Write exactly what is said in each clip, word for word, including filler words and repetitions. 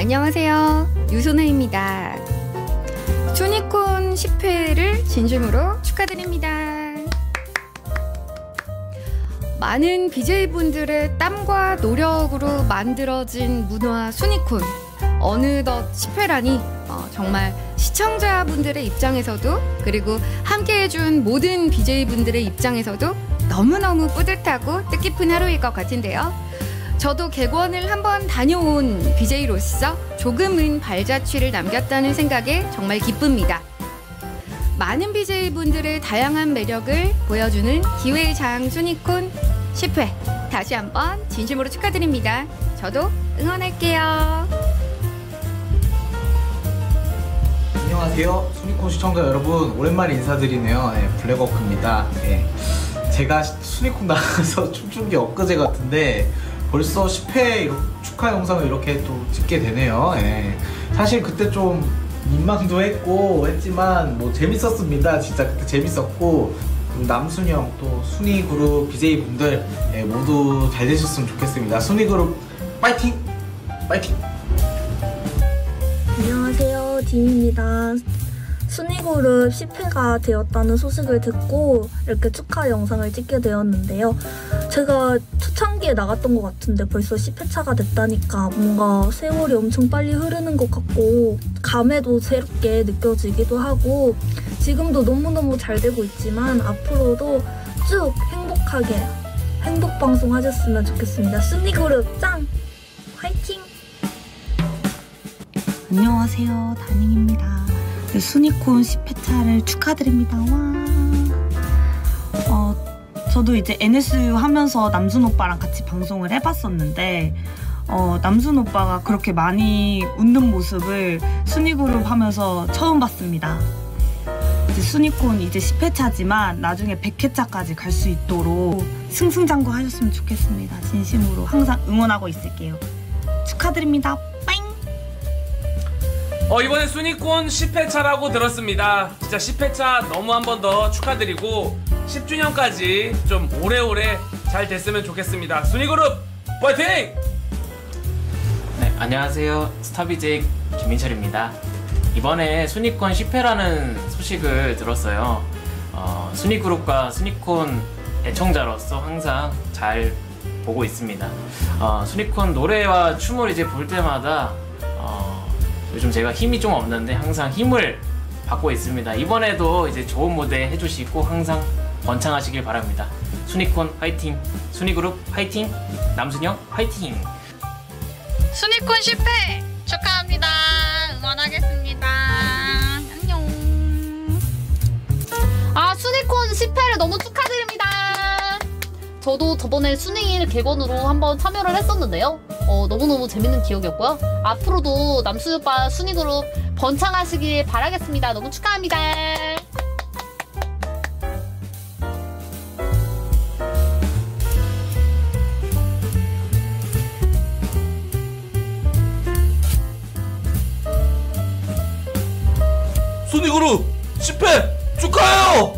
안녕하세요, 유소나입니다. 순위콘 십 회를 진심으로 축하드립니다. 많은 비제이분들의 땀과 노력으로 만들어진 문화 순위콘, 어느덧 십 회라니 어, 정말 시청자분들의 입장에서도, 그리고 함께해준 모든 비제이분들의 입장에서도 너무너무 뿌듯하고 뜻깊은 하루일 것 같은데요. 저도 객원을 한번 다녀온 비제이로서 조금은 발자취를 남겼다는 생각에 정말 기쁩니다. 많은 비제이분들의 다양한 매력을 보여주는 기회장 순위콘 십 회, 다시 한번 진심으로 축하드립니다. 저도 응원할게요. 안녕하세요, 순위콘 시청자 여러분, 오랜만에 인사드리네요. 네, 블랙워크입니다. 네, 제가 순위콘 나가서 춤춘 게 엊그제 같은데 벌써 십 회 축하 영상을 이렇게 또 찍게 되네요. 네, 사실 그때 좀 민망도 했고 했지만 뭐 재밌었습니다. 진짜 그때 재밌었고, 남순형 또 순위그룹 비제이분들 네, 모두 잘 되셨으면 좋겠습니다. 순위그룹 파이팅! 파이팅! 안녕하세요, 딘입니다. 순위그룹 십 회가 되었다는 소식을 듣고 이렇게 축하 영상을 찍게 되었는데요. 제가 초창기에 나갔던 것 같은데 벌써 십 회차가 됐다니까 뭔가 세월이 엄청 빨리 흐르는 것 같고 감회도 새롭게 느껴지기도 하고, 지금도 너무너무 잘 되고 있지만 앞으로도 쭉 행복하게 행복방송 하셨으면 좋겠습니다. 순위그룹 짱! 화이팅! 안녕하세요, 다닝입니다. 네, 순위콘 십 회차를 축하드립니다. 와. 어, 저도 이제 엔에스유 하면서 남순 오빠랑 같이 방송을 해봤었는데 어, 남순 오빠가 그렇게 많이 웃는 모습을 순위그룹 하면서 처음 봤습니다. 이제 순위콘 이제 십 회차지만 나중에 백 회차까지 갈 수 있도록 승승장구 하셨으면 좋겠습니다. 진심으로 항상 응원하고 있을게요. 축하드립니다. 어, 이번에 순위콘 십 회차라고 들었습니다. 진짜 십 회차 너무 한 번 더 축하드리고 십 주년까지 좀 오래오래 잘 됐으면 좋겠습니다. 순위그룹 파이팅! 네, 안녕하세요, 스타비제이 김민철입니다. 이번에 순위콘 십 회라는 소식을 들었어요. 어, 순위그룹과 순위콘 애청자로서 항상 잘 보고 있습니다. 어, 순위콘 노래와 춤을 이제 볼 때마다 어, 요즘 제가 힘이 좀 없는데 항상 힘을 받고 있습니다. 이번에도 이제 좋은 무대 해주시고 항상 번창하시길 바랍니다. 순위콘 화이팅! 순위그룹 화이팅! 남순형 화이팅! 순위콘 십 회 축하합니다. 응원하겠습니다. 안녕. 아, 순위콘 십 회를 너무 축하드립니다. 저도 저번에 순위 객원으로 한번 참여를 했었는데요. 어, 너무너무 재밌는 기억이었고요. 앞으로도 남순 오빠 순위그룹 번창하시길 바라겠습니다. 너무 축하합니다. 순위그룹 십 회 축하해요!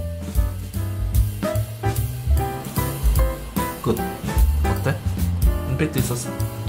끝. 어때? 임팩트 있었어?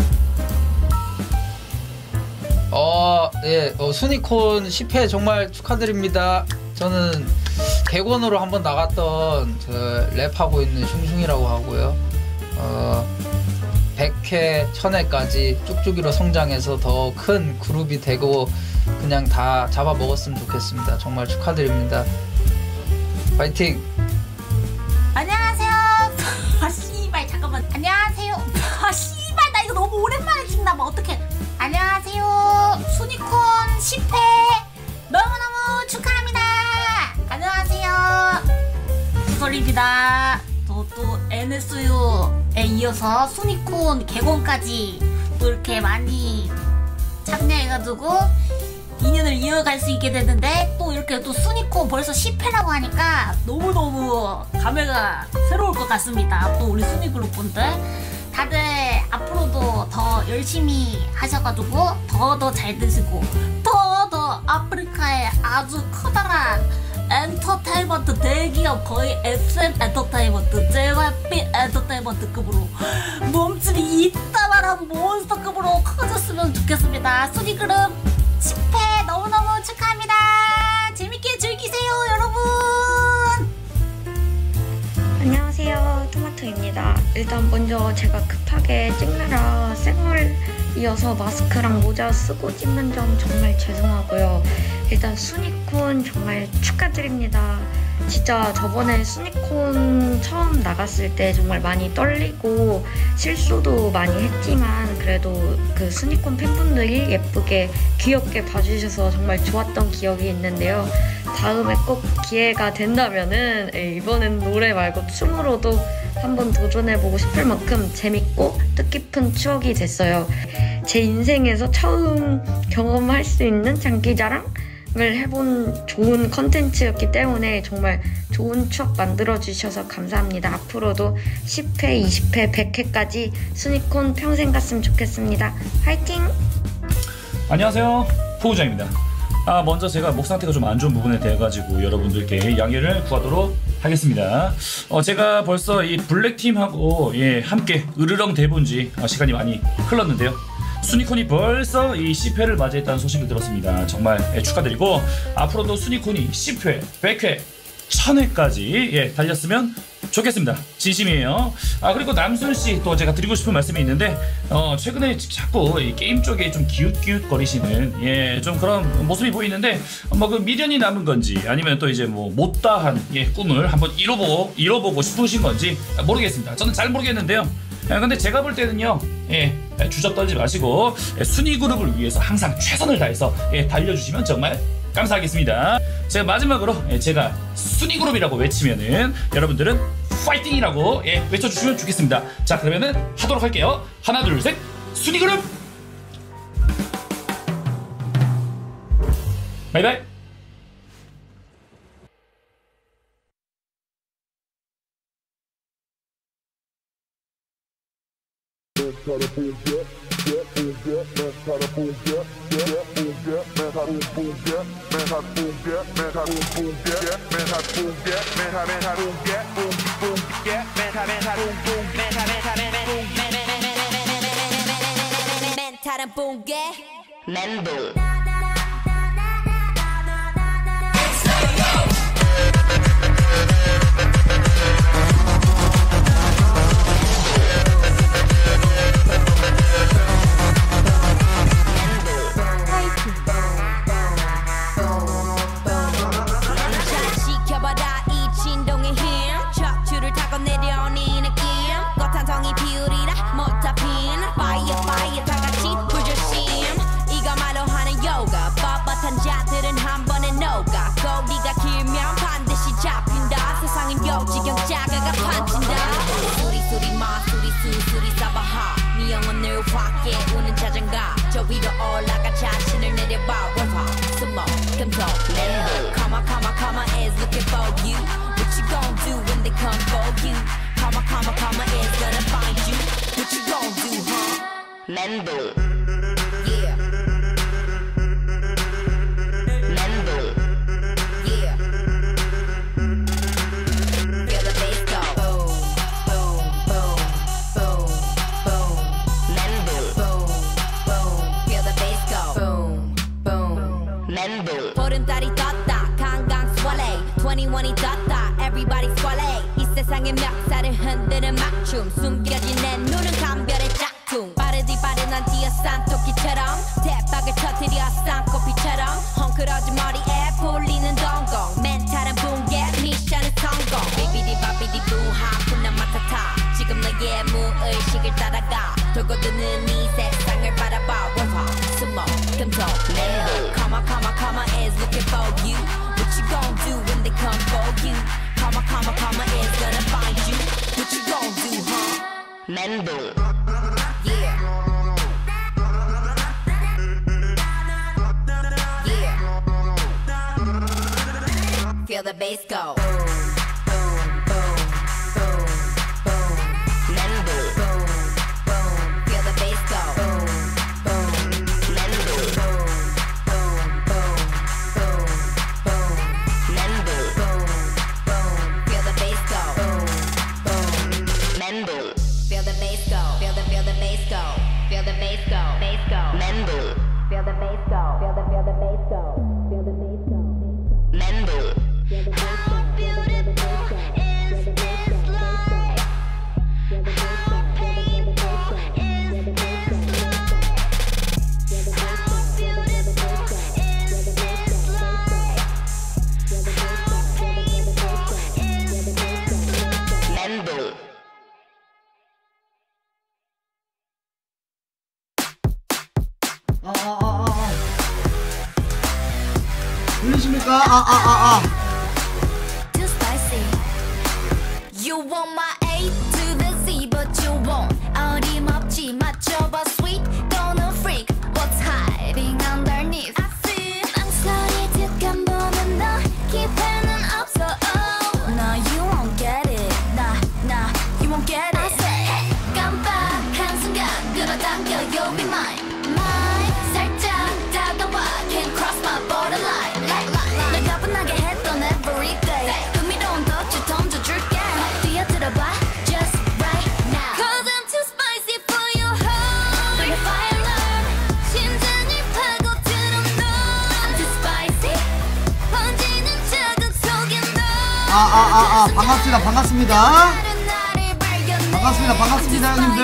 어, 예, 어, 순위콘 십 회 정말 축하드립니다. 저는 객원으로 한번 나갔던 저 랩하고 있는 슝슝이라고 하고요. 어, 백 회, 천 회까지 쭉쭉이로 성장해서 더 큰 그룹이 되고 그냥 다 잡아먹었으면 좋겠습니다. 정말 축하드립니다. 파이팅! 안녕하세요. 아, 씨발, 잠깐만. 안녕하세요. 아, 씨발, 나 이거 너무 오랜만에 찍나봐. 어떡해. 안녕하세요. 순위콘 십 회 너무너무 축하합니다. 안녕하세요, 수설입니다. 또, 또 엔에스유에 이어서 순위콘 객원까지 또 이렇게 많이 참여해가지고 인연을 이어갈 수 있게 됐는데, 또 이렇게 또 순위콘 벌써 십 회라고 하니까 너무너무 감회가 새로울 것 같습니다. 또 우리 순위그룹 분들 다들 앞으로도 더 열심히 하셔가지고 더 더 잘 되시고 더 더 아프리카의 아주 커다란 엔터테인먼트 대기업, 거의 에스엠 엔터테인먼트, 제이와이피 엔터테인먼트급으로 몸집이 이따만 순이처럼 몬스터급으로 커졌으면 좋겠습니다. 순이그룹 십 회 너무너무 축하합니다. 재밌게 즐기세요 여러분. 안녕하세요, 토마토입니다. 일단 먼저 제가 급하게 찍느라 생얼이어서 마스크랑 모자 쓰고 찍는 점 정말 죄송하고요. 일단 순이콘 정말 축하드립니다. 진짜 저번에 순이콘 처음 나갔을 때 정말 많이 떨리고 실수도 많이 했지만 그래도 그 순이콘 팬분들이 예쁘게 귀엽게 봐주셔서 정말 좋았던 기억이 있는데요. 다음에 꼭 기회가 된다면은 이번엔 노래 말고 춤으로도 한번 도전해보고 싶을 만큼 재밌고 뜻깊은 추억이 됐어요. 제 인생에서 처음 경험할 수 있는 장기자랑 을 해본 좋은 컨텐츠였기 때문에 정말 좋은 추억 만들어주셔서 감사합니다. 앞으로도 십 회, 이십 회, 백 회까지 순이콘 평생 갔으면 좋겠습니다. 화이팅! 안녕하세요, 포우장입니다. 아, 먼저 제가 목 상태가 좀 안 좋은 부분에 대해 가지고 여러분들께 양해를 구하도록 하겠습니다. 어, 제가 벌써 이 블랙팀하고 예, 함께 으르렁 대본 지 어, 시간이 많이 흘렀는데요. 순이콘이 벌써 이 십 회를 맞이했다는 소식을 들었습니다. 정말 예, 축하드리고 앞으로도 순이콘이 십 회, 백 회, 천 회까지 예, 달렸으면 좋겠습니다. 진심이에요. 아, 그리고 남순씨 또 제가 드리고 싶은 말씀이 있는데 어, 최근에 자꾸 이 게임 쪽에 좀 기웃기웃거리시는 예, 좀 그런 모습이 보이는데 뭐 그 미련이 남은 건지 아니면 또 이제 뭐 못다한 예, 꿈을 한번 이뤄보고 이뤄보고 싶으신 건지 모르겠습니다. 저는 잘 모르겠는데요. 아, 근데 제가 볼 때는요, 예, 주접 떨지 마시고 예, 순이그룹을 위해서 항상 최선을 다해서 예, 달려주시면 정말 감사하겠습니다. 제가 마지막으로 예, 제가 순이그룹이라고 외치면은 여러분들은 파이팅이라고 예, 외쳐주시면 좋겠습니다. 자, 그러면은 하도록 할게요. 하나, 둘, 셋, 순이그룹! 바이바이! 멘탈은 붕괴 멘붕 자들은 한 번에 녹아 거리가 길면 반드시 잡힌다 세상은 요지경 자가가 판친다 수리 수리 마 수리 수수리 싸바하 네 영혼을 확 깨우는 자장가 저 위로 올라가 자신을 내려봐 월화 스모 금속 랜드 Come on come on come on is looking for you What you gon' do when they come for you Come on come on come on is gonna find you What you gon' do huh 랜드 보름달이 떴다 강강 swallow 이십일이 떴다 everybody swallow 이 세상의 멱살을 흔드는 맞춤 숨겨진 내 눈은 감별의 짝퉁 빠르디 빠르난 뛰어싼 토끼처럼 대박을 터뜨려 쌍꺼비처럼 헝클어진 머리에 풀리는 동공 멘탈은 붕괴 미션은 성공 비비디 바비디 부하 분한 맡아타 지금 너의 무의식을 따라가 돌고 도는 이 세상을 바라봐 월화 스모 금속 랜드 Come on come on come on is looking for you What you gon' do when they come for you Come on come on come on is gonna find you What you gon' do huh 멘붕 Yeah Yeah Feel the bass go Feel the bass go, feel the, feel the bass go. 들리십니까? 아, 아, 아, 아. You want my A to the Z, but you won't. 어림없지 맞춰봐 sweet, gonna freak. What's hiding underneath? I see. 망설이 득한 보는 너 기회는 없어. Oh, no, you won't get it. Nah, nah, you won't get it. I say, 깜빡한 순간 끌어당겨, you'll be mine. Mine, 살짝 다가와, can't cross my borderline. Like, like, like. 널 가뿐하게 했던 every day. 흥미로운 덫을 던져줄게. 뛰어들어봐, just right now. Cause I'm too spicy for your heart. Bring the fire alarm. 심장을 파고드는 너. I'm too spicy. 번지는 자극 속에 너. 아, 아, 아, 아, 반갑습니다, 반갑습니다. 반갑습니다, 반갑습니다, 형님들.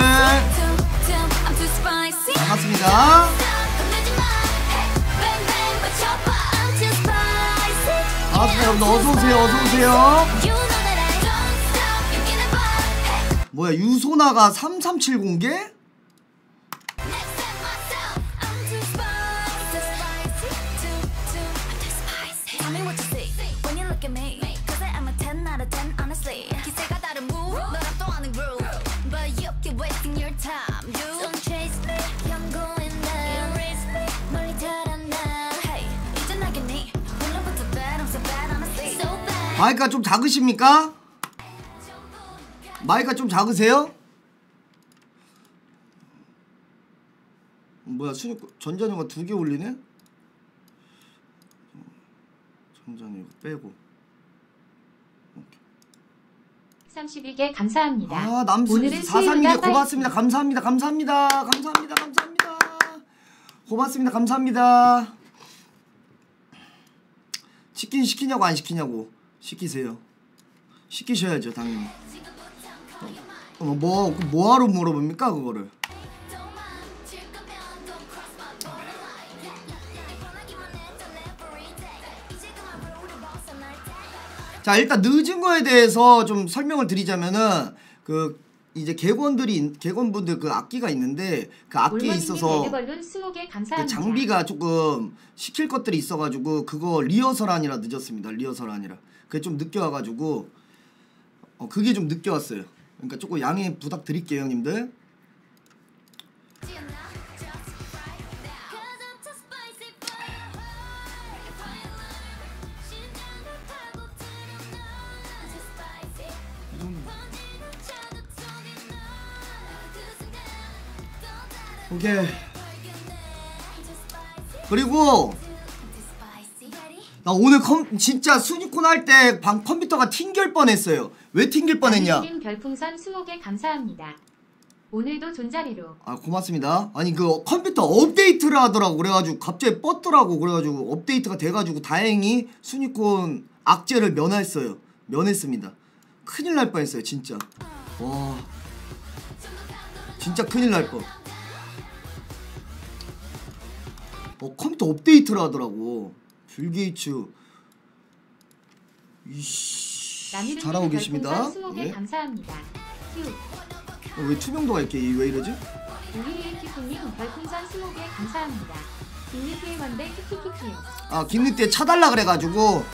반갑습니다. 반갑습니다, 여러분들. 어서오세요, 어서오세요. 뭐야, 유소나가 삼삼칠공 개? 마이크가 좀 작으십니까? 마이크가 좀 작으세요? 뭐야, 순위 전자녀가 두 개 올리네? 전자녀 이거 빼고. 삼십일 개 감사합니다. 아, 남순 사삼이 개 고맙습니다. 감사합니다. 감사합니다. 감사합니다. 감사합니다. 고맙습니다. 감사합니다. 치킨 시키냐고 안 시키냐고. 시키세요. 시키셔야죠, 당연히. 어, 뭐, 뭐하러 물어봅니까, 그거를? 자, 일단 늦은 거에 대해서 좀 설명을 드리자면은 그 이제 객원들이 객원분들 그 악기가 있는데 그 악기에 있어서 그 장비가 조금 시킬 것들이 있어가지고 그거 리허설 아니라 늦었습니다. 리허설 아니라 그게 좀 늦게 와가지고 어 그게 좀 늦게 왔어요. 그러니까 조금 양해 부탁드릴게요, 형님들. 오케이. 그리고 나 오늘 컴, 진짜 수니콘 할 때 방 컴퓨터가 튕길 뻔했어요. 왜 튕길 뻔했냐? 아니님 별풍선 이십 개 감사합니다. 오늘도 존자리로. 아, 고맙습니다. 아니 그 컴퓨터 업데이트를 하더라고. 그래가지고 갑자기 뻗더라고. 그래가지고 업데이트가 돼가지고 다행히 수니콘 악재를 면했어요. 면했습니다. 큰일 날 뻔했어요, 진짜. 와, 진짜 큰일 날 뻔. 어, 컴퓨터 업데이트를 하더라고. 빌 게이츠. 이씨, 잘하고 계십니다. 네. 감사합니다. 어, 왜 투명도가 이렇게 왜 이러지? 우리의 키프님 별풍선 이십 개 감사합니다. 김리피의 건데 키키키키. 아, 김리피에 차달라 그래가지고.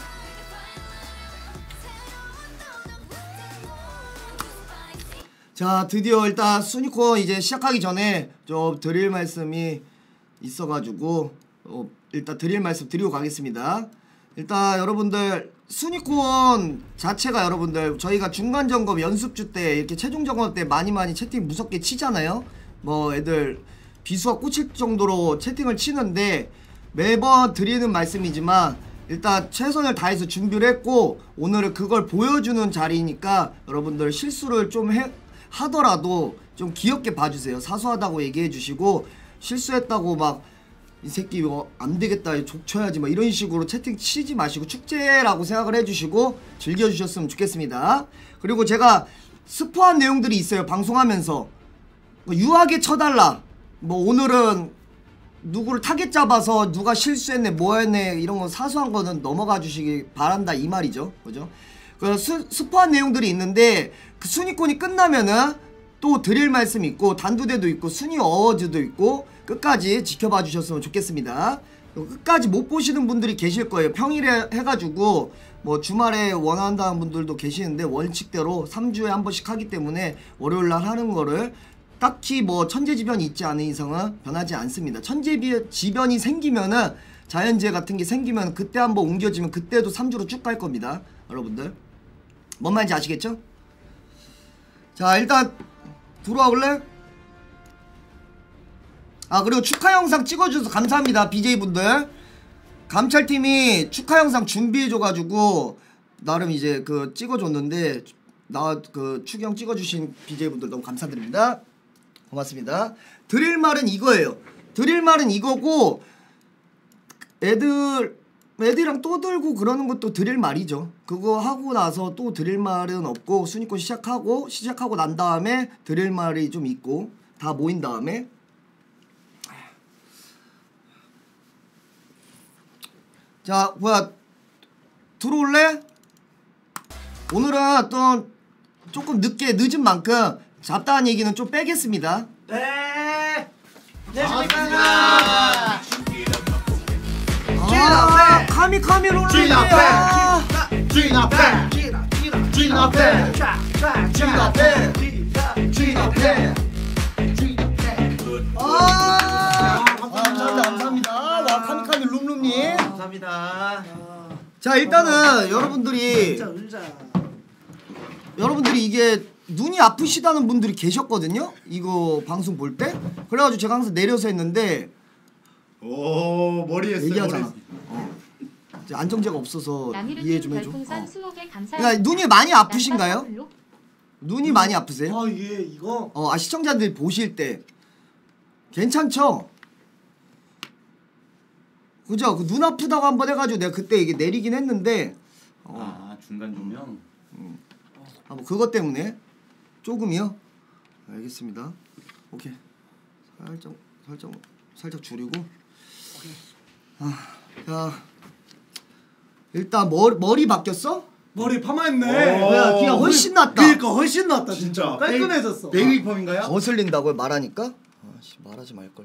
자, 드디어 일단 수니콘 이제 시작하기 전에 좀 드릴 말씀이 있어가지고 어, 일단 드릴 말씀 드리고 가겠습니다. 일단 여러분들 수니콘 자체가 여러분들 저희가 중간 점검 연습주 때 이렇게 최종 점검 때 많이 많이 채팅 무섭게 치잖아요. 뭐 애들 비수가 꽂힐 정도로 채팅을 치는데 매번 드리는 말씀이지만 일단 최선을 다해서 준비를 했고 오늘은 그걸 보여주는 자리니까 여러분들 실수를 좀 해, 하더라도 좀 귀엽게 봐주세요. 사소하다고 얘기해 주시고 실수했다고 막 이 새끼 이거 안 되겠다 족쳐야지 막 이런 식으로 채팅 치지 마시고 축제라고 생각을 해주시고 즐겨주셨으면 좋겠습니다. 그리고 제가 스포한 내용들이 있어요. 방송하면서 뭐 유하게 쳐달라, 뭐 오늘은 누구를 타겟 잡아서 누가 실수했네 뭐했네 이런 거 사소한 거는 넘어가 주시기 바란다 이 말이죠. 그죠? 그 스, 스포한 내용들이 있는데 그 순위권이 끝나면은 또 드릴 말씀이 있고 단두대도 있고 순위 어워즈도 있고 끝까지 지켜봐 주셨으면 좋겠습니다. 끝까지 못 보시는 분들이 계실 거예요. 평일에 해가지고 뭐 주말에 원한다는 분들도 계시는데 원칙대로 삼 주에 한 번씩 하기 때문에 월요일날 하는 거를 딱히 뭐 천재지변이 있지 않은 이상은 변하지 않습니다. 천재지변이 생기면은 자연재해 같은 게 생기면 그때 한번 옮겨지면 그때도 삼 주로 쭉 갈 겁니다. 여러분들 뭔 말인지 아시겠죠? 자 일단 들어와 볼래? 아 그리고 축하 영상 찍어주셔서 감사합니다. 비제이분들 감찰팀이 축하 영상 준비해줘가지고 나름 이제 그 찍어줬는데 나 그 추경 찍어주신 비제이분들 너무 감사드립니다. 고맙습니다. 드릴 말은 이거예요. 드릴 말은 이거고 애들 애들이랑 또 들고 그러는 것도 드릴 말이죠. 그거 하고 나서 또 드릴 말은 없고 순위권 시작하고 시작하고 난 다음에 드릴 말이 좀 있고 다 모인 다음에 자 뭐야 들어올래? 오늘은 또 조금 늦게 늦은 만큼 잡다한 얘기는 좀 빼겠습니다. 네. 안녕하십니까. 아, 카미 카미 롤러. 주인 앞에. 주인 앞에. 주인 앞에. 주인 앞에. 주인 앞에. 아, 감사합니다. 감사합니다. 와, 카미 카미 룸룸님. 감사합니다. 자, 일단은 여러분들이 여러분들이 이게 눈이 아프시다는 분들이 계셨거든요. 이거 방송 볼 때. 그래가지고 제가 항상 내려서 했는데 오 머리에 얘기하잖아. 어. 이제 안정제가 없어서 이해 좀 해줘. 별풍선 어. 스무 개 감사합니다. 그러니까 눈이 많이 아프신가요? 눈이 많이 아프세요? 아 이게 이거. 어, 아 시청자들이 보실 때 괜찮죠? 그죠? 그 눈 아프다고 한번 해가지고 내가 그때 이게 내리긴 했는데. 어. 아 중간 조명. 음. 아 뭐 그것 때문에 조금이요? 알겠습니다. 오케이. 살짝 살짝 살짝 줄이고. 아, 자 일단 머리 머리 바뀌었어? 머리 파마했네. 뭐야, 귀가 훨씬 낫다. 그러니까 훨씬 낫다 진짜. 깔끔해졌어. 베이비펌인가요? 거슬린다고요? 말하니까? 아씨 말하지 말걸.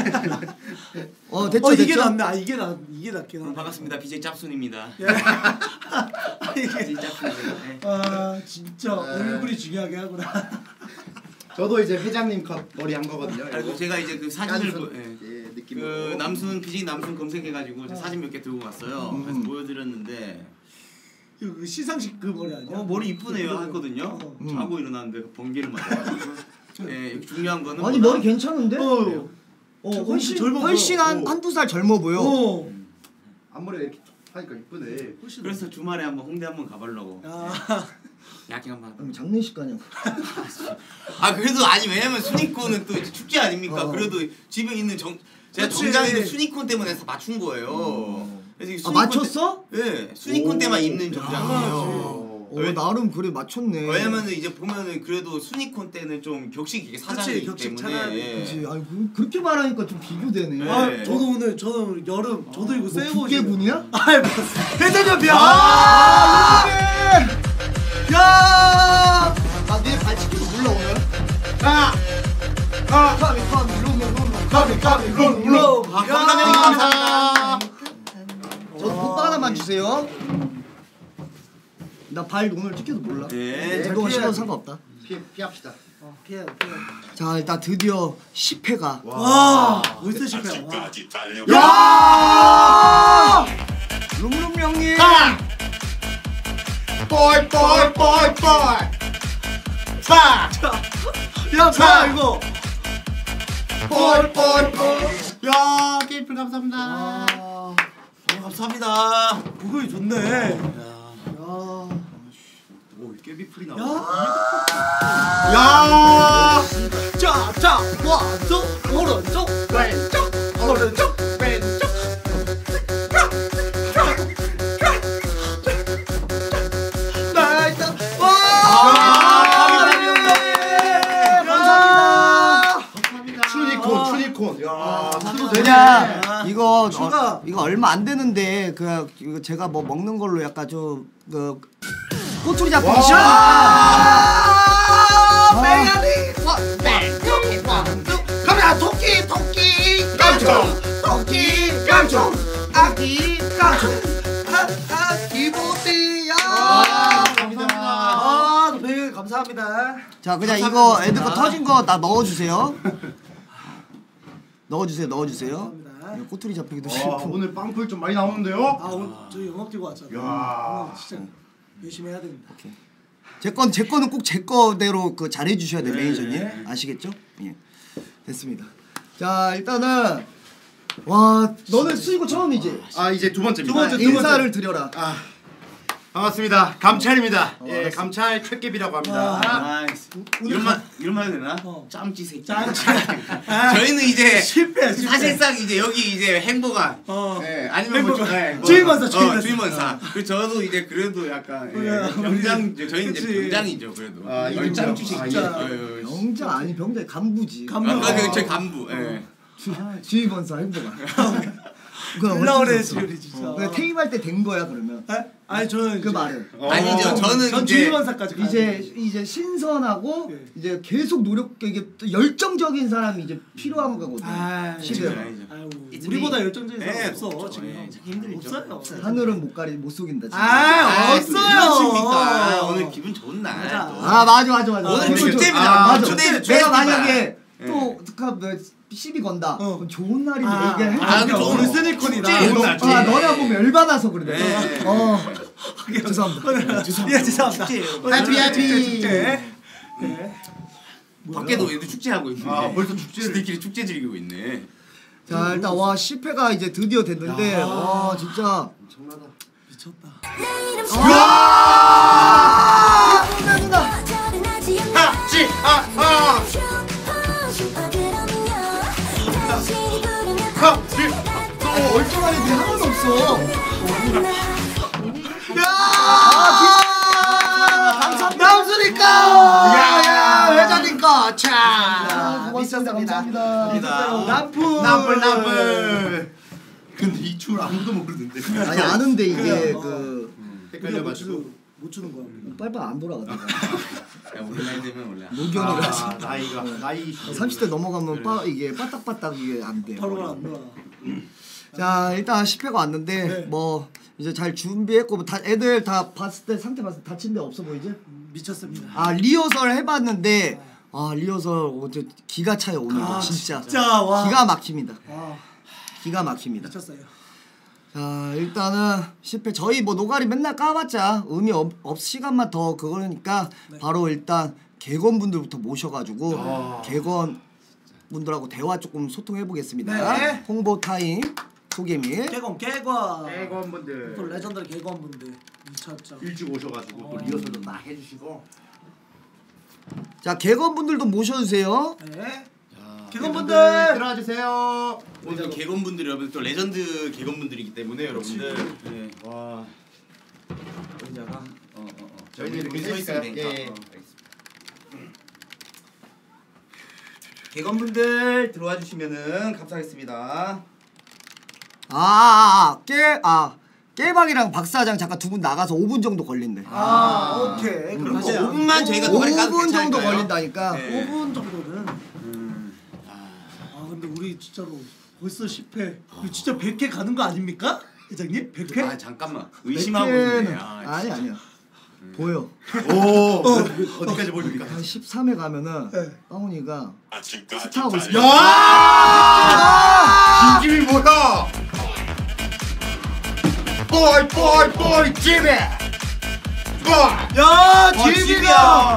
어 됐죠 어, 이게 됐죠. 낫네. 아 이게 낫 이게 낫긴 하네. 반갑습니다. 비제이 짭순입니다. 예. 비제이 짭순입니다. 네. 아 진짜 얼굴이 중요하게 하구나. 저도 이제 회장님 컷 머리 한 거거든요. 그리고 제가 이제 그 사진을 깐순. 보, 예. 예, 느낌. 그 남순 비제이 남순 검색해가지고 제가 사진 몇 개 들고 왔어요. 음. 그래서 보여드렸는데. 이거 그 시상식 그 머리 아니야? 어 머리 이쁘네요 했거든요. 음. 자고 일어났는데 번개를 맞아가지고. 예 중요한 거는. 아니 뭐다? 머리 괜찮은데? 어, 어 훨씬 젊어 보여. 훨씬 한 어. 한두 살 젊어 보여. 어. 앞머리가 이렇게 하니까 이쁘네. 그래서 주말에 한번 홍대 한번 가보려고. 아. 야경 한번. 그럼 장례식 가냐고. 아 그래도 아니 왜냐면 순위권은 또 이제 축제 아닙니까? 어. 그래도 집에 있는 정 제가 그치. 정장을 순위권 때문에 해서 맞춘 거예요. 어. 그래서 이 아 순위권 맞췄어? 때, 네 순위권 오. 때만 입는 정장이에요. 어 나름 그래 맞췄네. 왜냐면은 이제 보면은 그래도 순위권 때는 좀 격식 있게 사장이기 격식 때문에. 차라리. 예. 그렇지. 아니 그, 그렇게 말하니까 좀 비교되네. 아 네. 저도 오늘 저는 여름 저도 이거 새 뭐 두께분이야? 아 회장님이야. 아, 야! 아, 내 발치기도 몰라 오늘. 아, 아, 카미 카미 룸룸룸 카미 카미 룸룸. 아 감사합니다. 감사합니다. 저 오빠 하나만 주세요. 나 발 오늘 찍혀도 몰라. 네. 그동안 신어도 상관없다. 피 피합시다. 어, 피해 피해. 자 일단 드디어 십 회가. 와, 벌써 실패. 야! 룸룸 형님. 뻘, 뻘, 뻘, 뻘. 자, 야, 자 이거. 뻘, 뻘, 뻘. 야 게임플 감사합니다. 아, 감사합니다. 그거 좋네. 오 깨비풀이 야, 나와. 야, 자, 자, 왼쪽, 오른쪽, 왼쪽, 오른쪽, 왼쪽. 그냥 이거 어, 이거 얼마 안 되는데 그 이거 제가 뭐 먹는 걸로 약간 좀그 꼬투리 잡고 시작. 메아리 가면 토끼 토끼 깡총 토끼 깡총 아기 깡총 아기 보띠야. 감사합니다. 아, 네, 감사합니다. 자 그냥 이거 애들 거 터진 거 다 넣어주세요. 넣어주세요, 넣어주세요. 꼬투리 잡히기도 싫고. 오늘 빵풀 좀 많이 나오는데요? 아 오늘 저희 영업 뛰고 왔잖아요. 야. 오늘 진짜 열심히 해야 됩니다. 제 건 제 거는 꼭 제 거대로 그 잘해 주셔야 돼요, 매니저님. 아시겠죠? 예. 됐습니다. 자 일단은 와 너는 수익고 처음이지? 아 이제 두 번째입니다. 두 번째, 두 인사를 드려라. 아, 반갑습니다. 감찰입니다. 예, 감찰 최깨비라고 합니다. 아, 이런 말 이런 말 해도 되나? 어. 짬찌 새끼. 짬찌. 저희는 이제 실패, 실패. 사실상 이제 여기 이제 행보가 어. 예, 아니면 뭐, 행보가. 예, 뭐 주임원사, 어, 주임원사. 주임원사. 그 저도 이제 그래도 약간 예, 야, 병장 저희는 이제 그치. 병장이죠 그래도. 아, 여기 이거 짬찌 진짜. 새끼. 아, 예, 예, 예. 병장 아니 병장 간부지. 간부. 아까 그 저희 간부. 예. 주임원사 행보가. 올라오래 지율이 진짜. 어, 퇴임할 때 된 거야 그러면? 에? 아니 저는 그 말을. 아니죠. 저는 전 이제 주임원사까지 가야 이제 돼. 이제 신선하고 네. 이제 계속 노력 이게 또 열정적인 사람이 이제 필요한 거거든. 아, 시대가. 아니죠. 아유, 우리보다 열정적인 사람 예, 없어 없죠. 지금. 예, 참 힘들죠. 없어요, 없어요. 하늘은 못 가리 못 속인다. 지금. 아, 없어요. 그러십니까? 오늘 기분 좋은 날. 맞아. 또. 아 맞아 맞아 맞아. 오늘 기분 좋- 축제입니다. 아, 맞아. 축제 내가 페스티벌. 만약에 예. 또 그 시비 건다. 어. 그럼 좋은 날인데 아, 얘기해. 아, 그럼 오늘 스니콘이다. 축제 좋은 날. 아 너나 보면 열받아서 그래. 네. 어 죄송합니다. 예, 죄송합니다. 축제예요. 해피 해피. 축제. 네. 밖에도 애들 축제하고 있네. 아, 벌써 축제를. 지들끼리 축제 즐기고 있네. 자 일단 와 십 회가 이제 드디어 됐는데 야. 와 진짜 엄청나다. 미쳤다. 아 누나 하지 아 아. 하지. 어, 얼쩡한 애들이 하나도 없어. 야! 아, 감사합니다. 남수니까! 야, 야, 회장님까! 자, 고맙습니다. 감사합니다. 감사합니다. 나쁜. 나쁠 나쁠. 근데 이 춤을 아무도 모르는데. 아니, 아는데 이게 그래요. 그, 헷갈려가지고. 못 주는 거야. 빨빨 안 돌아가다가. 야, 우리 나이 되면 원래. 노견이라서. 아, 나이가 나이 삼십 대 넘어가면 빠, 이게 빠딱빠딱 이게 안 돼요. 바로 안 돌아. 자 일단 십 회가 왔는데 네. 뭐 이제 잘 준비했고 뭐 다 애들 다 봤을 때 상태 봤을 때 다친 데 없어 보이지? 미쳤습니다. 아 리허설 해봤는데 아 리허설 어제 기가 차요 오늘 아, 진짜. 진짜 와. 기가 막힙니다. 아, 기가 막힙니다. 미쳤어요. 자 일단은 십 회 저희 뭐 노가리 맨날 까봤자 의미 없, 없 시간만 더 그거니까 네. 바로 일단 객원분들부터 모셔가지고 아. 객원 분들하고 대화 조금 소통해 보겠습니다. 네. 홍보 타임 소개 및 개건 개건. 대관분들 또 레전더리 개건분들 미쳤죠. 일찍 오셔가지고 또 리허설도 딱 해주시고. 자 객원분들도 모셔주세요. 네. 자, 개건분들 들어와 주세요. 오늘 개건분들이 여러분 또 레전드 개건분들이기 때문에 여러분들. 네. 와. 의자가 어 어 어. 저희는 이렇게 서 서 있으면 있어요. 되니까. 예, 예. 어, 알겠습니다. 개건분들 들어와 주시면은 감사하겠습니다. 아아아 깨 아 깨방이랑 박사장 잠깐 두 분 나가서 오 분 정도 걸린대. 아, 오케이. 그럼 하세요. 오 분만 저희가 노가리 까도 오 분 정도 괜찮을까요? 걸린다니까. 네. 오 분 정도는. 음. 아 근데 우리 진짜로 벌써 십 회. 우리 진짜 백 회 가는 거 아닙니까? 회장님? 백 회? 아 잠깐만 의심하고 있네. 백회는 아, 아니 아니야. 보여. 오. 어디까지 보입니까? 한 십삼 회 가면은 네. 빵훈이가 스타하고 있어. 야! 김김이 뭐야? 보이 보이 보이 지미. 보이. 야, 집이야.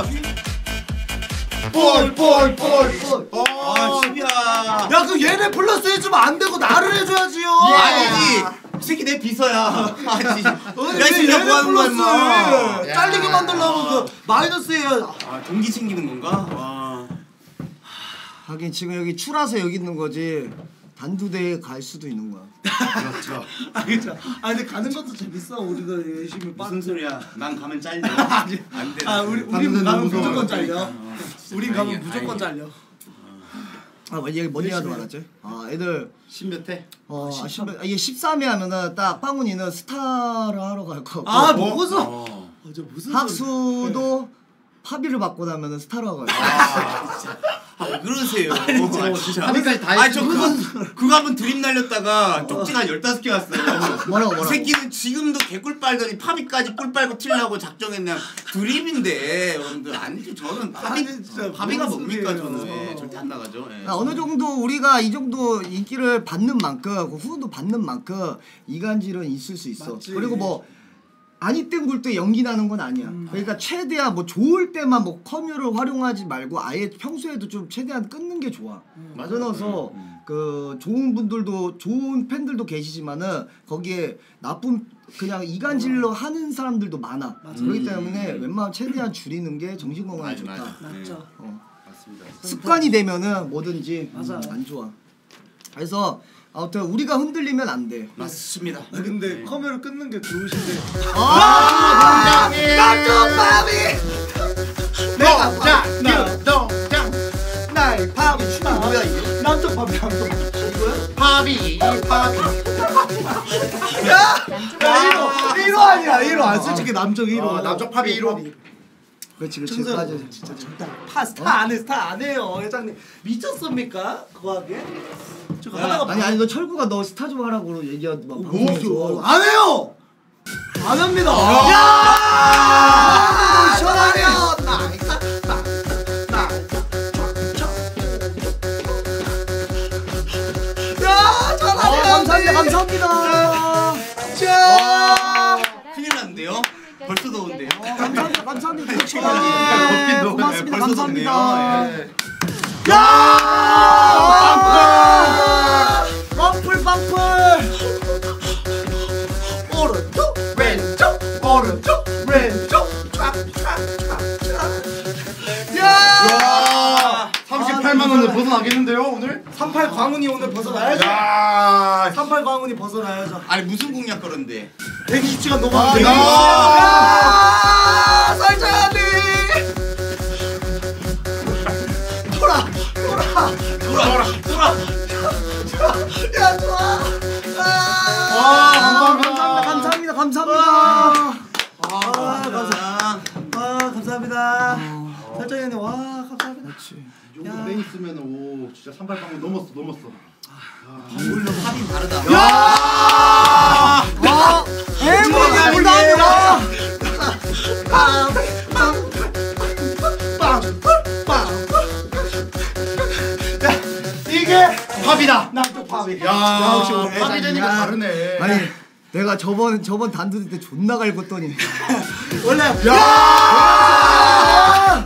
보이 보이 보이 보이. 아 집이야. 야, 그 얘네 플러스 해주면 안 되고 나를 해줘야지요. 아니지. 이 새끼 내 비서야. 아니. 야, 야 진짜 뭐 하는 거야 임마. 플러스 잘리게 만들려고 그 마이너스 해야. 아 동기 챙기는 건가? 와. 하긴 지금 여기 추라서 여기 있는 거지. 단두대에 갈 수도 있는 거야. 그렇죠. 아, 그렇죠. 아, 근데 가는 것도 재밌어. 우리도 열심히 빠. 무슨 소리야? 난 가면 잘려. 안 돼. 아, 우리 우리 가는 가면 무서워. 무조건 잘려. 어, 우린 가면 다행이야, 무조건 다행이야. 잘려. 아, 얘기 뭔 얘기하다 말았지? 아, 애들 십몇 회? 어, 아, 십몇, 아, 이게 십삼 회 하면은 딱 빵훈이는 스타를 하러 갈 거. 아, 뭐고서? 어. 무슨 학수도 파비를 받고 나면은 스타로 하고. 아, 진짜. 아, 그러세요. 아니, 진짜. 하니까지 다 아니, 저 그거, 그거 한번 드립 날렸다가 쪽지가 한 열다섯 개 왔어요. 뭐라고, 뭐라고? 이 새끼는 지금도 개꿀 빨더니 파비까지 꿀 빨고 튀려고 작정했냐. 드립인데, 여러분들. 아니죠. 저는 파비, 파비가 뭡니까, 저는. 예, 절대 안 나가죠. 예. 아, 어느 정도 우리가 이 정도 인기를 받는 만큼, 그 후원도 받는 만큼 이간질은 있을 수 있어. 맞지. 그리고 뭐, 아니 땐 굴 때 연기 나는 건 아니야. 음. 그러니까 최대한 뭐 좋을 때만 뭐 커뮤를 활용하지 말고 아예 평소에도 좀 최대한 끊는 게 좋아. 음. 끊어서 음. 그 좋은 분들도 좋은 팬들도 계시지만은 거기에 나쁜 그냥 이간질로 음. 하는 사람들도 많아. 맞아. 그렇기 때문에 음. 웬만하면 최대한 줄이는 게 정신 건강에 좋다. 맞아. 네. 어. 맞습니다. 습관이 되면은 뭐든지 맞아. 안 좋아. 그래서 아무튼 우리가 흔들리면 안 돼. 맞습니다. 아, 근데 네. 카메라 끊는 게 좋으신데. 아, 남쪽밥이. 내가 자, 동장. 나의 밥이 춤이 뭐야 이게? 남쪽밥이 남쪽밥. 이거야? 밥이 밥이. 야, 야 일 호 아니야 일 호. 아, 솔직히 남쪽 일 호. 어, 남쪽 팝이 일 호. 그렇지 그렇지. 맞아. 진짜 정답. 파 스타 안해 스타 안 해요 회장님. 미쳤습니까? 그거 하게? 아니 아니 너 철구가 너 스타 좀 하라고 얘기하고 막 뭐? 안 해요. 안 합니다. 야! 시원하네요. 야, 잘하네요. 감사합니다. 감사합니다. 자, 큰일 났는데요. 벌써 더운데요. 감사합니다. 감사합니다. 그렇죠. 네, 고맙습니다. 벌써 감사합니다. 덥네요. 예. 야! 빵풀 빵풀. 오른쪽 왼쪽 오른쪽 왼쪽 쫙쫙쫙쫙. 야! 삼십팔만 원을 벗어나겠는데요 오늘? 삼팔 광운이 오늘 벗어나야죠. 야! 삼팔 광운이 벗어나야죠. 아니 무슨 공약 걸었는데? 백이십 시간 너무 아, 안 돼. 야! 살쪄야 돼. 돌아 돌아 돌아 돌아. 야 좋아. 와, 감사합니다. 감사합니다. 감사합니다. 아, 감사합니다. 아 감사합니다. 살짝 형님 와 감사합니다. 이 정도 땡 있으면 오 진짜 삼팔방울 넘었어 넘었어. 물론 합이 다르다. 야! 와! 해물이 물 나옵니다. 이게 팝이다. 남쪽 팝이. 야, 역시 오늘 팝이 되니까 다르네. 아니 내가 저번 저번 단두대 때 존나 갈궜더니 원래 야!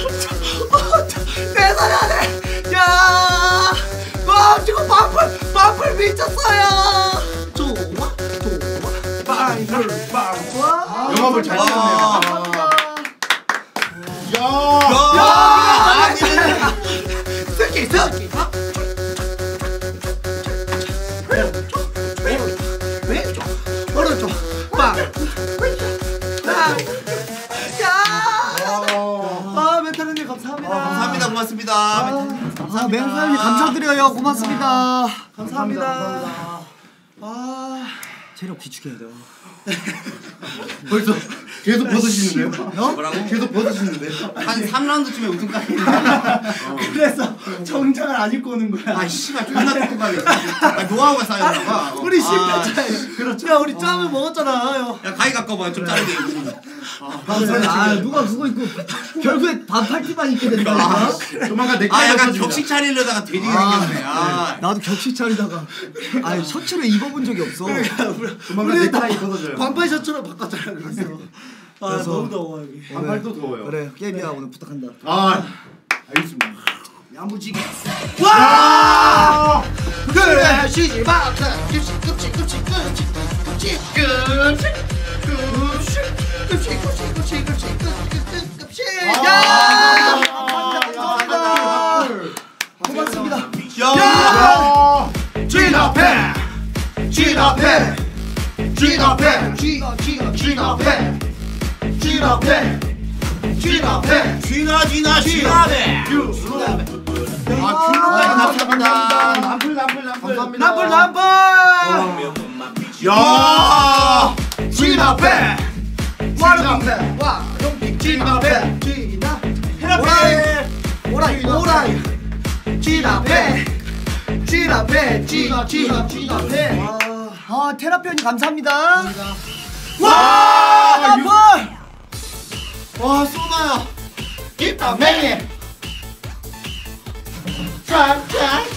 내 소리 안 해! 야! 와 지금 빵풀 빵풀 미쳤어요! 좋아 좋아 빵풀 빵풀 영업을 잘 지었네요. 야! 야! 아니 스키 스키 왼쪽 오른쪽 빵 아 멘탈님 감사합니다. 아, 감사합니다. 고맙습니다. 아 맹사님 감사드려요. 고맙습니다. 감사합니다. 아 체력 비축해야 돼. 벌써 계속 벗으시는데요? 어? 뭐라고? 계속 벗으시는데요? 한 삼 라운드쯤에 우승 까겠네. 그래서 정장을 안 입고 오는 거야. 아 씨발 존나 똑똑하게. 아 노하우가 쌓였나 봐. 우리 십 아, 회차에 그렇죠. 야 우리 짬을 먹었잖아. 야 가위 깎아봐. 좀 자르게. 아 누가 그거 입고 결국에 반팔티만 입게 된다. 조만간 내 아 약간 격식 차리려다가 돼지게 생겼네. 아 나도 격식 차리다가 아니 셔츠를 입어본 적이 없어. 조만간 넥타이 벗어져요. 반팔 셔츠로 바꿨잖아. 그래서 아 그래서 너무 더워 여기. 반팔도 더워요. 그래 게임이야 오늘 부탁한다. 아 알겠습니다. 야무지게. 와! 그래 쉬지 마. 급식 급식 급식 급식 급식 급식 급식 급식 급식 급식 급식 급식. 야! 고맙습니다. 야! 쥐나패! 쥐나패! 쥐나패! 쥐나 쥐나 쥐나패! 쥐나패! 쥐나패! 쥐나 쥐나 쥐나네. 아 감사합니다. 남풀 남풀 남풀 감사합니다. 남풀 남풀. 야. 진 앞에. 진 앞에. 와. 진 앞에. 진 앞에. 오라이. 오라이. 오라이. 진 앞에. 진 앞에. 진 진 진 앞에. 아 테라피언이 감사합니다. 와 남풀. 와 소나야. 기타 매니. 쫙쫙.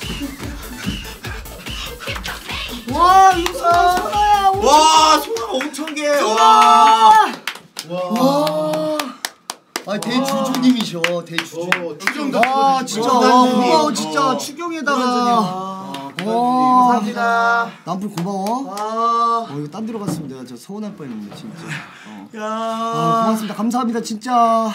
와 유사 소나야. 와 소나가 엄청 개. 와. 와. 아 대주주님이셔 대주주. 추경 아 진짜 와, 고마워 진짜 추경에다가. 와 감사합니다. 남풀 고마워. 어 이거 딴 데로 갔으면 내가 진짜 서운할 뻔했네 진짜. 어. 야. 아, 고맙습니다. 감사합니다 진짜.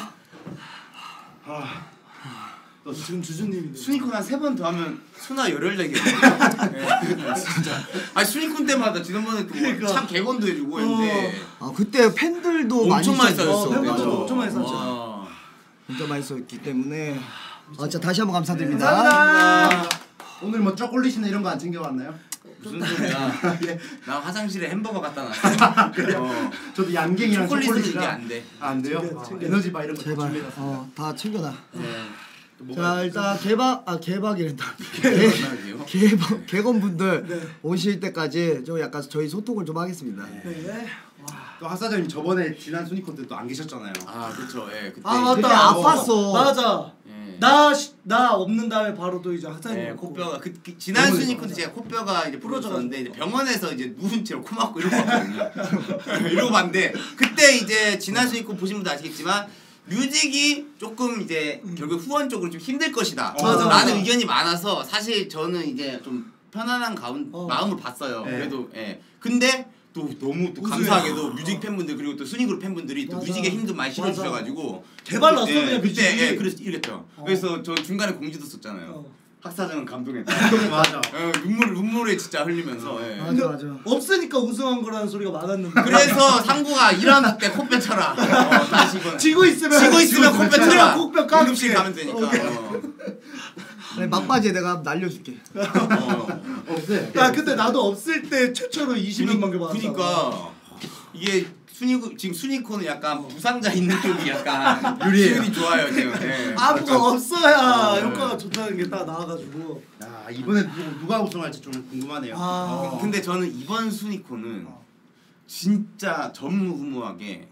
아. 너 지금 주주님인데. 수니콘 한 세 번 더 하면 수나 열혈되게. 네, 진짜. 아니 수니콘 때마다 지난번에 또 그러니까. 참 개건도 해주고 했는데. 아 그때 팬들도 엄청 많이 쌓였어. 쌓였어. 어, 맞아. 엄청 많이 쌓였죠. 와. 진짜 많이 썼기 때문에. 아 진짜 다시 한번 감사드립니다. 감사합니다. 오늘 뭐 초콜릿이나 이런 거 안 챙겨왔나요? 무슨 소리야? 예. 나 화장실에 햄버거 갖다 놨어. 그래요? 어. 저도 양갱이랑 초콜릿은 초콜릿이랑 이게 안 돼. 아, 안 돼요? 챙겨, 아, 챙겨. 에너지바 이런 거 제발 준비해놨습니다. 어다 챙겨놔. 네. 자 일단 개박 아 개박이란다. 개박이요? 개박 개건분들 네. 오실 때까지 좀 약간 저희 소통을 좀 하겠습니다. 네. 또 하사장님 저번에 지난 수니콘 때 또 안 계셨잖아요. 아 그쵸. 예. 그때. 아 그때 맞다. 아팠어. 맞아. 예. 나 나 없는 다음에 바로 또 이제 하자님. 네, 코뼈가 그, 그 지난 수니콘 때 제가 코뼈가 이제 부러졌는데 이제 병원에서 이제 누운 채로 코 막고 이러고 왔거든요. 이러고 봤는데 그때 이제 지난 수니콘 보신 분도 아시겠지만 뮤직이 조금 이제 음. 결국 후원 쪽으로 좀 힘들 것이다. 맞아, 라는 맞아. 의견이 많아서 사실 저는 이제 좀 편안한 가운, 어. 마음으로 봤어요. 네. 그래도 예. 근데 또 너무 또 우수야. 감사하게도 뮤직 팬분들 그리고 또 수니그룹 팬분들이 또 맞아. 뮤직에 힘도 많이 맞아. 실어주셔가지고 개발 났어 예, 그냥 그때 뮤직이. 예, 그래서 이랬죠. 어. 그래서 저 중간에 공지도 썼잖아요. 어. 학사장은 감동했다. 맞아. 어, 눈물 눈물에 진짜 흘리면서. 예. 맞아 맞아. 없으니까 우승한 거라는 소리가 많았는데. 그래서 상구가 일어날 때 코뼈 쳐라. 어, 다시 이번 지고 있으면 지고 있으면 코뼈 쳐라. 코뼈 깎게. 응급실 가면 되니까. 어. 네, 막바지에 내가 날려줄게. 어. 없어요. 야 근데 나도 없을 때 최초로 이십년만 개 받았어. 그니까 이게 수니 지금 수니콘은 약간 부상자 있는 쪽이 약간 유리해요. 기운이 좋아요 지금. 네. 아무거 없어야 네. 효과가 좋다는 게 딱 나와가지고. 야 이번에 누, 누가 우승할지 좀 궁금하네요. 아. 어, 근데 저는 이번 수니콘은 진짜 전무후무하게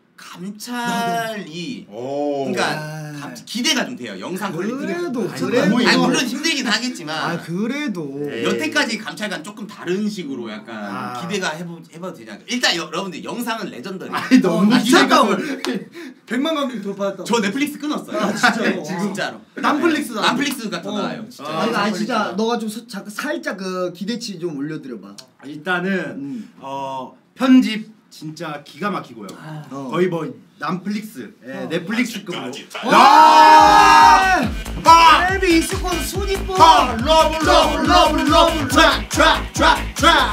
감찰이 오. 그러니까 감- 기대가 좀 돼요. 영상 퀄리티가. 그래도 아니, 그래도 아니, 물론 힘들긴 하겠지만 아 그래도 네. 여태까지 감찰관 조금 다른 식으로 약간 아. 기대가 해보, 해봐도 되지 않을까. 일단 여, 여러분들 영상은 레전더예요. 아니 너무 아, 잠깐만. 백만 관객 돌파했다. 저 넷플릭스 끊었어요. 아, 진짜요? 진짜로. 남플릭스다. 남플릭스가 더 어. 나아요. 진짜. 아니 아니 진짜 너가 좀 서, 잠깐 살짝 그 기대치 좀 올려드려봐. 아, 일단은 음. 어 편집 진짜 기가 막히고요. 어. 거의 뭐 남플릭스, 예, 넷플릭스급으로. 와! 헬비 이스콘 순위권. 러브 러브 러브 러브 트랙 트랙 트랙 트랙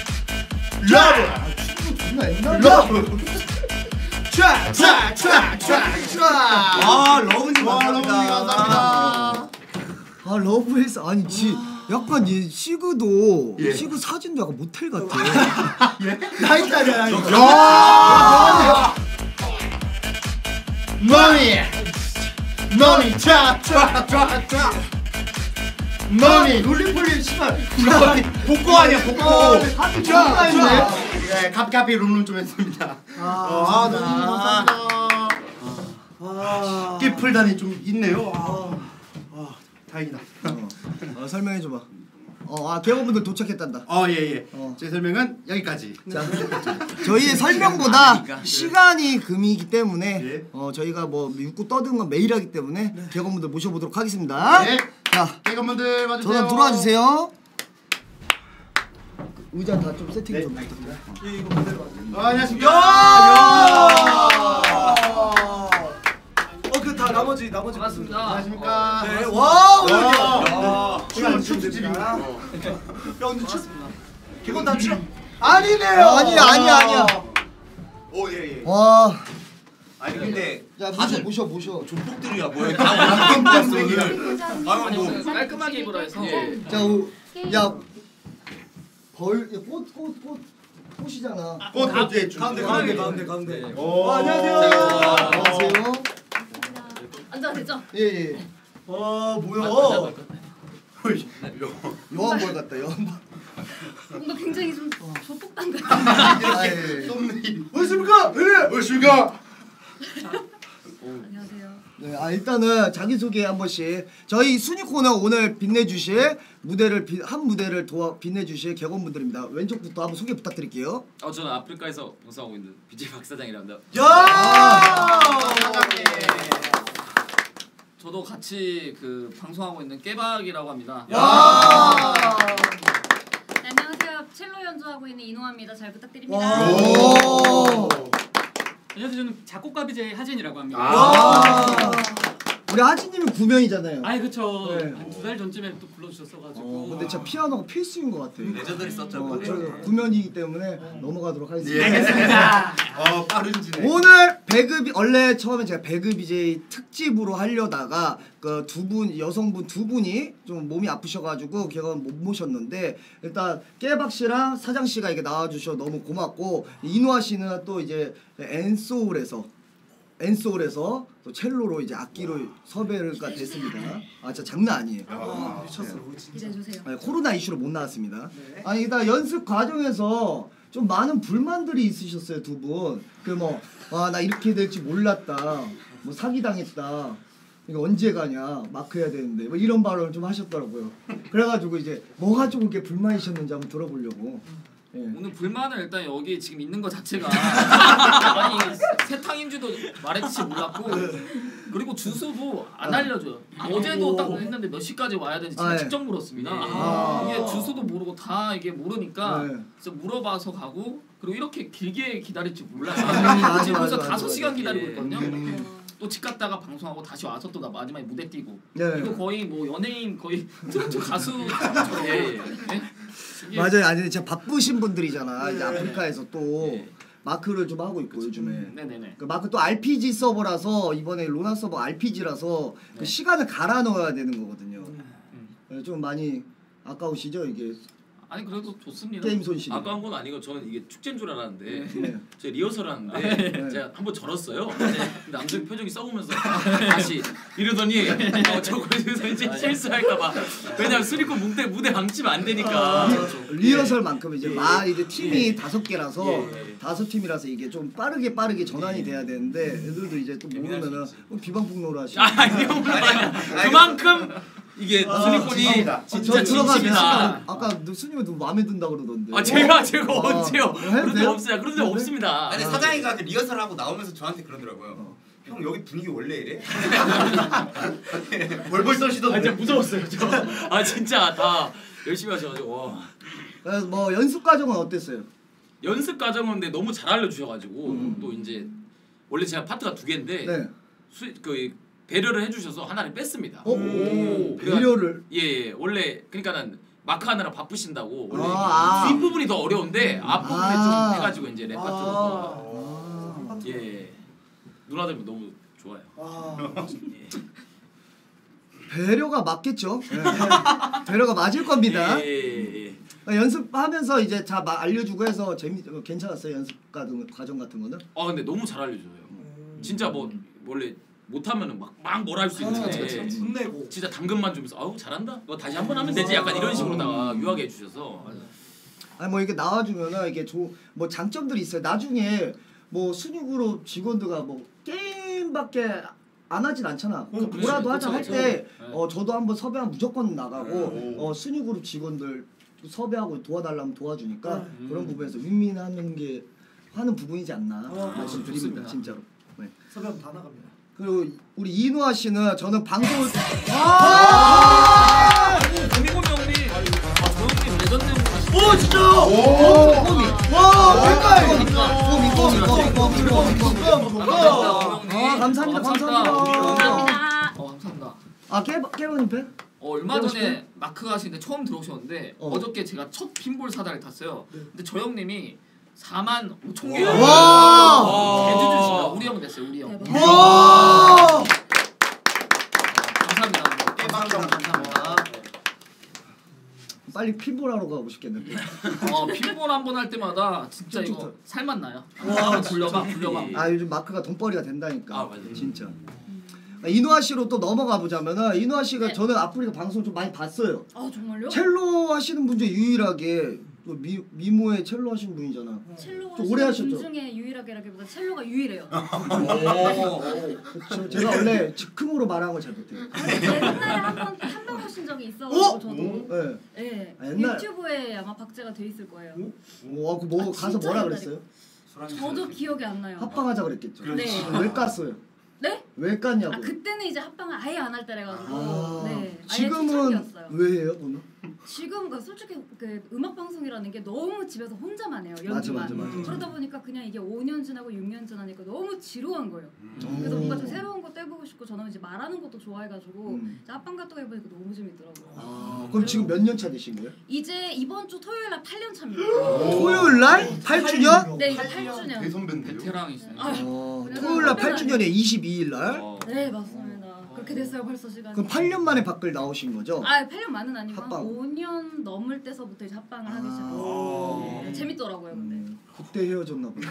러브 존나 옛날. 러브 트랙 트랙 트랙 트랙 트랙. 아 러브님 와, 감사합니다. 러브님 감사합니다. 아 러브에서 아니 지 약간 이 시그도 예. 시그 사진도 약간 모텔 같아. 나이트아니야. 야! 머니 머니 트랙트랙트랙 머니 롤링폴리 씨발. 머니 복고 아니야 복고. 하트 존나 있네. 예, 카피카피 룸룸 좀 했습니다. 아, 아, 너무 감사합니다. 아. 끼 풀다니 좀 있네요. 아, 아 다행이다. 어, 설명해줘봐. 어, 아 개업분들 도착했단다. 어, 예, 예. 어. 제 설명은 여기까지. 자, 저희의 설명보다 아니까. 시간이 금이기 때문에 예. 어, 저희가 뭐 웃고 떠드는 건 매일 하기 때문에 개업분들 모셔보도록 하겠습니다. 네. 자, 개건분들 와주세요. 전원 들어와 주세요. 의자 다 좀 세팅 좀 부탁드려요. 예, 이거 그대로 봐. 어, 안녕하십니까. 어, 그 다 나머지 나머지 반갑습니다. 안녕하십니까. 네, 와, 오늘 야, 이렇게. 이거 춤집입니다. 야, 근데 춤. 이건 다 춤. 아니네요. 아니야, 아니야, 아니야. 오, 예, 예. 와, 아니 근데 야 모셔 모셔 모셔. 존복들이야 뭐야? 다 방송을. 아니 뭐 깔끔하게 입으라 해서. 자야 벌꽃꽃꽃 꽃, 꽃, 꽃이잖아. 꽃 가- 이제 가운데 가운데 가운데 가운데 가운데. 어, 안녕하세요. 안녕하세요. 앉아도 되죠? 예예. 와 뭐야? 여왕벌 같다 여왕벌. 뭔가 굉장히 좀 조폭단 같은. 아, 예, 예. 어십니까? 예. 어십니까? 안녕하세요. 네, 아 일단은 자기 소개 한 번씩. 저희 순위 코너 오늘 빛내주실 무대를 비, 한 무대를 도와 빛내주실 객원분들입니다. 왼쪽부터 한번 소개 부탁드릴게요. 어 저는 아프리카에서 봉사하고 있는 비제이 박사장이라고 합니다. 야! 사장님. 저도 같이 그 방송하고 있는 깨박이라고 합니다. 야! 네, 안녕하세요. 첼로 연주하고 있는 이노아입니다. 잘 부탁드립니다. 오! 안녕하세요. 저는 작곡가 비제이 하진이라고 합니다. 아~ 우리 하진님은 구면이잖아요. 아니 그쵸. 네. 한 두 달 전쯤에 또 불러주셨어가지고. 어, 근데 진짜 피아노가 필수인 것 같아요. 레전드를 썼죠. 어, 저 구면이기 때문에 넘어가도록 하겠습니다. 예. 알겠습니다. 어 빠른지네. 오늘 배급 원래 처음에 제가 배급 비제이 특집으로 하려다가 그 두 분 여성분 두 분이 좀 몸이 아프셔가지고 걔가 못 모셨는데 일단 깨박 씨랑 사장 씨가 이게 나와주셔 너무 고맙고 이노아 씨는 또 이제 엔소울에서 엔소울에서 또 첼로로 이제 악기로 섭외가 됐습니다. 아 진짜 장난 아니에요. 아, 미쳤어. 기대해 주세요. 아니, 코로나 이슈로 못 나왔습니다. 아니 일단 연습 과정에서 좀 많은 불만들이 있으셨어요 두 분. 그 뭐 아 나 이렇게 될지 몰랐다. 뭐 사기 당했다. 이거 언제 가냐 마크 해야 되는데 뭐 이런 발언을 좀 하셨더라고요. 그래가지고 이제 뭐가 좀 그렇게 불만이셨는지 한번 들어보려고. 예. 오늘 불만은 일단 여기 지금 있는 것 자체가 아니 세탕인지도 말했지 몰랐고 그리고 주소도 안 알려줘요. 어제도 딱 했는데 몇 시까지 와야 되는지 제가 아, 예. 직접 물었습니다. 아. 이게 주소도 모르고 다 이게 모르니까 네. 진짜 물어봐서 가고 그리고 이렇게 길게 기다릴 줄 몰라요. 맞아, 지금 벌써 맞아, 다섯 맞아, 시간 맞아. 기다리고 예. 있거든요. 음. 또 집 갔다가 방송하고 다시 와서 또 나 마지막에 무대 뛰고 네. 이거 거의 뭐 연예인 거의 트로트 가수 예, 예. 이게 맞아요. 아니 진짜 바쁘신 분들이잖아. 이제 네. 아프리카에서 또 마크를 좀 하고 있고 요즘에. 네네네. 그 마크 또 알피지 서버라서 이번에 로나 서버 알피지라서 그 네. 시간을 갈아 넣어야 되는 거거든요. 네, 좀 많이 아까우시죠 이게. 아니 그래도 좋습니다. 게임 손실. 아까운 건 아니고 저는 이게 축제인 줄 알았는데 네. 제가 리허설 하는데 네. 제가 한번 절었어요. 근데 남들 표정이 썩으면서 다시 이러더니 어, 저거에서 이제 실수할까봐 왜냐면 수리콘 무대 무대 망치면 안 되니까. 아, 리허설만큼 이제 예. 마 이제 팀이 예. 다섯 개라서 예. 다섯 팀이라서 이게 좀 빠르게 빠르게 전환이 돼야 되는데 애들도 이제 또 모르면은 비방폭로를 하시고. 아 이거 그만큼 이게 아, 수리콘이 진짜 진짜 들어가면 진심이다. 아까 너 스님은 너 마음에 든다 그러던데. 아 제가 제가 아, 언제요? 해도 그런 적 돼요? 없어요. 그런 적 없습니다. 아니 사장이가 그 리허설 하고 나오면서 저한테 그러더라고요. 형 여기 분위기 원래 이래? 벌벌 써시던데. 아 진짜 무서웠어요. 저. 아 진짜 다 열심히 하셔가지고 와. 그래서 뭐 연습 과정은 어땠어요? 연습 과정은 근데 너무 잘 알려주셔가지고 또 이제 원래 제가 파트가 두 개인데 네. 수, 그 배려를 해주셔서 하나를 뺐습니다. 어? 오, 배려를? 예, 예. 원래 그러니까는 마크 하느라 바쁘신다고 원래 아, 아. 뒷 부분이 더 어려운데 앞 부분에 아. 좀 해가지고 이제 랩 파트로 아. 예, 예. 누나들 너무 좋아요. 아. 배려가 맞겠죠? 네. 배려가 맞을 겁니다. 예, 예, 예. 연습하면서 이제 다 막 알려주고 해서 재미 어, 괜찮았어요 연습 과정 과정 같은 거는? 아 근데 너무 잘 알려줘요. 진짜 뭐 원래 못하면은 막 막 뭘 할 수 있는데 혼내고 진짜 당근만 주면서 아우 잘한다. 너 다시 한 번 하면 되지. 약간 이런 식으로다가 유하게 해주셔서. 아니 뭐 이게 나와주면은 이게 조, 뭐 장점들이 있어요. 나중에 뭐 순위그룹 직원들가 뭐 게임밖에 안 하진 않잖아. 그 그렇지, 뭐라도 하자 그렇죠, 할 때 그렇죠. 어 저도 한번 섭외하면 무조건 나가고 어 순위그룹 직원들 섭외하고 도와달라면 도와주니까 음. 그런 부분에서 윈윈하는 게 하는 부분이지 않나 어, 말씀드립니다. 좋습니다. 진짜로. 네. 섭외하면 다 나갑니다. 그리고 우리 이노아 씨는 저는 방송을 아! 김희곤 형님, 아, 저 형님 레전드 오 진짜! 오! 꼬미! 와! 백가이! 꼬미! 꼬미! 꼬미! 꼬미! 꼬미! 꼬미! 아 감사합니다. 감사합니다. 어 감사합니다. 아 깨버 깨버님 팬? 어, 얼마 깨버 전에 씨 마크 하시는데 처음 들어오셨는데 어. 어. 저께 제가 첫 핀볼 사다를 탔어요. 근데 저 형님이 사만 오천 개. 와! 대주주십니다. 우리 형 됐어요. 우리 형. 와! 감사합니다. 감사합니다. 빨리 핀볼하러 가고 싶겠는데. 어 핀볼 한 번 할 때마다 진짜 좀 이거 좋다. 살맛 나요. 와, 한번 굴려봐, 굴려봐. 아 요즘 마크가 돈벌이가 된다니까. 아, 맞아요. 진짜. 이노아 씨로 또 넘어가 보자면은 이노아 씨가 네. 저는 아프리카 방송 좀 많이 봤어요. 아 정말요? 첼로 하시는 분 중에 유일하게 또 미, 미모의 첼로 하시는 분이잖아. 첼로 좀 오래 하시는 하셨죠? 분 중에 유일하게라기보다 첼로가 유일해요. 그렇죠. 제가 원래 즉흥으로 말하는 걸 잘 못해요. 옛날에 한번 한 번 하신 적이 있어가지고 저도. 네. 네. 아, 옛날- 유튜브에 아마 박제가 돼 있을 거예요. 와, 그 뭐 아, 가서 진짜 뭐라 옛날에. 그랬어요? 저도 기억이 안 나요. 합방하자 그랬겠죠. 네. 왜 깠어요? 네? 왜 깠냐고. 아 그때는 이제 합방을 아예 안 할 때래가지고. 아, 네. 아예 지금은 초창기였어요. 왜 해요, 오늘? 지금 그 솔직히 그 음악 방송이라는 게 너무 집에서 혼자만 해요. 맞아, 연주만. 맞아, 맞아. 그러다 보니까 그냥 이게 오 년 지나고 육 년 지나니까 너무 지루한 거예요. 음. 그래서 뭔가 좀 새로운 것도 해보고 싶고 저는 이제 말하는 것도 좋아해가지고 음. 이제 합방 같은 거 해보니까 너무 재밌더라고요. 아, 그럼 지금 몇 년 차 되신 거예요? 이제 이번 주 토요일 날 팔 년 차입니다. 토요일 날 팔 주년? 네, 이제 팔 주년. 베테랑이시네. 아, 어, 그래서 토요일 날 팔 후배가 주년에 이십이 일 날. 네, 맞습니다. 그렇게 됐어요, 벌써 시간이. 그럼 팔 년 만에 밖을 나오신 거죠? 아, 팔 년 만은 아니고 한 합방. 오 년 넘을 때서부터 이제 합방을 하기 시작했어요. 네, 재밌더라고요, 근데. 음, 그때 헤어졌나 보다.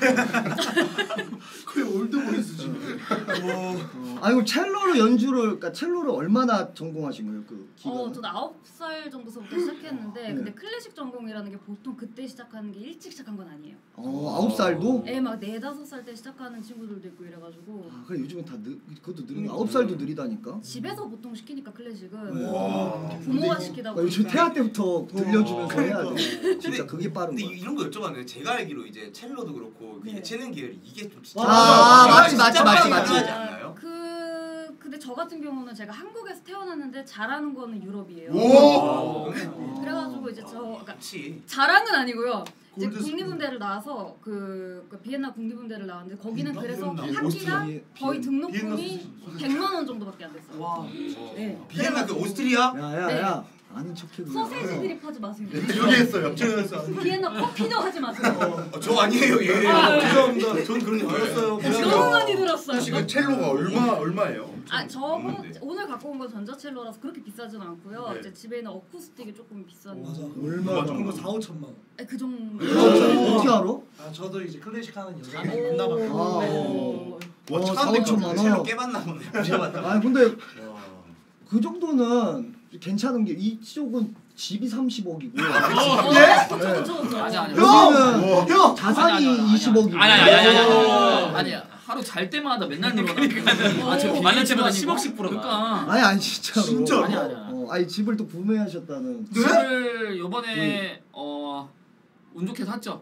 그래 올드보이스 지금. 어, 아니 그럼 첼로로 연주를 그러니까 첼로를 얼마나 전공하신 거예요? 그 기간? 어, 저는 아홉 살 정도서부터 시작했는데 네. 근데 클래식 전공이라는 게 보통 그때 시작하는 게 일찍 시작한 건 아니에요. 어, 아홉 살도? 네, 막 네다섯 살 때 시작하는 친구들도 있고 이래가지고 아, 그래 요즘은 다 느, 그것도 느린 아홉 살도 느리다니까. 집에서 보통 시키니까 클래식은 네. 부모가 시키다 아, 보니까 요즘 태아 때부터 들려주면서 해야 돼. 근데- 진짜 그게 빠른 근데 거야. 이런 거 여쭤봤는데 제가 알기로 이제 첼로도 그렇고 그 예체능 계열이 이게 좀 진짜 아, 맞지, 진짜 맞지, 많이 맞지, 맞지. 나지 않나요? 그 근데 저 같은 경우는 제가 한국에서 태어났는데 잘하는 거는 유럽이에요. 오! 그래가지고 이제 저 그러니까 그치. 자랑은 아니고요. 이제 골드 국립음대를 나와서 그, 그 비엔나 국립음대를 나왔는데 거기는 비엔나? 그래서 비엔나? 학기가 오스트리아? 거의 비엔나 등록금이 백만 원 정도밖에 안 됐어요. 와. 네. 비엔나 그 오스트리아? 야야야 아는 척해. 소세지 드립 하지 마세요. 여기 했어요. 저기 했어요. 비엔나 커피도 하지 마세요. 어, 저 아니에요. 예. 아, 죄송합니다. 전 그런 줄 알았어요. 너무 많이 들었어요. 혹시 그 첼로가 얼마 얼마예요? 아, 저 오늘 갖고 온 건 전자첼로라서 그렇게 비싸진 않고요. 네. 이제 집에 있는 어쿠스틱이 조금 비싼. 맞아. 얼마 정도 사, 오천만 원. 네, 그 정도. 어떻게 알아? 아, 저도 이제 클래식 하는 여자 아, 만나봤거든요. 어, 와, 어, 차가운데 사오천만 원. 첼로 깨봤나 보네. 아니 근데 그 정도는 괜찮은 게 이쪽은 집이 삼십억이고. 어, 예? 그쵸, 그쵸, 그쵸. 아니, 아니. 여기는 형! 자산이 아니, 아니, 아니, 이십억이고. 아니 아니 아니 아니 아니 하루 잘 때마다 맨날 늘어나. 아저 만날 때마다 십억씩 불어나. 그러니까 아니 아니 진짜로. 진짜로? 아니, 아니, 아니. 어, 아니 집을 또 구매하셨다는. 집을 요번에 어 운 좋게 샀죠.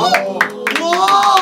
와!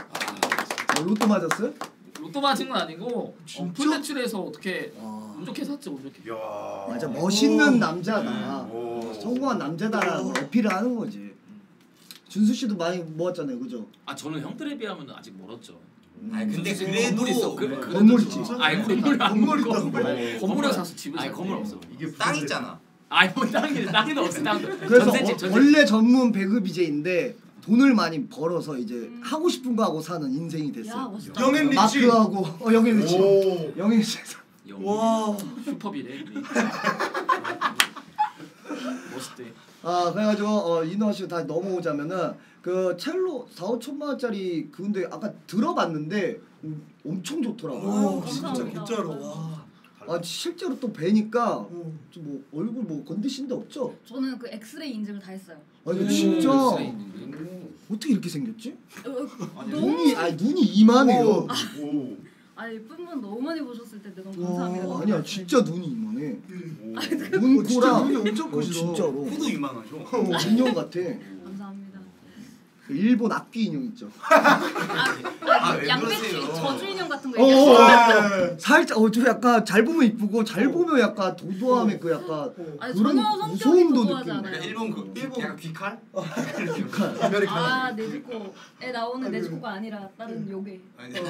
어, 로또 맞았어요? 로또 맞은 건 아니고 어, 풀 대출해서 어떻게 운 좋게 샀죠, 운 좋게. 맞아 멋있는 남자다. 성공한 남자다라는 걸 어필을 하는 거지. 준수 씨도 많이 모았잖아요, 그죠? 아 저는 형들에 비하면 아직 멀었죠. 아니 근데 무슨 그래도 건물 있어. 그, 그래도 건물 좀- 있지. 아니 건물 건물 있다고? 건물을 사서 집을 아니 샀대. 건물 없어. 땅 있잖아. 아니 뭐 땅이 땅이 없어 땅. 그래서 전셋집 어, 전셋집. 원래 전문 배그 비제이인데 돈을 많이 벌어서 이제 하고 싶은 거 하고 사는 인생이 됐어요. 멋있다. 영앤 리치. 마크하고 어 영앤 리치. 오. 영앤 리치. 와. 슈퍼비래. 우리. 멋있대. 아 그래가지고 어, 이노아 씨다 넘어오자면은 그 첼로 사오천만 원짜리 그건데 아까 들어봤는데 음, 엄청 좋더라고. 오, 진짜 진짜로. 와. 아 실제로 또 뵈니까 좀 뭐 얼굴 뭐 건드신 데 없죠? 저는 그 엑스레이 인증을 다 했어요. 아니 음, 진짜 엑스레이 어떻게 이렇게 생겼지? 어, 눈이 아니 눈이 이만해요. 아 예쁜 분 너무 많이 보셨을 텐데 너무 와, 감사합니다. 아니야 진짜 눈이 이만해. 어, 눈 진짜 코랑 눈이 엄청 어, 크시다. 진짜로. 후도 이만하죠. 어, 인형 같아. 감사합니다. 그 일본 악귀 인형 있죠. 아, 왜 양배추 그러세요? 저주 인형 같은 거 어, 얘기하시죠? 살짝 어저 약간 잘 보면 이쁘고 잘 보면 약간 도도함의 그 약간 아니 그런 전혀 성격이 무서움도 도도하지 느끼고. 않아요. 일본 그 일본 약간 귀칼? 아 네즈코에 나오는 네즈코가 아니라 다른 요괴.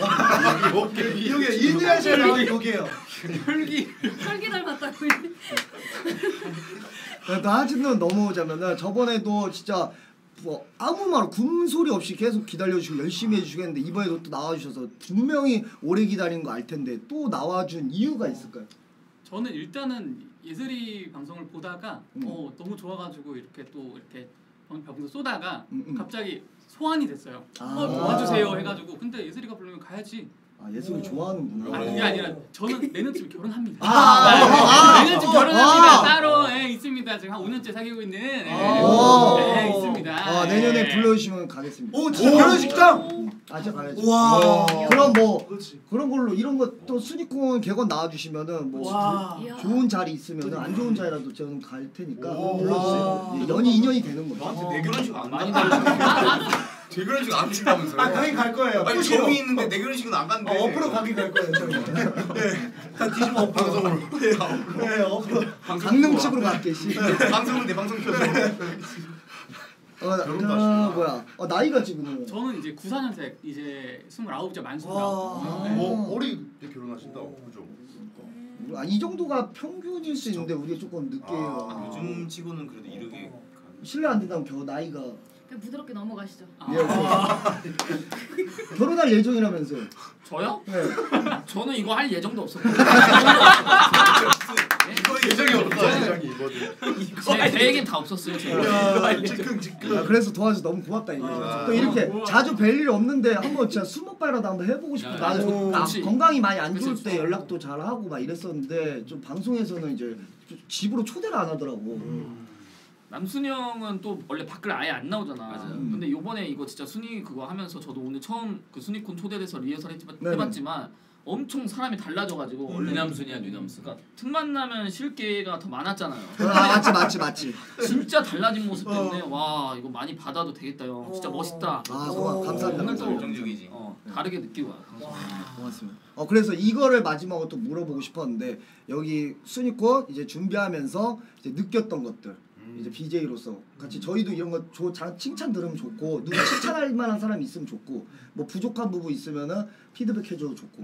이게 이니아시아 나온 여기에요. 혈기. 혈기 닮았다고. 나하진은 넘어오자면은 저번에도 진짜 뭐 아무 말 군소리 없이 계속 기다려주시고 열심히 해주시겠는데 이번에도 또 나와주셔서 분명히 오래 기다린 거 알 텐데 또 나와준 이유가 있을까요? 저는 일단은 예슬이 방송을 보다가 음. 어, 너무 좋아가지고 이렇게 또 이렇게 병도 쏘다가 음, 음. 갑자기 소환이 됐어요. 아. 어, 도와주세요 해가지고 근데 예슬이가 부르면 가야지. 아 예슬이 좋아하는구나. 아 그게 아니라 저는 내년쯤 결혼합니다. 아, 아, 아, 내년쯤 아, 결혼합니다. 아. 따로 예, 있습니다. 지금 한 오 년째 사귀고 있는 예, 아. 예, 있습니다. 아 내년에 불러주시면 가겠습니다. 오 진짜 결혼식장? 아 진짜 가야지. 와. 그럼 뭐 그런 걸로 이런 거 또 수니콘 객원 나와주시면은 뭐 와. 조- 좋은 자리 있으면은 안 좋은 자리라도 저는 갈 테니까 오. 불러주세요. 예, 연이 인연이 되는 거죠. 너한테 내 결혼식 안 많이 간다. 제 결혼식 안 친다면서요? 아 가긴 갈 거예요. 아니 꼬시러. 정이 있는데 내 결혼식은 안 간대. 어, 어프로 가긴 갈 거예요. 저는. 네. 다 뒤집어 엎어. 방송으로. 네, 엎어. 강릉 측으로 갈게 씨. 방송은 내 방송 켜줘. 어, 나, 어 뭐야? 어 나이가 지금. 저는 이제 구사 년생 이제 스물아홉째 만 와. 스물아홉. 네. 뭐 어리 결혼하신다고 그죠? 아, 이 정도가 평균일 수 있는데 우리가 조금 늦게 해요. 아, 요즘 치고는 그래도 이르게. 실례 안 된다면 겨 나이가 그냥 부드럽게 넘어가시죠. 예, 예. 결혼할 예정이라면서요? 저요? 네. 저는 이거 할 예정도 없었고. 이거 예정이 없어 예정이 이거는. 제 계획엔 다 없었어요. 야, 즉흥 즉흥. 아, 그래서 도와줘서 너무 고맙다 이거. 아, 또 이렇게 우와. 자주 뵐 일 없는데 한번 진짜 스무 발이라도 한번 해보고 싶어. 야, 나는 오, 나 그치. 건강이 많이 안 좋을 그치, 때 연락도 잘 하고 막 이랬었는데 좀 방송에서는 이제 좀 집으로 초대를 안 하더라고. 남순이 형은 또 원래 밖을 아예 안 나오잖아. 맞아요. 근데 요번에 이거 진짜 순위 그거 하면서 저도 오늘 처음 그 순위콘 초대돼서 리허설 했지만, 네네. 해봤지만 엄청 사람이 달라져가지고 원래 유남순이야 유남순. 그러니까 틈만 나면 쉴 기회가 더 많았잖아요. 아 맞지 맞지 맞지. 진짜 달라진 모습 때문에 와 이거 많이 받아도 되겠다 형. 진짜 멋있다. 아 고마 감사합니다. 오늘 또 긍정적이지. 어, 다르게 느끼고 와요. 고맙습니다. 어 그래서 이거를 마지막으로 또 물어보고 싶었는데 여기 순위콘 이제 준비하면서 이제 느꼈던 것들 이제 비제이로서 같이 저희도 이런 거 조, 자, 칭찬 들으면 좋고 누구 칭찬할 만한 사람이 있으면 좋고 뭐 부족한 부분 있으면은 피드백 해줘도 좋고.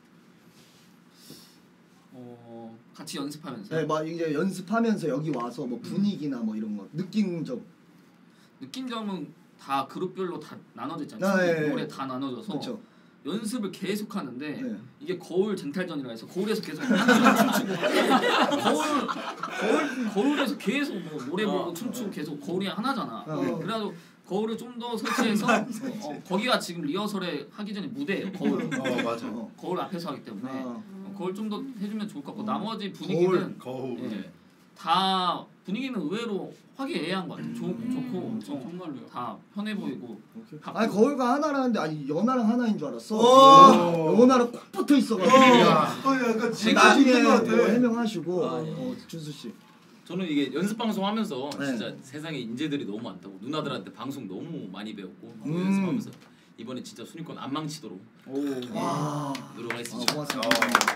어 같이 연습하면서. 네, 막 이제 연습하면서 여기 와서 뭐 분위기나 뭐 이런 거 느낀 점. 느낀 점은 다 그룹별로 다 나눠져 있잖아요. 아, 예, 예. 노래 다 나눠져서 그쵸. 연습을 계속 하는데 네. 이게 거울 쟁탈전이라 해서 거울에서 계속 춤추고 거울 거울 거울에서 계속 뭐 노래 부르고 춤추고 계속 거울이 하나잖아. 어. 그래가지고 거울을 좀 더 설치해서 어, 거기가 지금 리허설에 하기 전에 무대예요. 거울. 어, 맞아. 어, 거울 앞에서 하기 때문에 어. 어, 거울 좀 더 해주면 좋을 것 같고 나머지 분위기는 거울. 예, 다 분위기는 의외로 화기애애한 것 같아요. 좋, 좋고 음, 엄청 정말로요. 다 편해 보이고. 아니 거울과 하나라는데 아니 연하랑 하나인 줄 알았어. 오. 연하랑 콕 붙어 있어가지고. 어, 약간 진짜 나중에 있는 것 같아. 뭐 해명하시고 아, 예. 어, 준수 씨. 저는 이게 연습 방송 하면서 네. 진짜 세상에 인재들이 너무 많다고 누나들한테 방송 너무 많이 배웠고 뭐 음. 연습하면서 이번에 진짜 순위권 안 망치도록 예, 와. 노력하겠습니다. 어, 고맙습니다.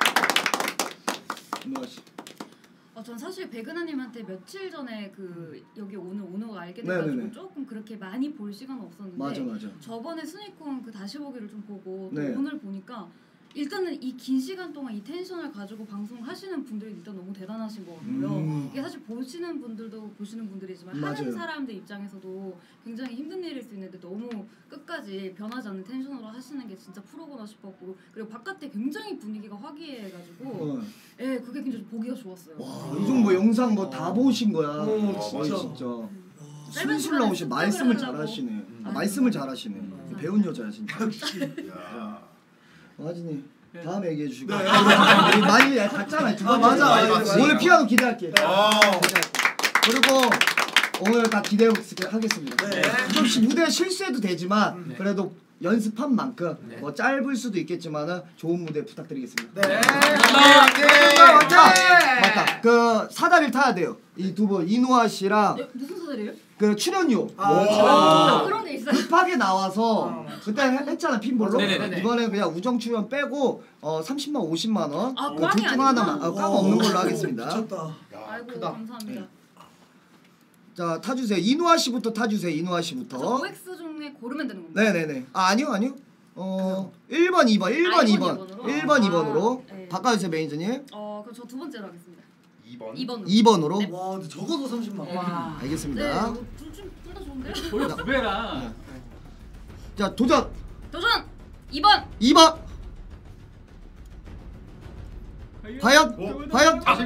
누나 씨. 어, 전 사실 백은하님한테 며칠 전에 그 여기 오늘 오너가 알게 네네네. 돼가지고 조금 그렇게 많이 볼 시간은 없었는데 맞아, 맞아. 저번에 스니콘 그 다시 보기를 좀 보고 또 네. 오늘 보니까 일단은 이 긴 시간 동안 이 텐션을 가지고 방송을 하시는 분들이 일단 너무 대단하신 것 같고요. 음. 이게 사실 보시는 분들도 보시는 분들이지만 맞아요. 하는 사람들 입장에서도 굉장히 힘든 일일 수 있는데 너무 끝까지 변하지 않는 텐션으로 하시는 게 진짜 프로구나 싶었고 그리고 바깥에 굉장히 분위기가 화기애애해가지고 어. 예 그게 굉장히 보기가 좋았어요. 요즘 뭐 영상 뭐 다 보신 거야. 어, 거의 진짜. 진짜. 짧은 술술 시간에 나오시 말씀을 습득을 잘하시네. 아, 음. 말씀을 잘하시네. 음. 배운 여자야 진짜. 야. 어, 하진이 다음에 얘기해 주시고. 네. 우리 많이 갔잖아요. 두 아, 번째. 맞아, 많이 맞아, 봤어요. 오늘 피아노 기대할게. 어. 그리고 오늘 다 기대하겠습니다. 네. 좀씩 무대 실수해도 되지만 네. 그래도 연습한 만큼 네. 뭐 짧을 수도 있겠지만은 좋은 무대 부탁드리겠습니다. 네. 아, 맞다. 그 사다리를 타야 돼요. 이 두 분 이노아 씨랑 네, 무슨 소리예요? 그 출연료. 아, 그런 게 있어요. 급하게 나와서 그때 했- 했잖아 핀볼로. 네네네. 이번에 그냥 우정 출연 빼고 어 삼십만 오십만 원. 아, 그 꽝이 둘 중 아니구나. 하나만 어, 꽝 없는 걸로 하겠습니다. 미쳤다. 아이고 크다. 감사합니다. 자 타주세요. 이노아 씨부터 타주세요. 이노아 저 씨부터. 오엑스 중에 고르면 되는 건가요? 네네네. 아 아니요 아니요. 어 일 번 이 번 일 번 아, 이 일 번 번, 이 번으로? 일 번 아, 이 번으로 네. 바꿔주세요 매니저님. 어 그럼 저 두 번째로 하겠습니다. 이 번. 이 번으로. 이 번으로? 네. 와, 근데 적어도 삼십만 원. 와. 알겠습니다. 네, 둘다 좋은데요? 원래 두 배라. 자, 도전. 도전! 이 번! 이 번. 과연? 과연? 과연?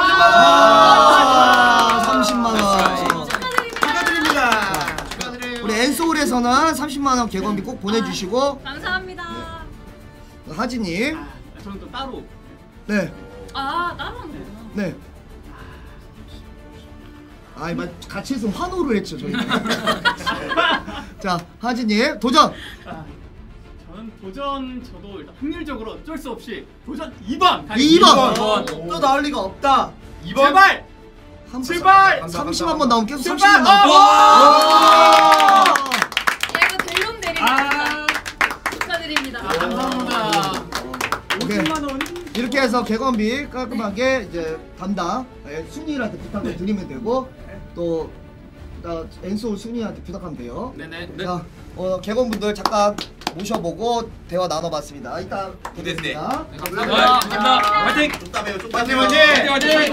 아, 삼십만 원. 축하드립니다. 우리 엔소울에서는 삼십만 원 개건비 꼭 보내주시고. 감사합니다. 하진님. 아, 저는 또 따로. 네. 아, 따로 하는 거구나. 네. 아이, 막 같이 했으면 환호를 했죠, 저희. 자, 하진님 도전. 아, 저는 도전 저도 일단 확률적으로 어쩔 수 없이 도전 이 번. 이 번. 또 나올 리가 없다. 이 번. 제발. 한 제발. 삼십만 번 나오면 계속 제발. 삼십만 나오고. 와. 야, 이거 델론 내리겠다. 축하드립니다. 감사합니다. 오십만 원. 이렇게 해서 개건비 깔끔하게 이제 담당 예, 순이한테 부탁을 드리면 되고 또 나 엔소울 순이한테 부탁하면 돼요. 네네. 자, 어, 개건분들 잠깐 모셔보고 대화 나눠봤습니다. 이따 뵙겠습니다. 감사합니다. 화이팅. 쪽다배요 화이팅 쪽다배요. 화이팅.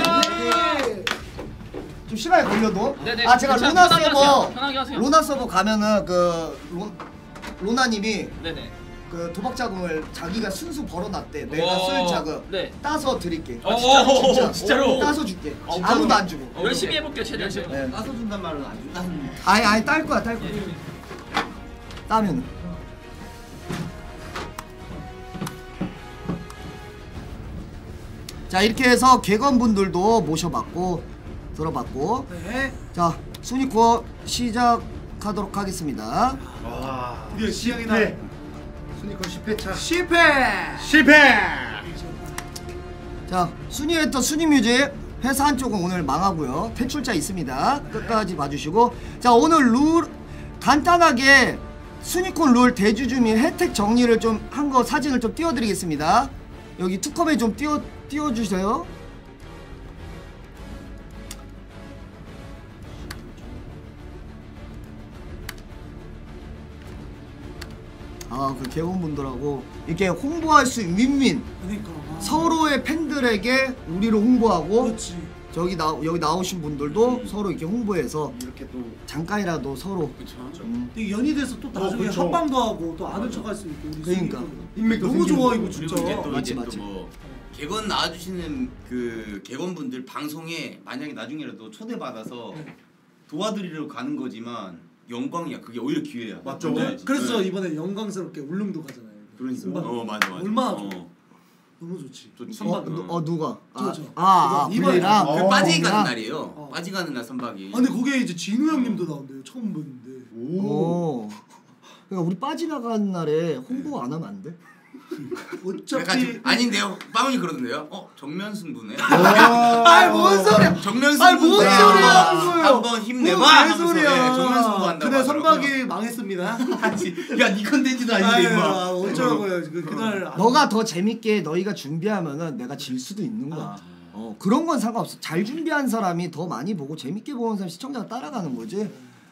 좀 시간이 걸려도 네네. 아 제가 괜찮- 로나 편하게 서버 하세요. 편하게 하세요. 로나 서버 가면은 그 로, 로나님이 네네. 그 도박 자금을 자기가 순수 벌어놨대. 내가 오. 쓸 자금 네. 따서 드릴게. 아, 진짜로? 진짜? 진짜로 따서 줄게. 어, 아무도 안 주고. 어, 열심히 해볼게요 최대한. 네. 따서 준단 말은 안 준다는. 아니 아니 딸 거야 딸 거야. 따면. 자 이렇게 해서 개건분들도 모셔봤고 들어봤고. 네. 자 순위코 시작하도록 하겠습니다. 와. 드디어 시작이 나. 순위권 십 회 차. 십 회. 실패. 자 순위했던 순위뮤직 회사 한쪽은 오늘 망하고요. 퇴출자 있습니다. 끝까지 봐주시고 자 오늘 룰 간단하게 순위콘 룰 대주주 및 혜택 정리를 좀 한 거 사진을 좀 띄워드리겠습니다. 여기 투컵에 좀 띄워 띄워주세요. 아, 그 개원분들하고 이렇게 홍보할 수 윈윈. 그러니까. 서로의 팬들에게 우리를 홍보하고. 그렇지. 저기 나 여기 나오신 분들도 음. 서로 이렇게 홍보해서 이렇게 또 잠깐이라도 서로. 음. 되게 연이 돼서 또 나중에 어, 그쵸. 합방도 하고 또 아는 척할 수 있고. 우리 그러니까. 순위권. 인맥도 너무 생기고. 좋아 이거 진짜. 그리고 이제 또 맞지, 이제 맞지. 또뭐 개건 나와주시는 그 개건분들 방송에 만약에 나중에라도 초대받아서 도와드리러 가는 거지만 영광이야. 그게 오히려 기회야. 맞죠. 네. 그래서 네. 이번에 영광스럽게 울릉도 가잖아요. 그러니까. 순방. 어 맞아 맞아. 얼마나 어. 좋아. 너무 좋지. 좋지. 어, 선박. 누, 어 누가? 아, 저, 저. 아, 아 이번- 블레이랑. 그 어, 빠지기 그냥? 가는 날이에요. 어. 빠지기 가는 날 선박이. 아 근데 거기에 이제 진우 형님도 나온대요. 처음 봤는데. 오. 그러니까 우리 빠지나간 날에 홍보 안 하면 안 돼? 어차피 약간 아닌데요. 빠문이 그러던데요. 어 정면 승부네. 아이 뭔 소리야? 정면 아이 뭔 승부네. 소리야? 한번, 한번 힘내봐. 뭔 하면서, 개소리야. 예, 정면 승부한다고. 그날 하더라고요. 선박이 망했습니다. 야니 컨텐츠도 아닌데 아유, 임마. 아, 어쩌라고요. 그, 그날 안- 너가 더 재밌게 너희가 준비하면은 내가 질 수도 있는 거야. 어 그런 건 상관없어. 잘 준비한 사람이 더 많이 보고 재밌게 보는 사람 시청자가 따라가는 거지.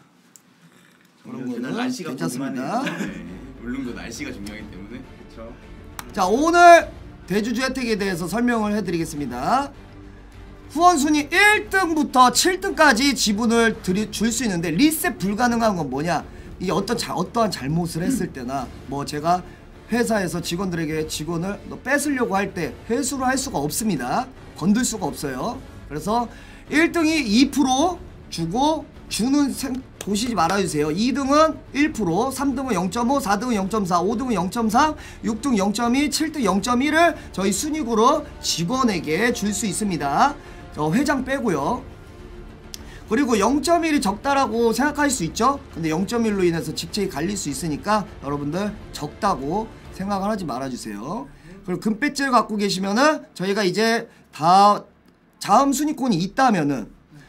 그런 그날 거는 날씨가 괜찮습니다. 궁금하네요. 네. 울릉도 날씨가 중요하기 때문에. 그렇죠. 자 오늘 대주주 혜택에 대해서 설명을 해드리겠습니다. 후원 순위 일 등부터 칠 등까지 지분을 줄 수 있는데 리셋 불가능한 건 뭐냐? 이게 어떤 자, 어떠한 잘못을 했을 때나 뭐 제가 회사에서 직원들에게 직원을 너 뺏으려고 할 때 회수를 할 수가 없습니다. 건들 수가 없어요. 그래서 일 등이 이 퍼센트 주고 주는 생, 보시지 말아주세요. 이 등은 일 퍼센트, 삼 등은 영 점 오, 사 등은 영 점 사, 오 등은 영 점 삼, 육 등 영 점 이, 칠 등 영 점 일을 저희 순위그룹 직원에게 줄 수 있습니다. 저 회장 빼고요. 그리고 영 점 일이 적다라고 생각할 수 있죠. 근데 영 점 일로 인해서 직책이 갈릴 수 있으니까 여러분들 적다고 생각을 하지 말아주세요. 그리고 금배지를 갖고 계시면은 저희가 이제 다 다음 순위권이 있다면은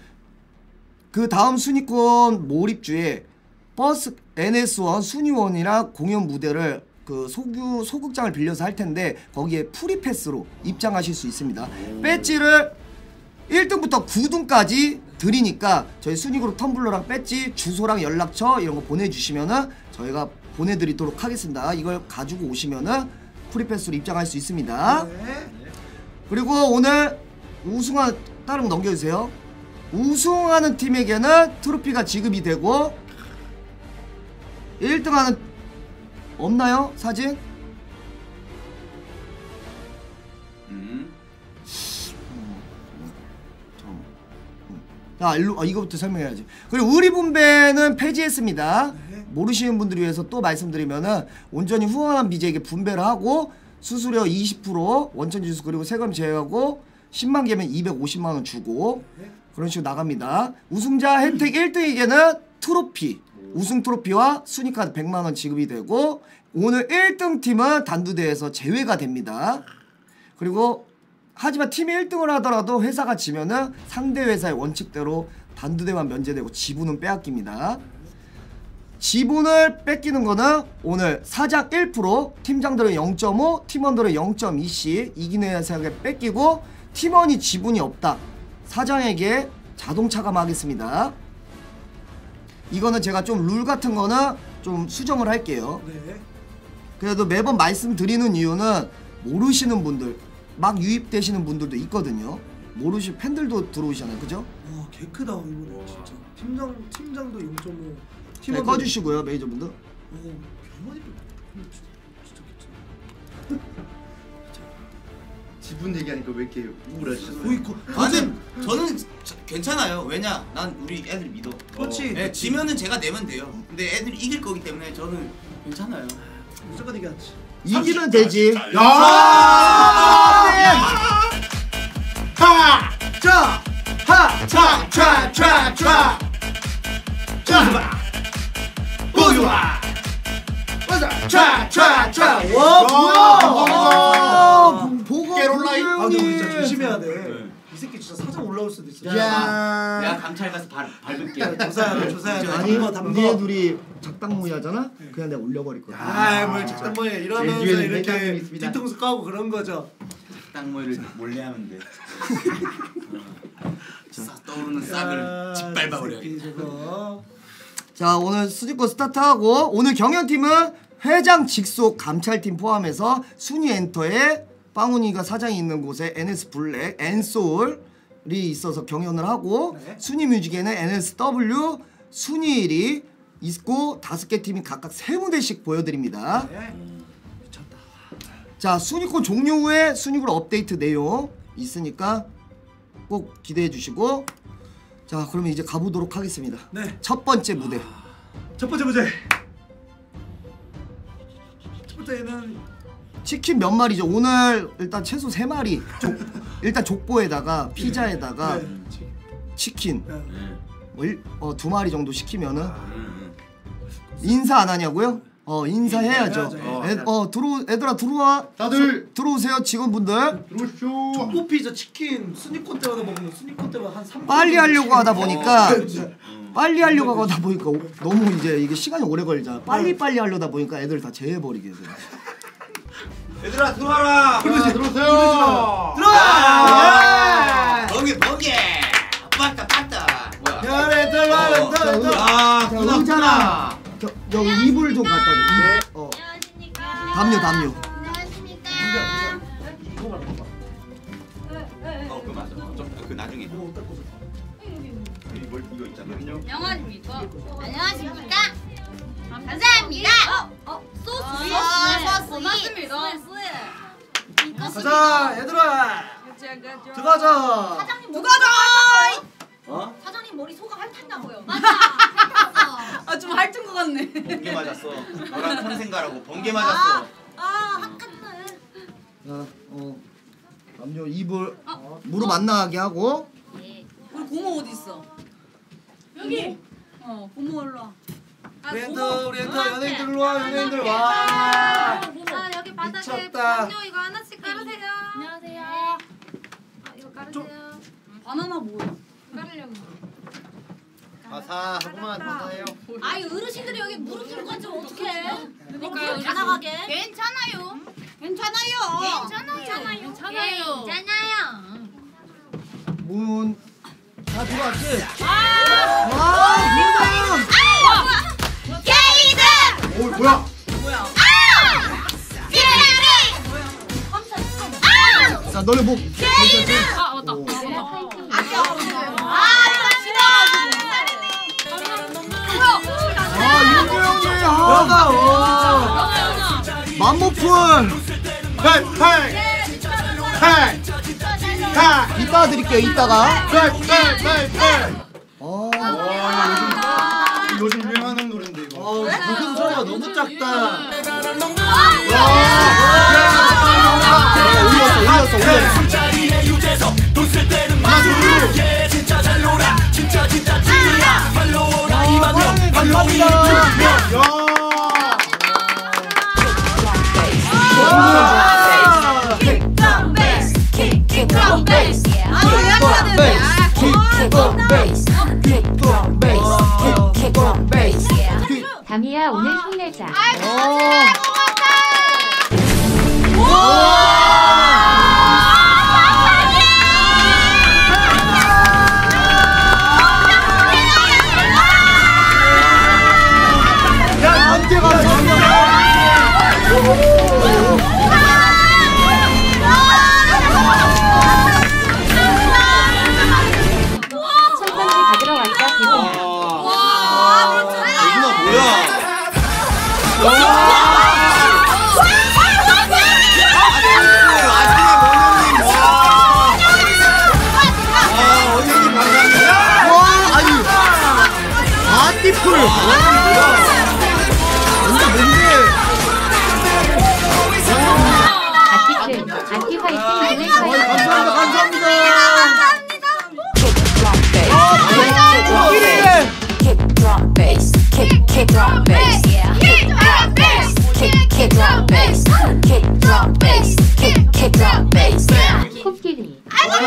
그 다음 순위권 몰입주에 버스 엔에스원 순위원이랑 공연 무대를 그 소규 소극장을 빌려서 할 텐데 거기에 프리패스로 입장하실 수 있습니다. 배지를 일 등부터 구 등까지 드리니까 저희 순위그룹 텀블러랑 배지 주소랑 연락처 이런 거 보내주시면은 저희가 보내드리도록 하겠습니다. 이걸 가지고 오시면은 프리패스로 입장할 수 있습니다. 그리고 오늘 우승한 다른 거 넘겨주세요. 우승하는 팀에게는 트로피가 지급이 되고 일 등하는 없나요? 사진? 음. 자, 일로, 아, 이거부터 설명해야지. 그리고 우리 분배는 폐지했습니다. 네. 모르시는 분들을 위해서 또 말씀드리면은 온전히 후원한 비제에게 분배를 하고 수수료 이십 퍼센트 원천 지수 그리고 세금 제외하고 십만 개면 이백오십만 원 주고 네. 그런 식으로 나갑니다. 우승자 혜택 일 등에게는 트로피, 우승 트로피와 순위카드 백만 원 지급이 되고 오늘 일 등 팀은 단두대에서 제외가 됩니다. 그리고 하지만 팀이 일 등을 하더라도 회사가 지면은 상대 회사의 원칙대로 단두대만 면제되고 지분은 빼앗깁니다. 지분을 뺏기는 거는 오늘 사장 일 퍼센트, 팀장들은 영 점 오, 팀원들은 영 점 이씩 이기는 회사에게 뺏기고 팀원이 지분이 없다. 사장에게 자동 차감하겠습니다. 이거는 제가 좀 룰 같은 거는 좀 수정을 할게요. 네. 그래도 매번 말씀드리는 이유는 모르시는 분들 막 유입되시는 분들도 있거든요. 모르시 팬들도 들어오시잖아요, 그죠? 와, 개 크다 이거는 진짜. 팀장 팀장도 영 점 오. 네, 꺼주시고요, 매니저분들. 어, 개 많이 진짜 괜찮아. 지분 얘기하니까 왜 이렇게 우울하시죠? 나는 저는 저- 괜찮아요. 왜냐? 난 우리 애들 믿어. 그렇지. 네, 지면은 제가 내면 돼요. 근데 애들이 이길 거기 때문에 저는 괜찮아요. 무조건 이겨야지. 이기면 되지. 야! 하! 자! 하! 차! 차! 차! 차! 자! 보여봐! 맞아! 차! 차! 차! 와! 뭐야! 보고 깨롤라인. 아, 근데 우리 진짜 조심해야 돼. 이 새끼 진짜 사정 올라올 수도 있어. 야, 내가 감찰 가서 발 밟을게. 조사해야 돼, 조사해야 돼. 아니, 담궈, 담궈. 니네 둘이 작당무이 하잖아? 그냥 내가 올려버릴 거야. 아, 뭘 작당모에 이러면서 뒤에는 이렇게 회장님이 있습니다. 뒤통수 까고 그런 거죠. 작당모를 몰래 하면 돼. 싹 떠오르는 싹을 짓밟아버려. 자, 오늘 수직권 스타트하고 오늘 경연팀은 회장 직속 감찰팀 포함해서 순위 엔터에 빵훈이가 사장이 있는 곳에 엔에스 블랙, 엔소울이 있어서 경연을 하고 네. 순위 뮤직에는 엔에스 더블유, 순위 일이 있고 다섯 개 팀이 각각 세 무대씩 보여드립니다. 네. 자, 순위권 종료 후에 순위권 업데이트 내용 있으니까 꼭 기대해 주시고 자, 그러면 이제 가보도록 하겠습니다. 네. 첫 번째 무대. 첫 번째 무대. 첫 번째는 치킨 몇 마리죠? 오늘 일단 최소 세 마리. 족, 일단 족보에다가 피자에다가 네. 치킨 네. 어, 일, 어, 두 마리 정도 시키면은 인사 안 하냐고요? 어, 인사해야죠. 인사해야죠. 애, 어, 들어 애들아 들어와. 다들 들어오세요, 직원분들. 들어오시오. 족보 피자 치킨 순위권 때마다 먹으면 순위권 때마다 한 삼 분 빨리 하려고 하다 보니까 어, 진짜. 빨리 하려고 하다 보니까 오- 너무 이제 이게 시간이 오래 걸리잖아. 빨리 빨리 하려다 보니까 애들 다 제해버리게 돼. 얘들아 들어와라. 들어오세요. 들어오세요. 들어와. 번개 번개. 빠따 빠따. 뭐야? 야래 들어와. 어. 아, 자, 구나 의자나. 구나. 저, 저기 이불 좀 갖다 줘. 이불. 어. 담요 담요. 어, 그 맞아. 좀그 나중에. 이거 이거 있잖아. 안녕하십니까? 안녕하십니까? 감사합니다. 어, 어 소스. 아, 소스. 고맙습니다. 가자, 얘들아. 들어가자. 사장님 머리 들어가자. 어? 사장님 머리 소가 핥았다고요. 아 좀 핥은 것 같네. 번개 맞았어. 너랑 평생 가라고 번개 맞았어. 아, 아깝네. 자, 어. 담요 이불 무릎 안 나가게 하고. 우리 고모 어디 있어? 여기. 어 고모 일로 와. 아, 우리 엔터, 고모. 우리 엔터, 누나한테. 연예인들 와, 연예인들 와. 아, 여기 바닥에 미쳤다. 담요 이거 하나씩 깔으세요. 안녕하세요. 아, 이거 깔으세요. 바나나 뭐야? 깔으려고. 아사 하고만 감사해요. 아이 어르신들이 여기 무릎 꿇고 앉으면 어떡해? 그러니까요, 다 나가게. 괜찮아요. 괜찮아요. 괜찮아요. 괜찮아요. 괜찮아요. 문. 다 들어왔지? 아! 아, 아! 게이드! 오 뭐야? 뭐야? 아! 게이드! 아! 자, 너네 목. 게이드! 아 맞다. 오. 아 윤규영님 하다 와 맘모풀 팩팩팩 이따가 드릴게요 이따가 팩팩팩팩 요즘 유행하는 노래인데 이거. 무슨 소리가 너무 작다. 올렸어 올렸어 다미야 오늘 힘내자. 손편지 받으러 왔다 대구야. 아티풀 뭔데 뭔데 아티플 아티 화이팅 오늘 저희 감사합니다 감사합니다 코끼리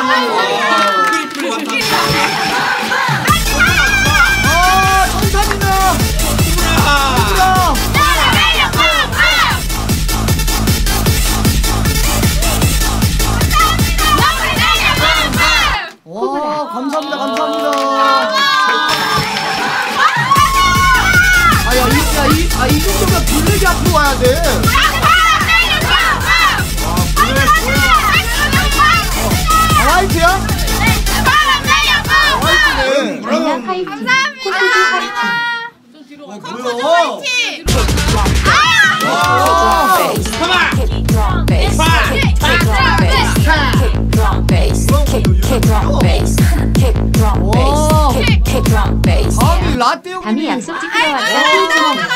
와 감사합니다 감사합니다 아야 이 아 이 정도면 블랙이 앞으로 와야 돼 화이트야? 화이트네 미나 화이팅 코끼리 화이팅 뭐야 담이 약속 지키러 왔다.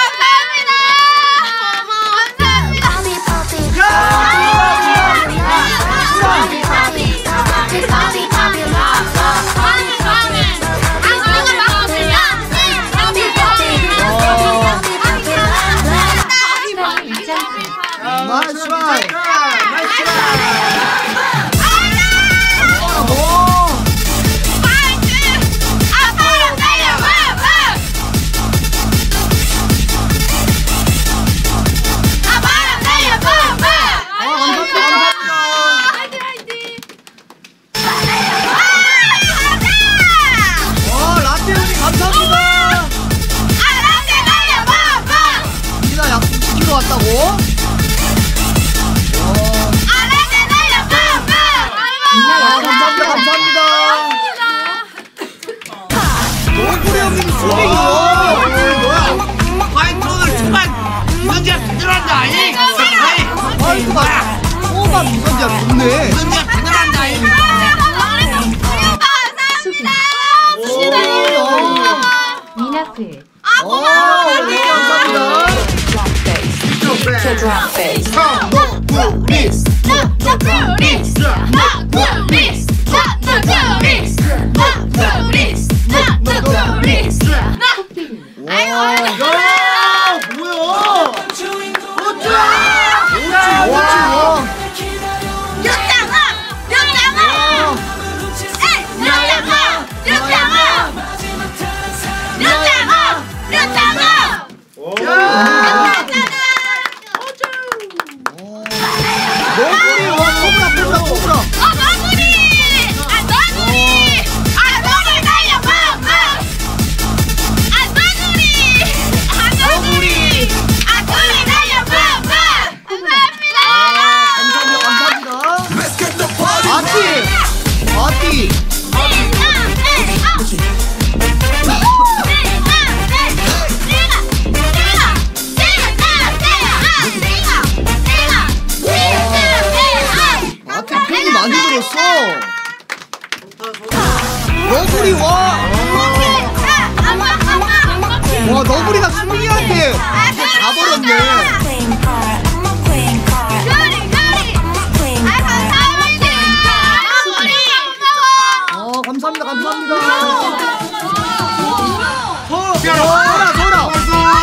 나이스 트라이 나이스 왔다고? 아, 감사합니다, 감사합니다. 너구리 형님 수백이요. 뭐야? 화이트 오늘 정말 무선지야 부들한다 아니? 화이트가 소만 무선지야 좋네. 무선지야 부들한다 아니? 미나풀. 아, 고마워요. 감사합니다. Drop bass. 너구리. 너구리. 너구리. 너구리. 너구리. 너구리. 와, 야, 뭐야? 어쩌? 와, 렸장아! 렸장아! 에이! 렸장아! 렸장아! 렸장아! 렸장아! 너구리 와 코브라 코브라 코브라. 너구리 와. 와 너구리가 수민이한테 가버렸네. 어 감사합니다 감사합니다. 서 서라 서라.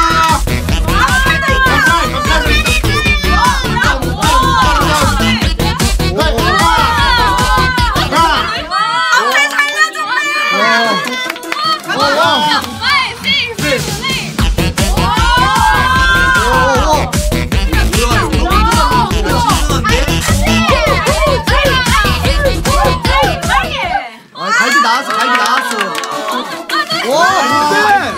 갈비 나왔어 갈비 나왔어. 와 뭔데?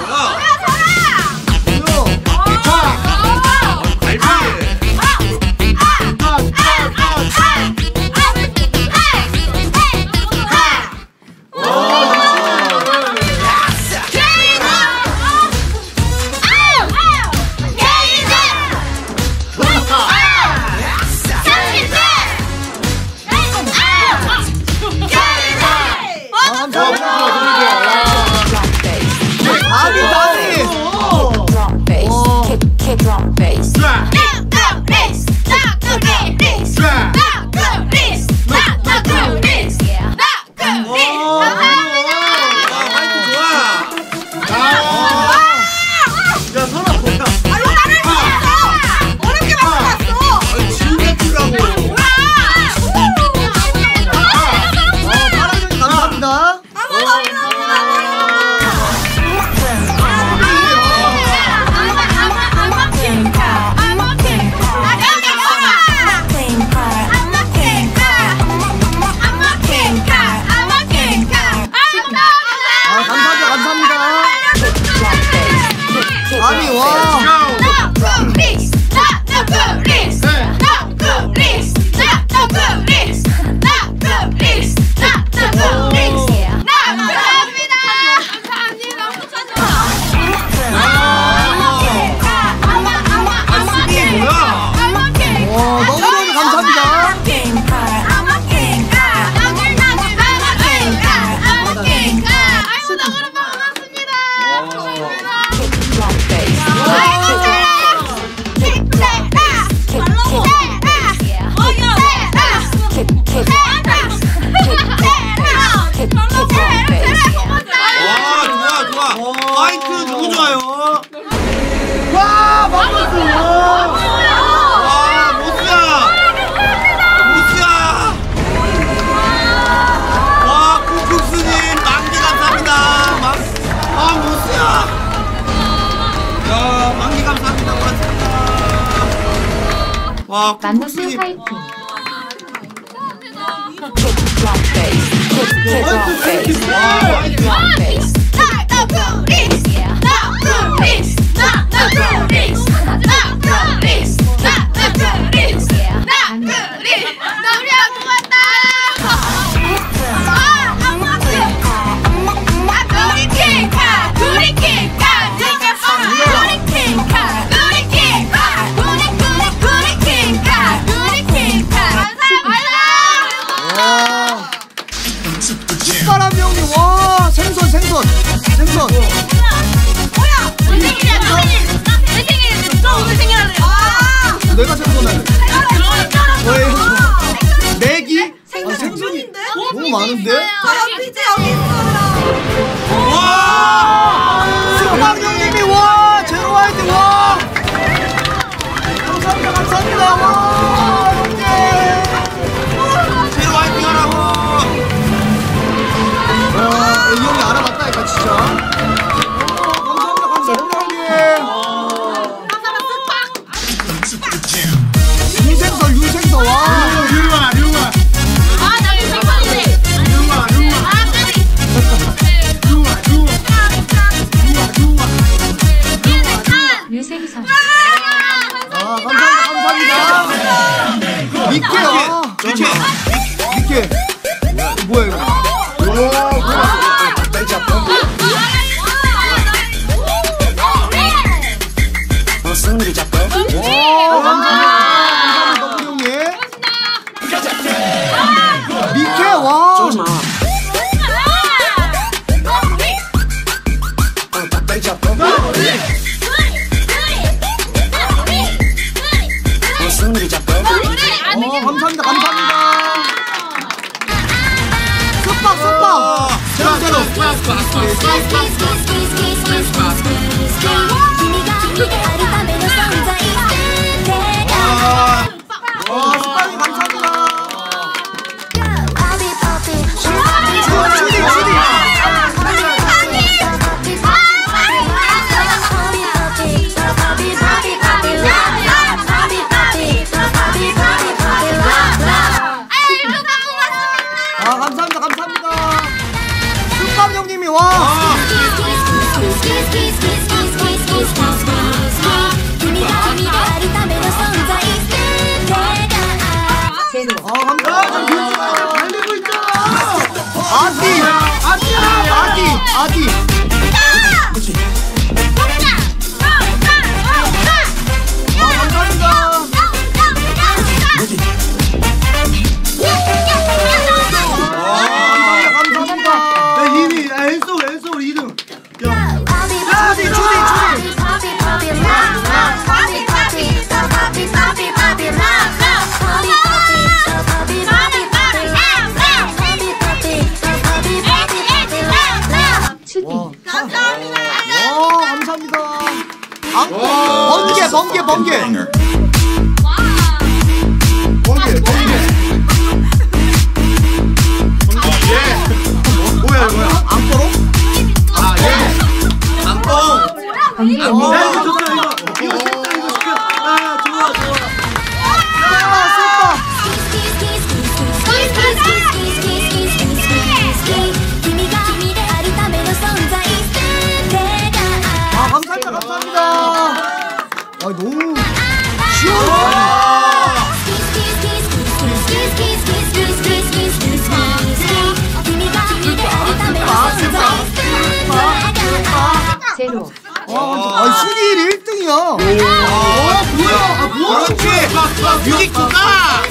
와, 만나스 화이팅. 사람 형님 와 생선 생선 생선 뭐야? 내 생일이야 내 생일. 내 생일. 저 오늘 생일하래요. 아. 내가 생선 할래. 왜? 내기? 생선 생선인데? 너무 많은데? 저 피지 여기 있어요. 와! 수박 형님이 와 제로 화이팅 와! 감사합니다 감사합니다 와 형님 제로 화이팅 하라고! 와 이 형이 알아봤다니까 진짜. 어, 감사합니다 감사합니다 형님. 유생서 유생서 와. 류아 류아. 아 나 유생선이네. 류아 류아. 아 까비. 류아 류아. 류아 류아. 와, 스파이 감사합니다. 아, 감사합니다, 감사합니다. 쑥밤 형님이 와. 아, 감사합니다. 달리고 있잖아. 아디, 아디야, 아디, 아디. 아, 감사합니다. 아, 감사합니다. 내 힘이 엔소, 엔소 이 등. 야, 주디, 주디, 주디. 감사합니다. 와, 감사합니다. 아, 번개, 번개, 번개. 번개, 번개. 아, 예. 뭐야, 뭐야? 안보로? 아, 예. 안봉. 안봉. 야, 이거 좋다, 이거. 이거 좋다, 이거 좋다. 아, 좋아, 좋아. 야, 쏜다. 아, 감사합니다, 감사합니다. 아, 너무 시원해. 제로. 아, 순위 일 등이야. 아, 뭐야? 아, 뭐야? 그렇지. 뮤직 좋다. 아,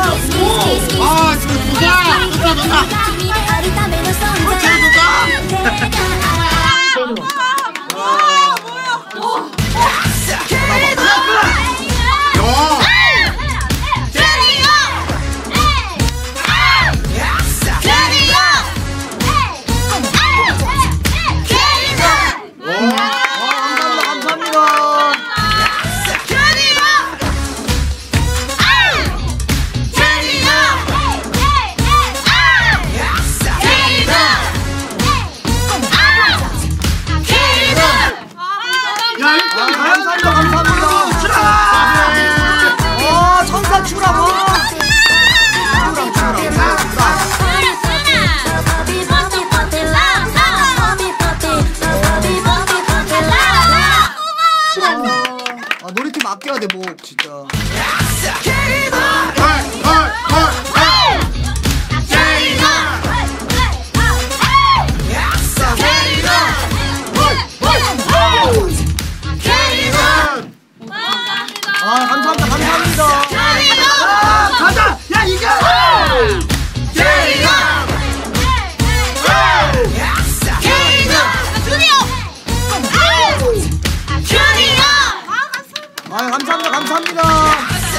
지금 좋다. 좋다, 좋다. 그렇지, 좋다. 제로. 감사합니다, 감사합니다. 추라! 어, 천사 추라, 뭐. 추라, 추라, 추라. 아, 놀이팀 아껴야 돼, 뭐, 진짜. 아, 감사합니다, 감사합니다. 아, 가자! 야, 이겨! 아, 감사합니다, 감사합니다.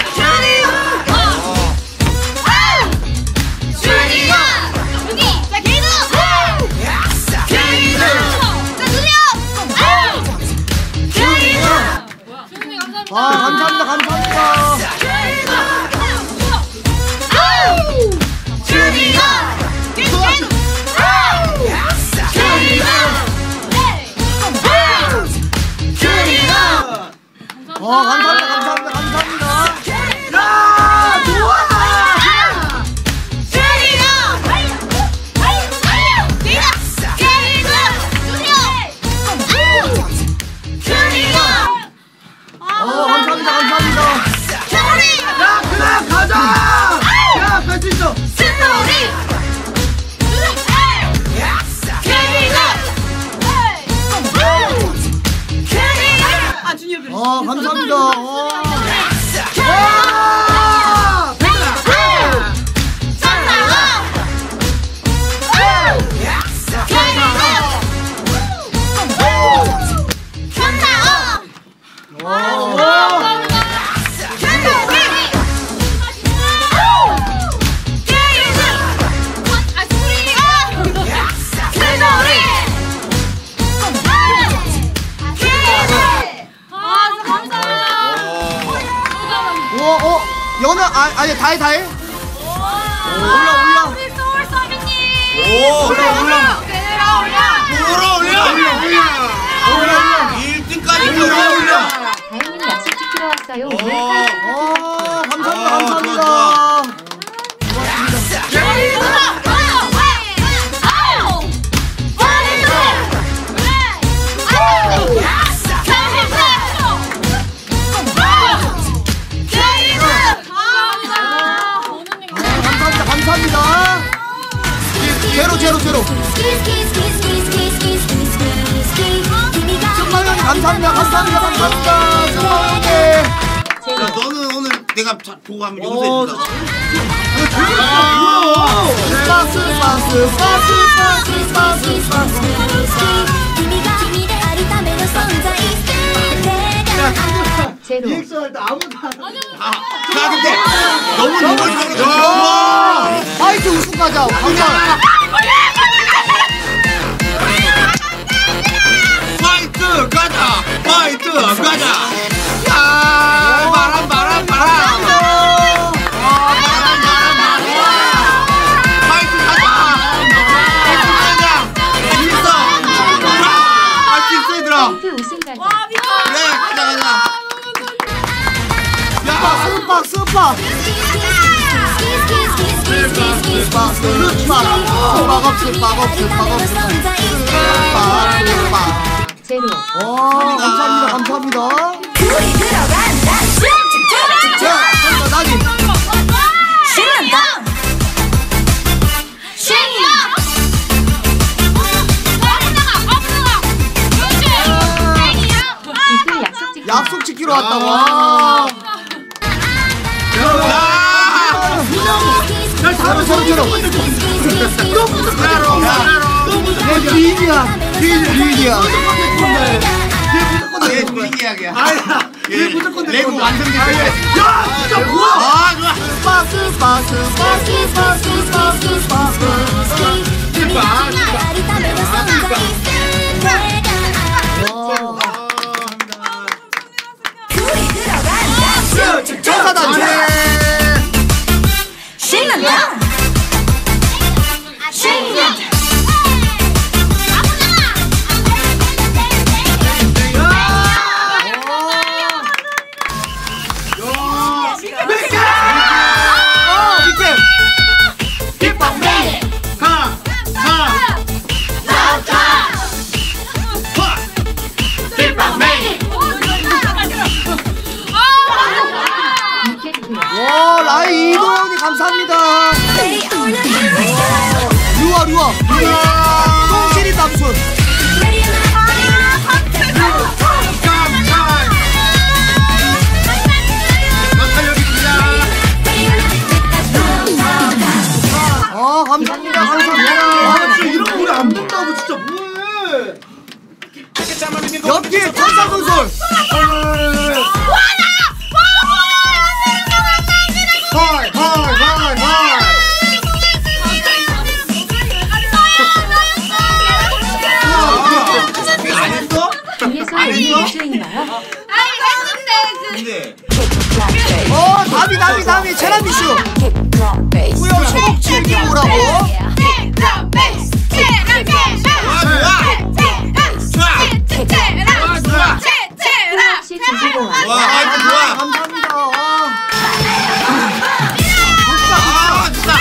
아, 감사합니다, 감사합니다. 어, 감사합니다, 감사합니다, 감사합니다. 야, 좋아! 어, 감사합니다, 감사합니다. 야, 그래, 가자! 야, 갈 수 있어. 어, 감사합니다. 어. 와! 와! 아, 아니 다해 다해. 올라 올라. 우리 소울 서비님. 오 올라 올라. 올라 올라. 올라 올라. 올라 올라. 일 등까지 올라 올라. 다행히 약속 지키러 왔어요. 오늘 어, 감사합니다 감사합니다. 감사합니다 감사합니다. 제로 제로 제로. 승마형님 감사합니다 감사합니다 감사합니다. 승마형님. 야 너는 오늘 내가 자, 보고 하면 용서해 준다. 스파스 스파스 스파스 스파스 스파스. 제로. 리액션 할 때 아무도 안 해. 자 근데 너무 너무 와, 화이트 우승 가자. 감사. 파이트 가자. 파이트 가자. 야 바람 바람 바람. 파이트 가자. 파이트 가자. 재밌어. 할 수 있어 얘들아. 우승 가자. 그래 가자 가자. 스파 스파 스파. 스파 스파 스파. 스파겁 스파겁 스파겁 스파 스파. 제로. 와 감사합니다 감사합니다. 자 나기. 신난다. 신나. 약속 지키러 왔다고. 와. 저러 저러 저러. 내 주인이야. 주인이야. 얘 무슨 이야기야? 얘 무조건 레고 완성된 거야. 야 진짜 뭐야? 아 좋아. 스파스 스파스 스파스 스파스 스파스 스파스. 천사단 신난다. 신난다. 와 라이 이도영님 감사합니다. 류아 류아 똥실이 남순. 아 감사합니다 감사합니다. 아 진짜 이런 거 우리 안 본다고 진짜 뭐해? 연기 천사건설. 헐, 헐, 헐, 헐. 안 했어? 뒤에서 안 우리 했어? 미션인가요? 근데 어, 다비, 다비, 다비, 체라미슈. 구형 초록 칠기 오라고. 와, 아이고 좋아. 감사합니다. 아, 진짜.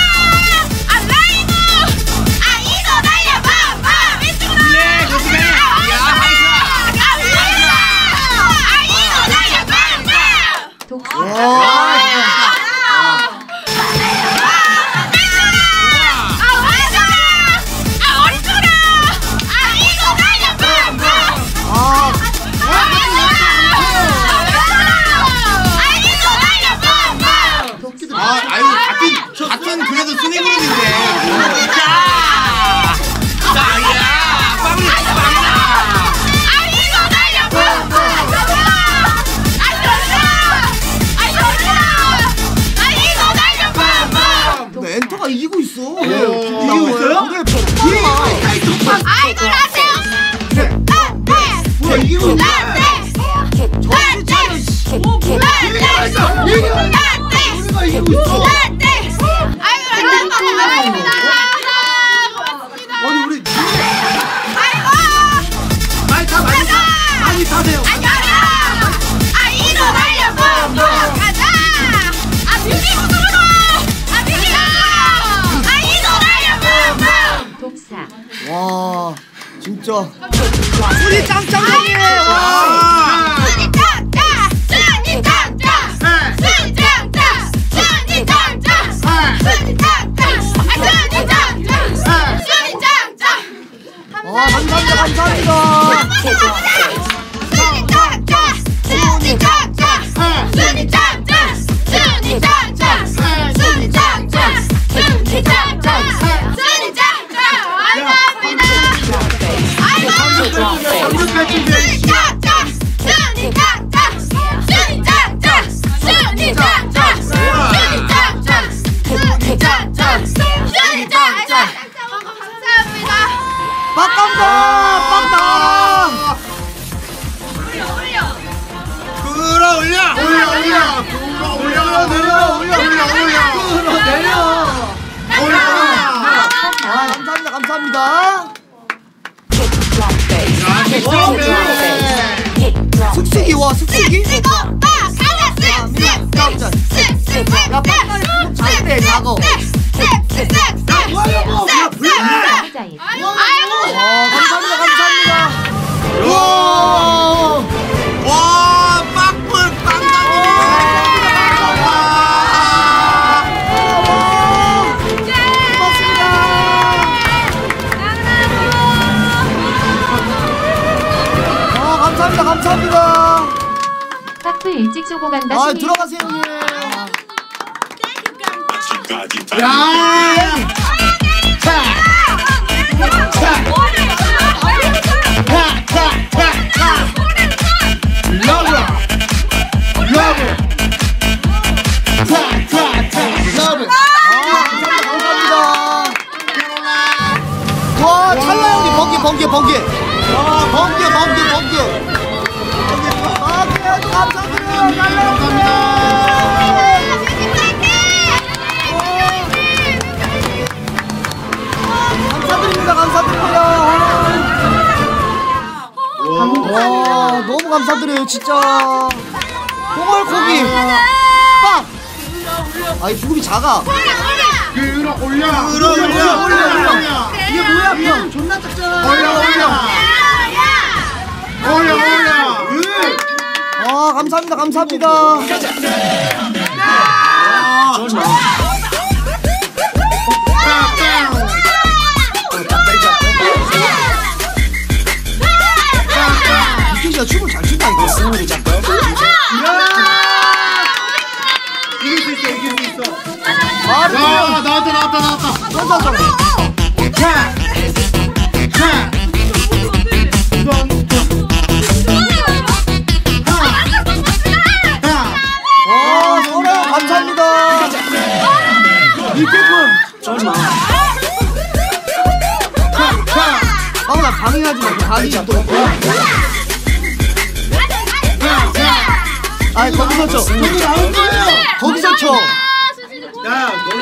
예, 조심해. 야, 하이사. 와. 와 진짜 순이 짱짱이네. 와 순이 짱짱 순이 짱짱 순이 짱짱 순이 짱짱 순이 짱짱 순이 짱짱 순이 짱짱. 와 감사합니다 감사합니다. 순이 짱짱 순이 짱짱 순이 짱짱 순이 짱짱 순이 짱짱 순이 짱짱 순이 짱짱. 빡감다 빡다. 끌어 올려 올려 올려 끌어 올려 내려 올려 올려 올려 끌어 내려 올려. 아 감사합니다 감사합니다. 숙식이 와 숙식이. 야 빡가리 작대 작어. 감사합니다 감사합니다. 와 와 빡불 빡가리. 감사합니다 감사합니다. 하프 일찍 조고 간다. 아 들어가세요 형님. 야 러브 러브 러브. 감사합니다. 와 찰나 형님 번개 번개 번개. 와 번개 번개 번개. 아 그래도 감사드려요. 감사합니다. 감사드립니다. 감사드립니다. 와 너무 감사드려요 진짜. 홍얼고기 빵. 아이 부금이 작아. 끌어 올려 끌어 올려 올려 올려. 이게 뭐야 형 존나 작잖아. 올려 올려 올려 올려. 아 감사합니다 감사합니다. 이끼가 춤을 잘 춘다 이거. 이길 수 있어 이길 수 있어. 아 나왔다 나왔다 나왔다. 좋아 좋아. 와 소라 감사합니다. 이태군. 아나 방해하지 마. 방해 또. 아니 거기서 쳐. 저기 나올 거예요. 거기서 쳐. 야 너네.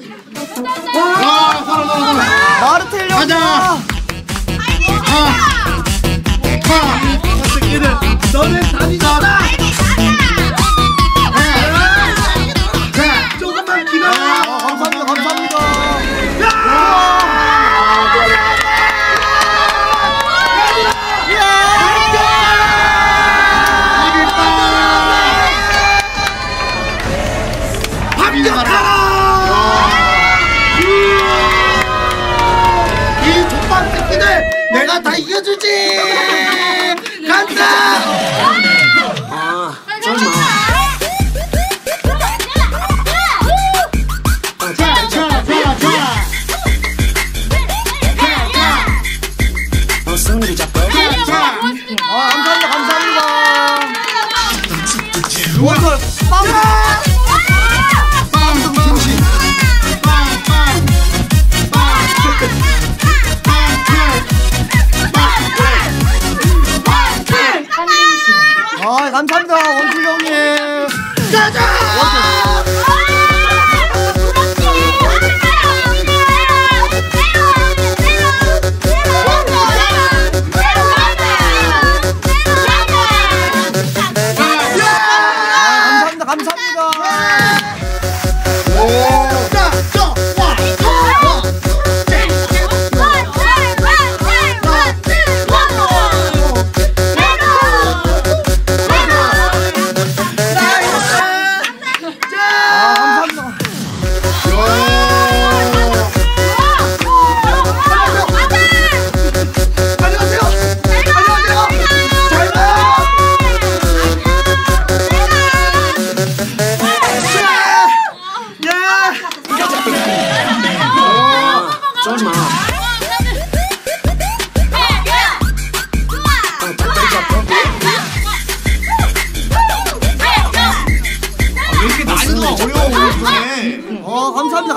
와 서로 서로 서로. 마르텔 형. 가자. 하. 하. 새끼들 너네 다니잖아. 조금만 기다려. 감사합니다 감사합니다. 이 족밥 새끼들 내가 다 이겨주지. 간다. 아 정말. 아 감사합니다 감사합니다. 이것도 빵. 빵 등심. 아 감사합니다 원필 형님. 가자.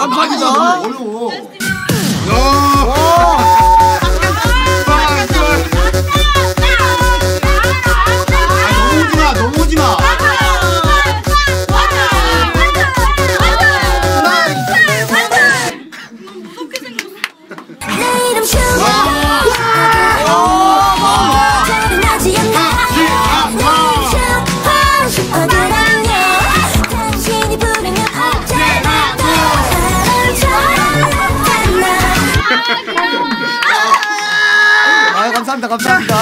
감사합니다. 어려워. 너무 오지 마. 아 감사합니다 감사합니다.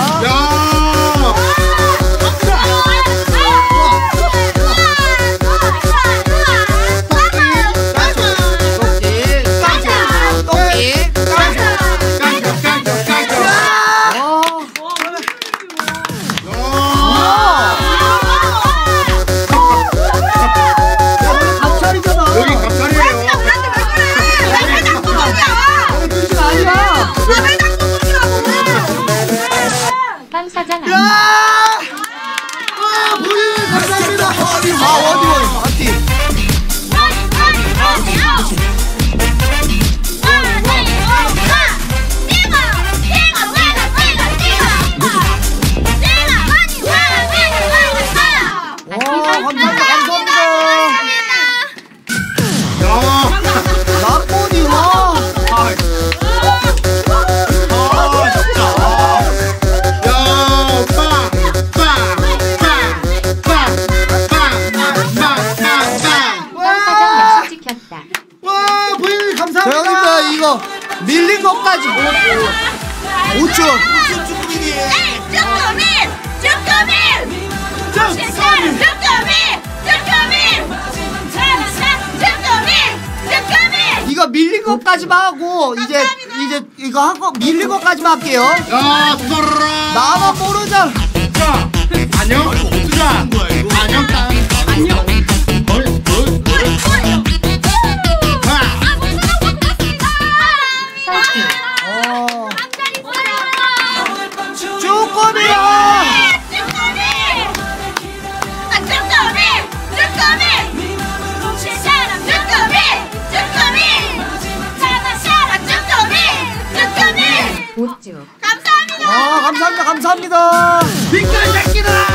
여기 감찰이에요. 빵 사장 야! 아, 보이 감사합니다. 아, 어디 어디 파티. 와, 감사합니다. 감사합니다. 나쁜이 와. 와, 부인 감사합니다. 감사합니다. 이거 밀린 것까지 오 초. 이거 밀린 것까지만 하고 이제 이제 이거 하고 밀린 것까지만 할게요. 야, 두더라. 나만 모르자. 자, 안녕. 어쩌자. 안녕. 안녕. 헐, 헐, 헐. 어. 쭈꾸미야. 아 감사합니다 감사합니다. 빅걸 새끼들아.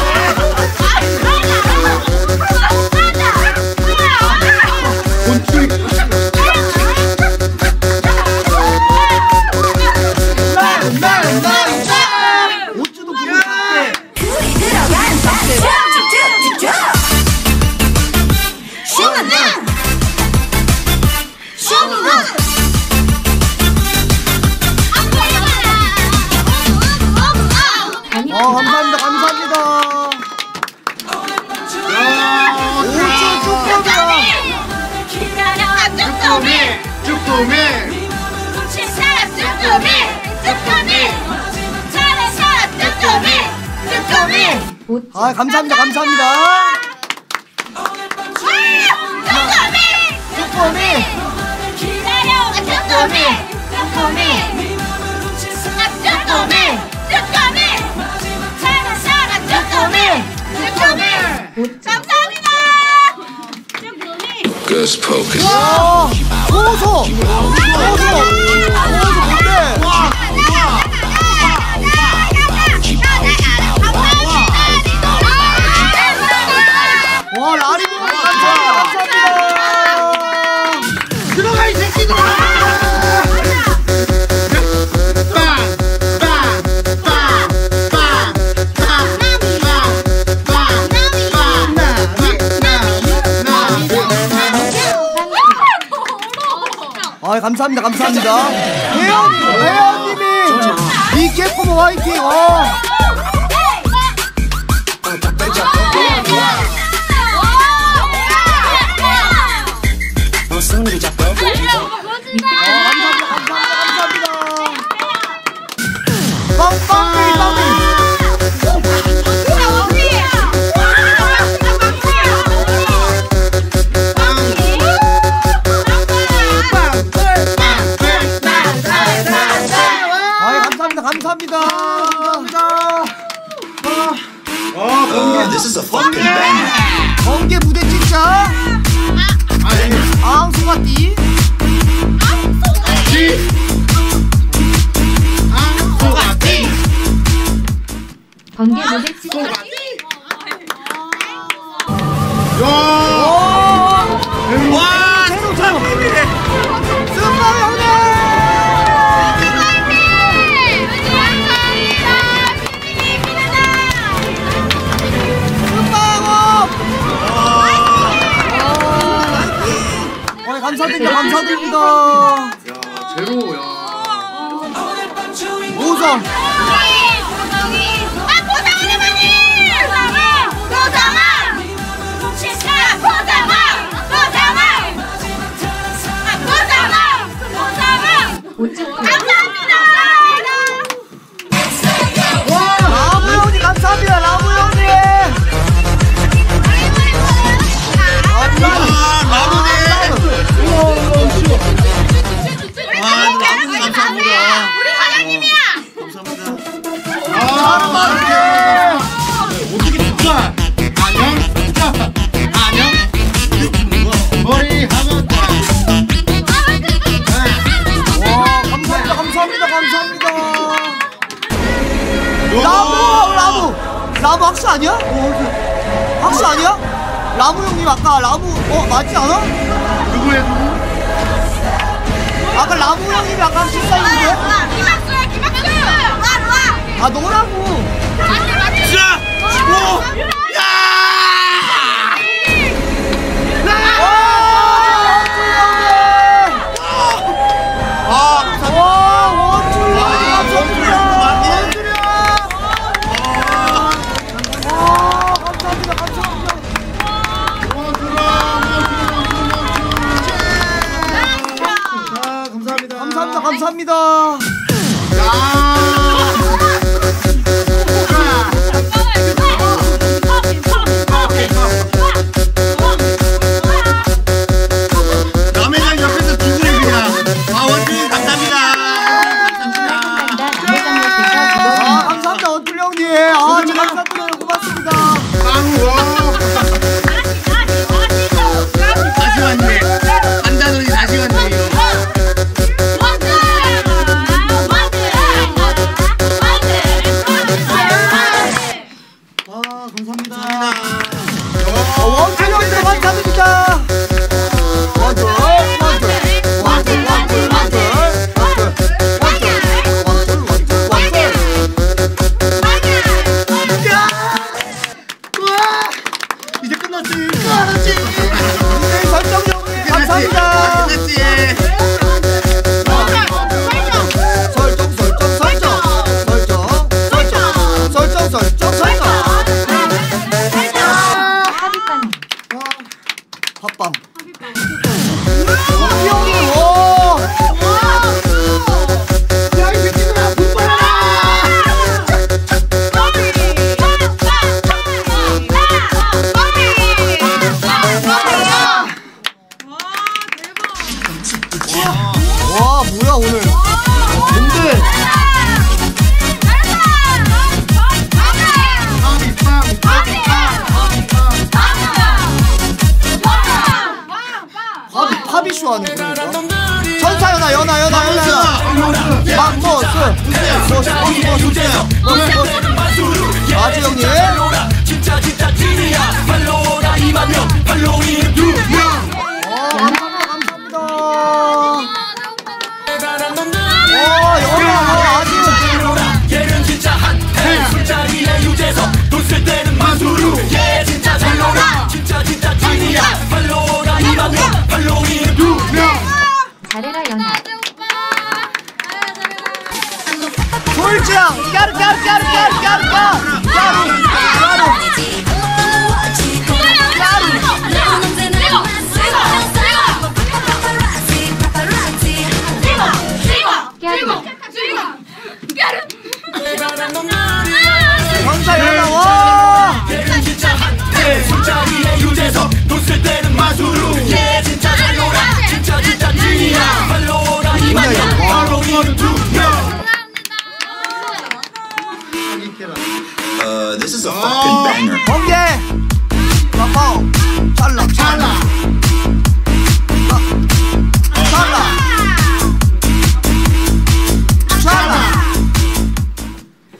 오쭈도 부르는데 어 감사합니다 감사합니다. 오쭈 쭈꾸미야. 쭈꾸미, 쭈꾸미. 아 감사합니다 감사합니다. 쭈꾸미. Ghost Pocus. 와 고소. 고소. 고소 뭔데? 와 라리모 감사합니다 감사합니다. 들어가 이 새끼들아. 아 감사합니다 감사합니다. 회원 회원님이 이케포모 화이팅. 어. 승리 잡고. 어, 감사합니다 감사합니다 감사합니다. 빵빵이 빵이. 감사합니다. 감사합니다. 아, 번개. This is a fucking banger. 번개 무대 진짜. 아, 네. 앙소가띠 앙소가띠 번개 모델 치고 와 새로 처음이네 스파 형님 스파 감사드립니다 감사드립니다 야 제로 야 오성 라무 형님 감사합니다 라무 형님 우리 사장님이야. 감사합니다. 아 어떻게 좋아 안녕 안녕 머리 하면 와 감사합니다 감사합니다 감사합니다 라무 라무 라무 학시 아니야? 어, 학시 아니야? 라무 형님 아까 라무 어 맞지 않아? 누구야 누구? 아까 라무 형님이 아까 식사했는데? 김학수야 김학수 와 아 너라고 자! 오! 야! 와 원줄이야 원줄이야 와 감사합니다 감사합니다 감사합니다 감사합니다 감사합니다 남의 장 옆에서 기분이 그냥 아 원주인 감사합니다. 아 감사합니다 원툴 형님 아 진짜 감사드려요 고맙습니다 다시 왔네. 한자놀이 다시 왔네. 아 감사합니다 어, 원툴 형님 감사드립니다 원툴 원툴 원툴 원툴 이제 끝났지 끝났지 네 설정 형님 감사합니다 끝났지. 설정 설정 설정 설정 설정 설정 설정 팥빵 원툴 형님 오 야이 새끼들아 돈 벌어라 와 뭐야 오늘 뭔데 팝이 팝이쇼 하는 거니까 천사 연아 연아 연아 연아 막모스 모스 모스 모스 모스 아지 형님 진짜 진짜 찐이야 팔로워가 이만 명 팔로잉 두명 감사합니다 감사합니다 와 연아 아지 얘는 진짜 핫해 술자리에 유재석 돈 쓸 때는 마수루 얘 진짜 잘 놀아 진짜 진짜 찐이야 팔로워가 이만 명 팔로잉 두명 잘해라 연아 돌장 까르 까르 까르 까르 까르 까르 전사 연아 와 얘는 진짜 핫해 술자리에 유재석 돈 쓸 때는 마수루 얘 진짜 잘 놀아 진짜 진짜 찐이야 팔로워가 이만 명 팔로잉 두명 Uh, this is a fucking banger. 번개 빠빠오 찰라 찰라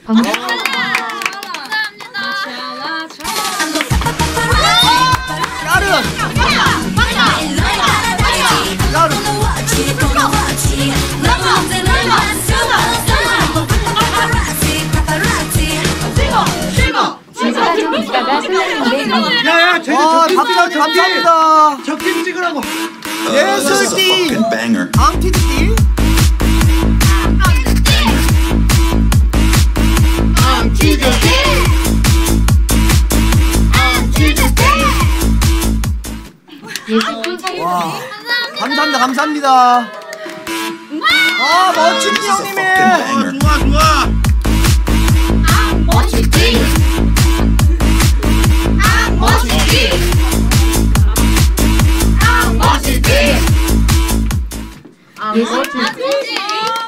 진수가 좀 이따가 슬라임인데 야야 쟤들 와, 적팀 답변 찍어, 감사합니다. 적팀 찍으라고. 예술띠 앙티띠 와, 감사합니다, 감사합니다. 아, 멋지디 형님이. 어, 좋아 좋아. 멋지지 아 멋지지 아 멋지지 아 멋지지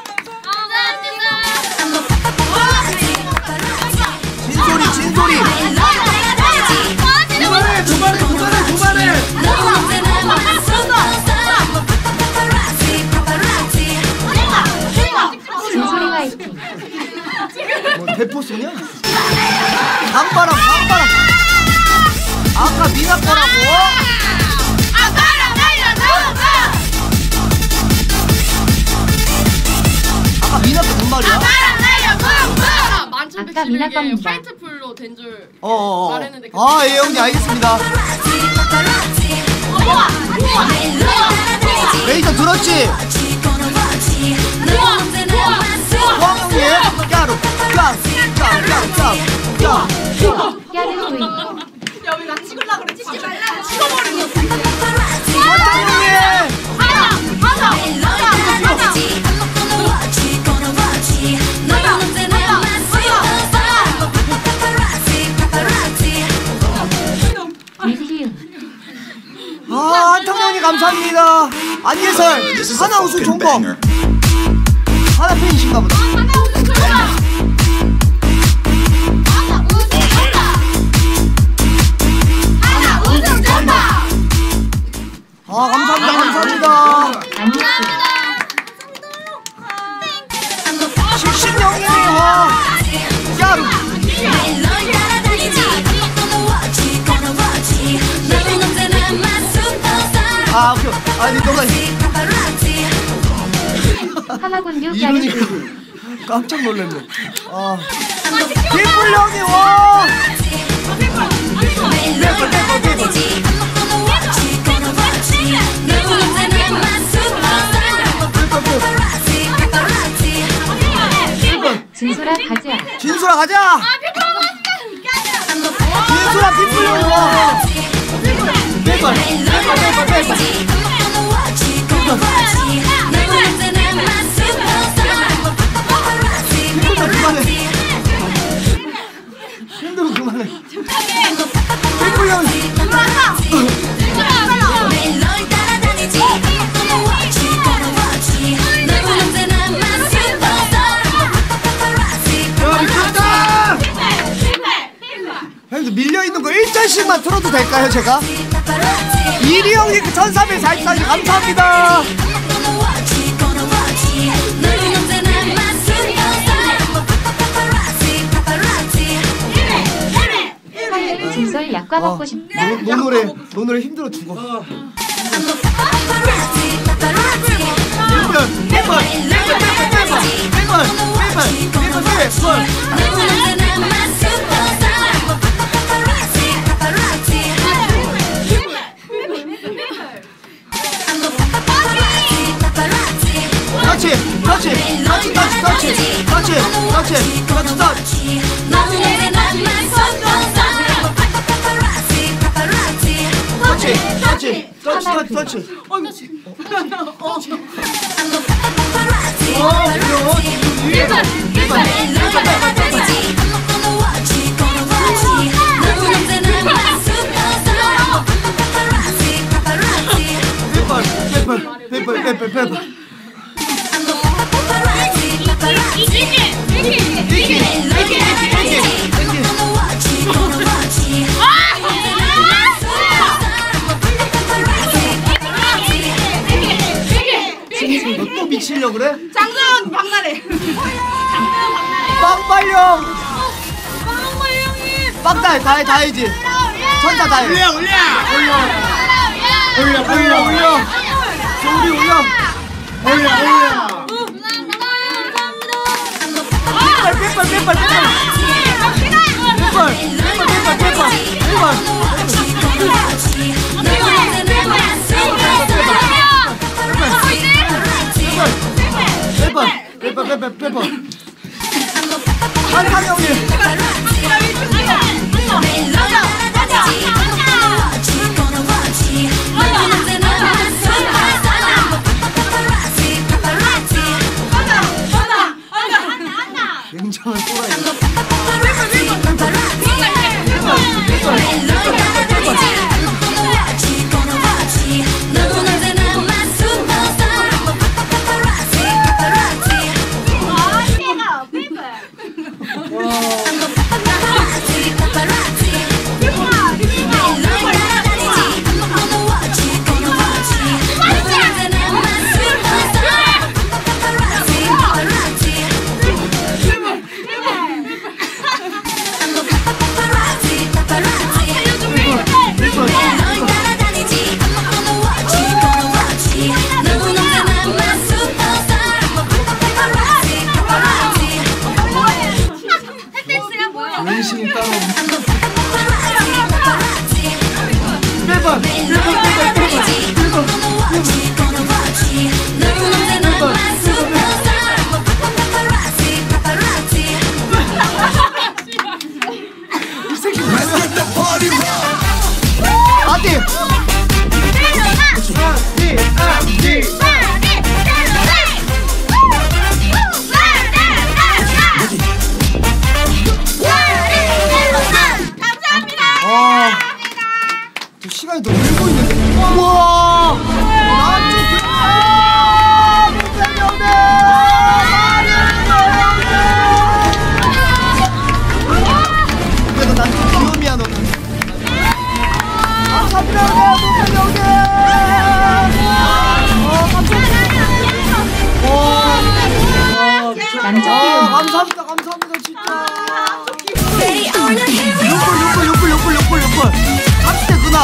진소리, 진소리. 그만해, 그만해, 그만해, 그만해. 진소리가 있지 뭐 대포 쏘냐? 강바람, 강바람. 아까 미나 거라고? 아까 미나 거뭔 말이야? 아까 미나 겁니다 화이트풀로 된 줄 어어어. 말했는데 아, 예, 형님, 알겠습니다. 레이저 들었지? 포항 형님, 까루, 까, 까, 까, 까, 까. 야르구이 야, 왜 나 찍으려고 그래? 찍지 말라고 찍어버리는 원장 형님! 하나! 하나! 하나! 하나! 아, 한탕 형님 감사합니다. 안예설, 하나 우수 좋은 거. 하나 팬이신가 보다. 아, 감사합니다, 감사합니다. 식신 형님이 와. 야루. 아, 오케이. 아니, 너가 하마군류 이러니 야르구이 깜짝 놀랐네. 아, 빅불 형님 와. 빅불, 빅불, 빅불. 진수라 가자 진수라 가자. 진수라 빅불 형님 와. 빅불, 빅불, 빅불, 빅불. 힘들어 그만해. 빅불 형님. 형님들 밀려있는 거 일 절씩만 틀어도 될까요 제가? 이리 형님 그 천삼백사십까지 감사합니다. 진솔 약과 먹고 싶다 노, 노 노래 노 노래 힘들어 죽어. 터치 터치 터치 터치 터치 터치 터치 터치 터치 터치 터치 터치 터치 페이퍼 페이퍼 페이퍼 너 또 미치려고 그래? 장도연 박나래. 빵빠이 빨려. 빡다 다해 다해지. 천사 다해. 올려 올려 올려 올려 올려 올려. 우리 올려 올려 올려. 빼빨 빼빨 빼빨 빼빨. 빼빨 빼빨 빼빨 빼빨 빼빨 빼빨 빼빨. 한상이 형님. 굉장한 wen신이 따로 빼봐 빼봐 빼봐 이 새끼 뭐야 아디 아디 아디 아, 저 시간이 너무 길고 있는데. 우와! 나한테 아! 문세이 형님! 그래도 난 좀 귀염이야 너는. 감사합니다 문세이 형님! 어, 감사합니다. 어, 어, 감사합니다 감사합니다 진짜. 욕불 욕불 욕불 욕불 욕불 삼십 대 누나.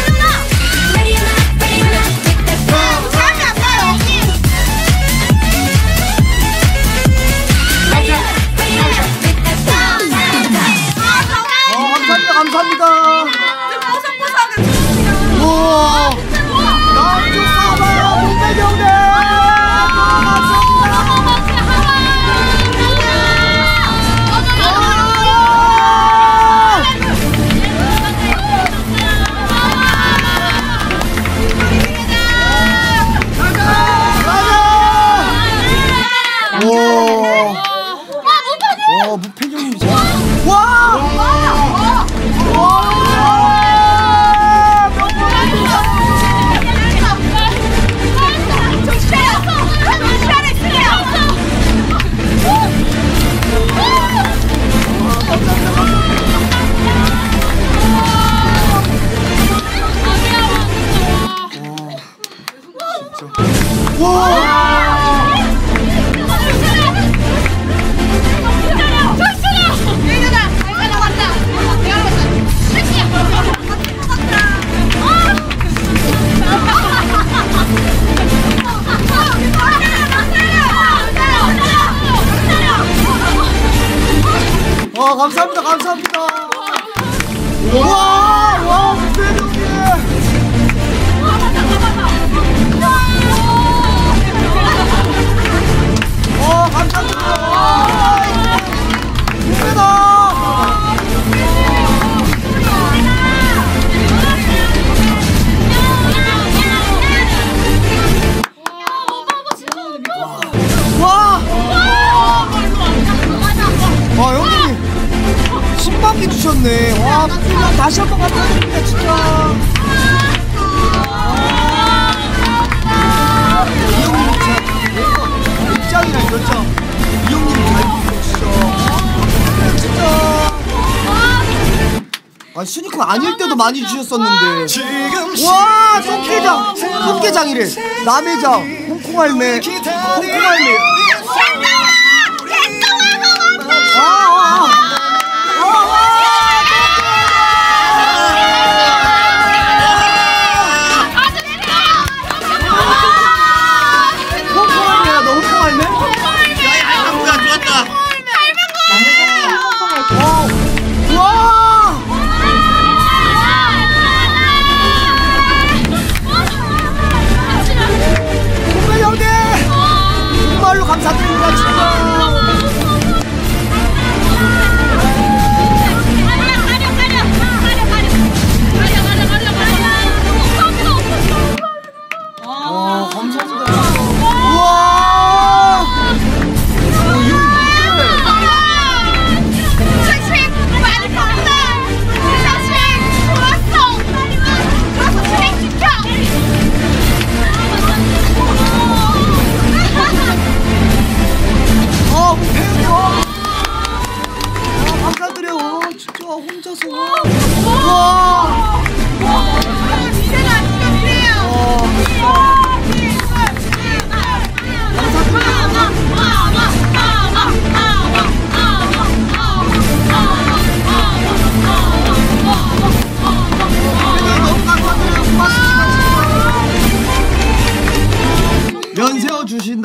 어 감사합니다 감사합니다. 우와 남주 사바 문세이 형님. 와, 무패경님 진짜. 와! 와! 와! 와 감사합니다 감사합니다. 와, 와, 무패경님. 와 감사합니다. 와, 무패다. 와! 와 형님 십만 개 주셨네. 와 그냥 다시 한번 감사드립니다 진짜. 이 형님 진짜 몇 장이나 몇 장. 이 형님 잘 진짜. 진짜. 아 순위콘 아닐 때도 많이 주셨었는데. 와 손게장 손게장이래. 남해장 홍콩할매 홍콩할매. 아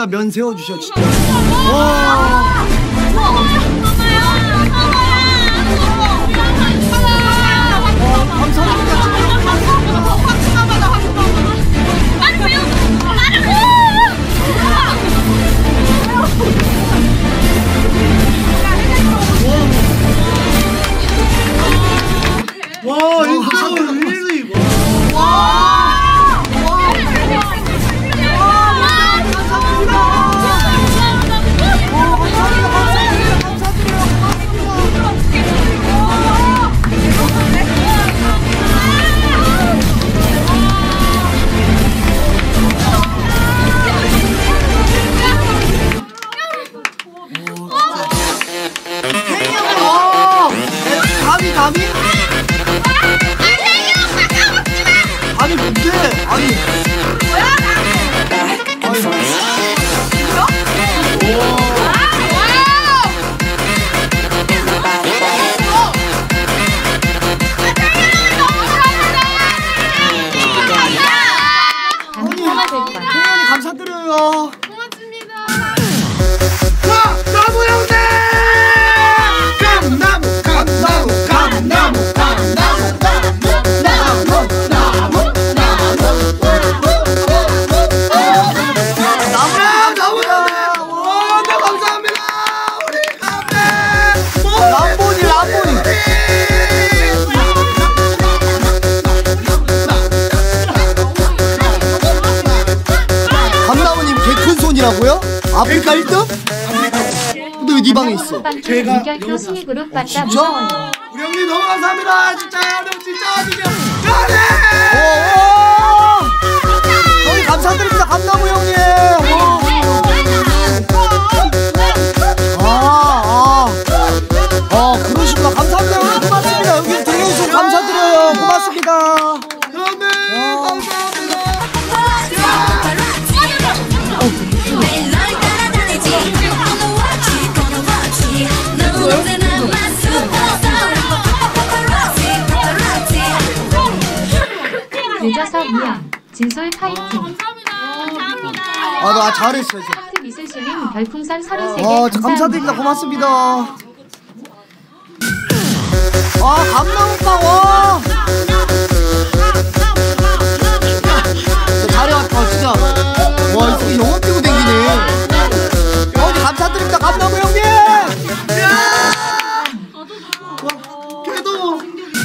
진짜 면 세워주셔 진짜. 와. 와 이거 릴리 감이 감이? 아니 뭔데? 아니 혜연이 감사드려요. 고맙습니다. 와 나무 형제 감나무 감나무 감나무 감나무 나무 나무 이라고요? 아프리카 일 등? 근데 왜 네 방에 있어? 제가 이결표 순위그룹 봤다 진짜? 무서워요. 우리 형님 너무 감사합니다. 진짜 형 진짜 진짜 너무 감사드립니다. 감나무 형님. 아아 아 그러시구나. 감사합니다. 형님 고맙습니다. 여기 들려주셔서 감사드려요. 고맙습니다. 형님 감사합니다. 유저석 미양 진솔 파이팅. 아 나 잘했어 이제. 하트 미술실님 별풍선 서른세 개 아 감사합니다. 감사드립니다. 고맙습니다. 아 감나무빵 와. 잘해왔다 진짜. 와 이렇게 영업 뛰고 댕기네. 어디 감사드립니다. 감나무 형님. 그래도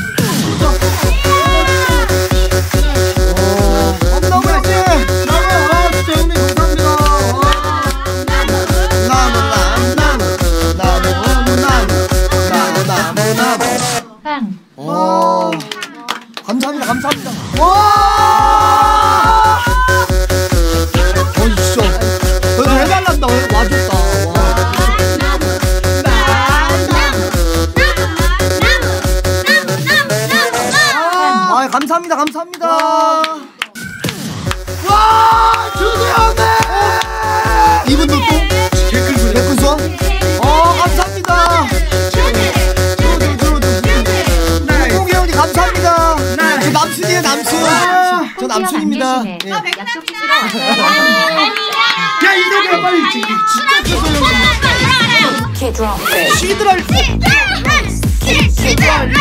감나무 형님. 나무 진짜 형님 감사합니다. 나무 나무 나무 나무 나무 나무 나무 빵. 와 감사합니다. 감사합니다. 와. 어 진짜. 그래도 해달란다. 와줬다. 와. 아 감사합니다. 감사합니다. 와 주도 형님. 이분도 또 개꿀 개꿀 수원. 어 감사합니다. 홍기 형님 감사합니다. 저 남순이에요 남순. 저 남순입니다. 예. 야 이놈아 빨리 진짜 죄송해요. 시드랄. 시드랄.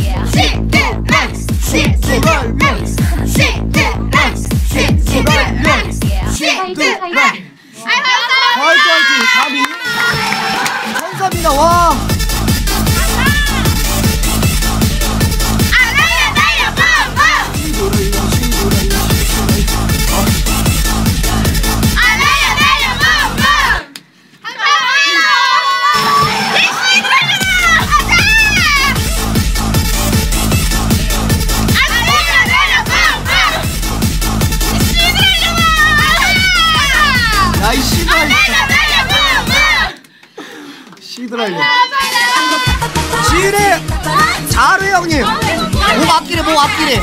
화이트 화이트 감히 감사합니다. 와 야이 씨발 시드랄려 지은의 자르 형님 목 아끼래 목 아끼래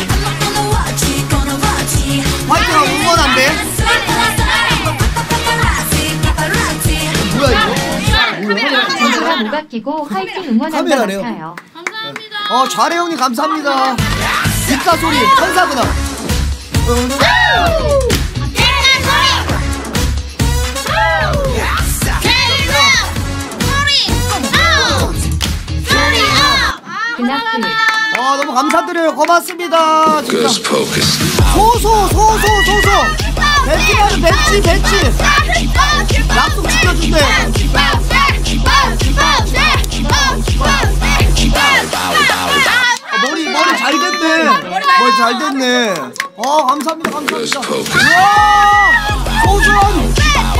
화이트가 응원한대. 뭐야 이거 진솔아 목 아끼고 화이팅 응원한다 카메라래요. 같아요. 어 좌래 형님 감사합니다. 빗가 소리 천사구나. 아 너무 감사드려요. 고맙습니다. 진짜. 소소 소소 소소. 배치가는 배치 배치. 약속 지켜준대. 아, 머리 머리 잘 됐네. 머리 잘 됐네. 아 감사합니다 감사합니다. 우와 소주원.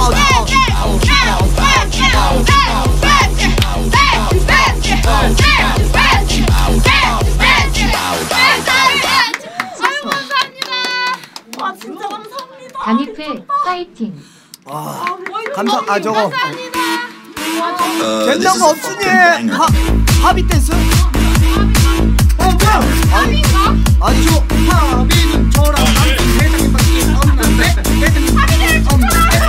와 진짜 감사합니다. 단이플 파이팅. 와 감사 아 저거 된다고 없으니 하 합의 댄스? 어 뭐야? 아니 아니 저 합의는 저랑 남친 회장님밖에 없는데 회장님 합의는 없는데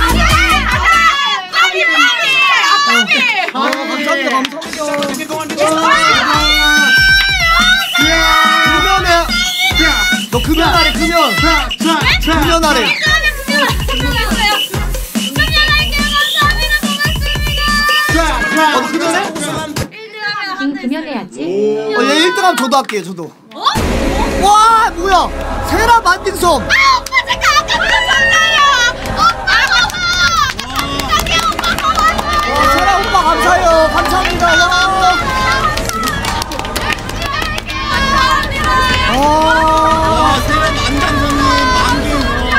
아 감사합니다 감사합니다. 금연에 너 금연하래 금연 금연하래. 어, 금연해? 긴 금연해야지. 어, 얘 일 등 하면 저도 할게요, 저도. 어? 와, 뭐야? 세라 만딩섬. 아, 오빠 잠깐 아까 감사해요. 오빠 저기 오빠 고마워요. 와, 세라 오빠 감사해요. 감사합니다. 와. 와, 세라 만딩섬님 만딩.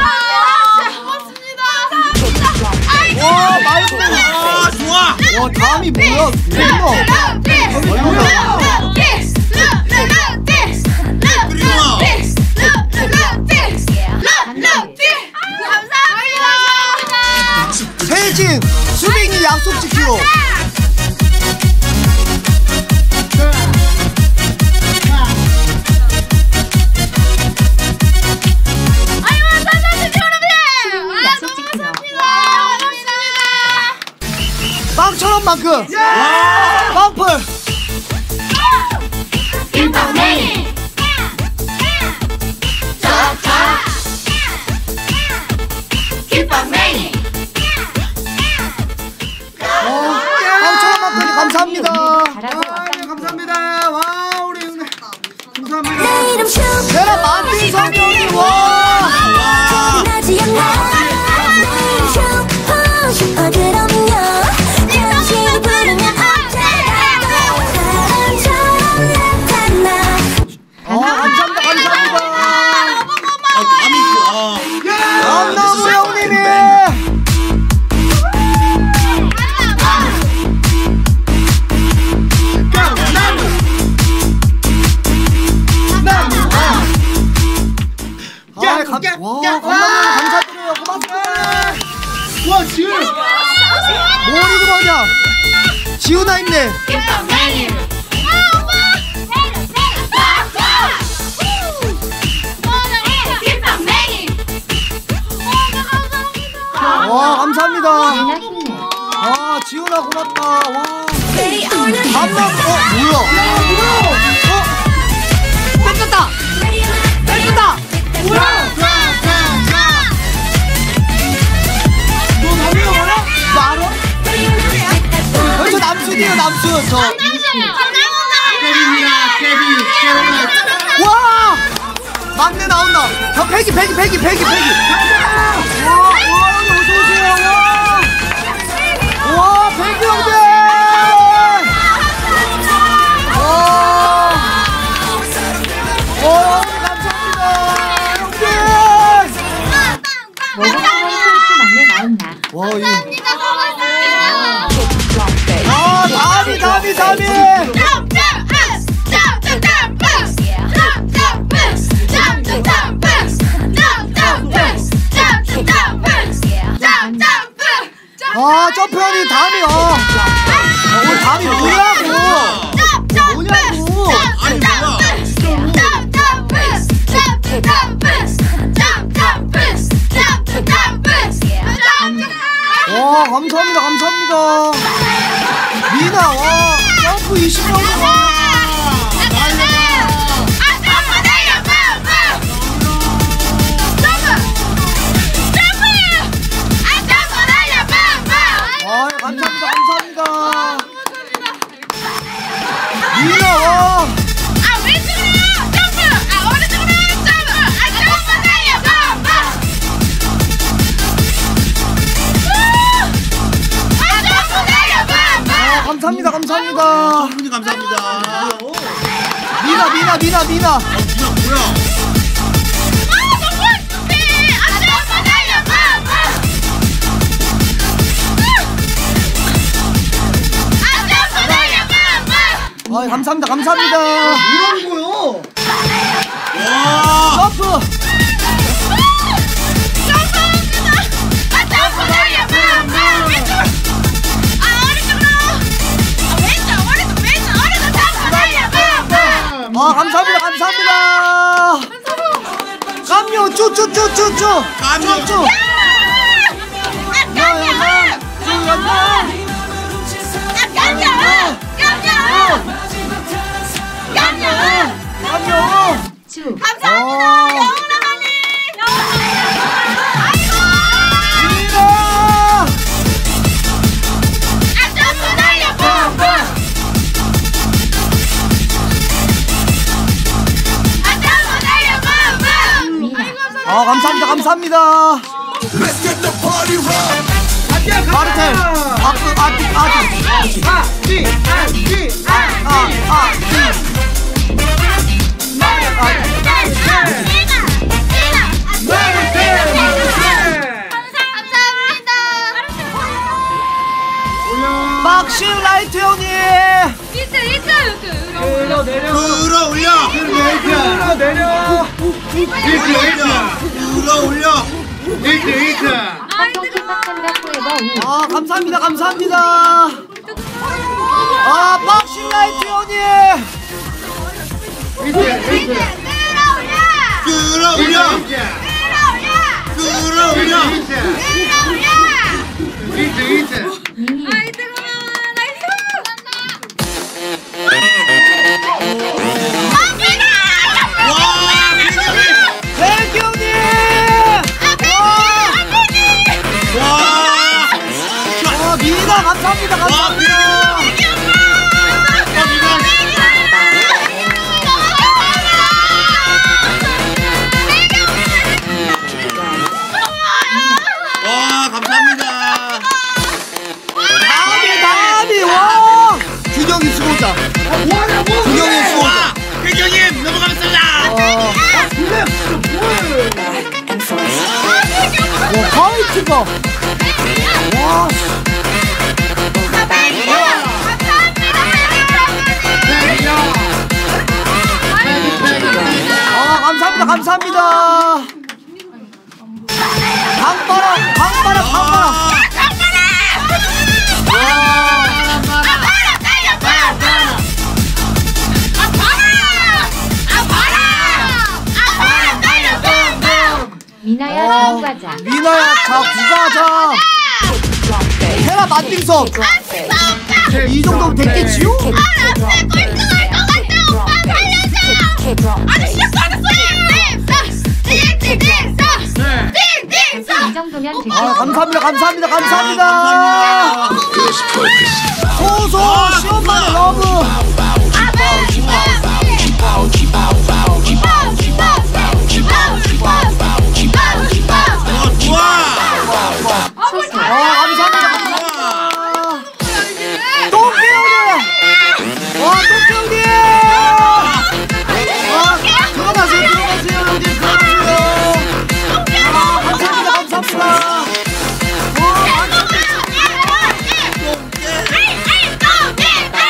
와, 말고. 와, 좋아. 와, 다음이 뭐야? 세진 수빈이 약속 지키러. 빵처럼 만큼 빵풀 김빵맹이 짝짝 김빵맹이 빵처럼 만큼이 감사합니다. 아, 네, 감사합니다. 와 우리 은혜 감사합니다. 내가 만든 성경이 와 남나무 형님이 아, 감, 와, 감사합니다. 감사드려요. 고맙습니다. 와, 지훈. 뭘 이거 뭐냐? 지훈아 있네. 와, 감사합니다. 와, 지훈아 고맙다. 와. 감사. 어, 뭐야? 어? 뺏겼다. 뺏겼다. 뭐야? 너 남이가 뭐야? 너 알아? 어, 저 남순이에요, 남순. 저. 케빈이야, 케빈. 케빈. 와! 막내 나온다. 저 패기, 패기, 패기, 패기, 패기. 와, 와, 어서오세요. 와. 와, 패기 형들. 와. 와, 감사합니다. 형들. 와, 이. 아, 다미, 다미, 다미. 아, 점프하니 다미, 어. 어, 다미 뭐냐고. 뭐냐고. 아니, 뭐야. 와, 감사합니다, 감사합니다. 미나, 와, 점프 이십 번. 미나 와. 아 왼쪽으로 점프. 아 오른쪽으로 점프. 아 점프 달려 점프. 아 점프 달려 점프. 아, 감사합니다 감사합니다. 충분히 감사합니다. 미나 미나 미나 미나. 어, 미나 뭐야? 아 감사합니다 감사합니다. 뭐라는 거요? 와. 점프. 아 감사합니다 감사합니다. 깜요 쭈쭈쭈쭈쭈. 깜요. 쭈쭈. 감사합니다. 영웅라마님. 아이고. 아 점프 달려 뿜뿜. 아 점프 달려 뿜뿜. 아 감사합니다 감사합니다. 마르텔 아프 아디 아디 아디 아디 아아아디 막심 라이트 형님. 이트 이트 끌어 내려. 끌어 올려. 끌어 내려. 끌어 올려. 끌어 올려. 이트 이트. 아 감사합니다 감사합니다. 아 막심 라이트 형님. 이트 이트. 끌어 올려. 끌어 올려. 이트 이트. 백기 형님. 와 미나 감사합니다 감사합니다. 와 감사합니다. 다음이 다음이 와. 균형이 수고자. 뭐하냐고. 균형이 수고자. 백경님 넘어가겠습니다. 와 카이트가. 와. 아 감사합니다 감사합니다. 강바람 강바람 강바람. 미나야 자구가자. 미나야 자구가자. 테라 만딩섬. 이 정도면 됐겠지요? 이 정도면 되겠지. 아 감사합니다 감사합니다 감사합니다. 소소 시원만의 러브. 아 감사합니다 감사합니다. 또깨 형님. 와 또깨 형님. 아 들어가세요 들어가세요 형님 들어가세요. 아 감사합니다 감사합니다.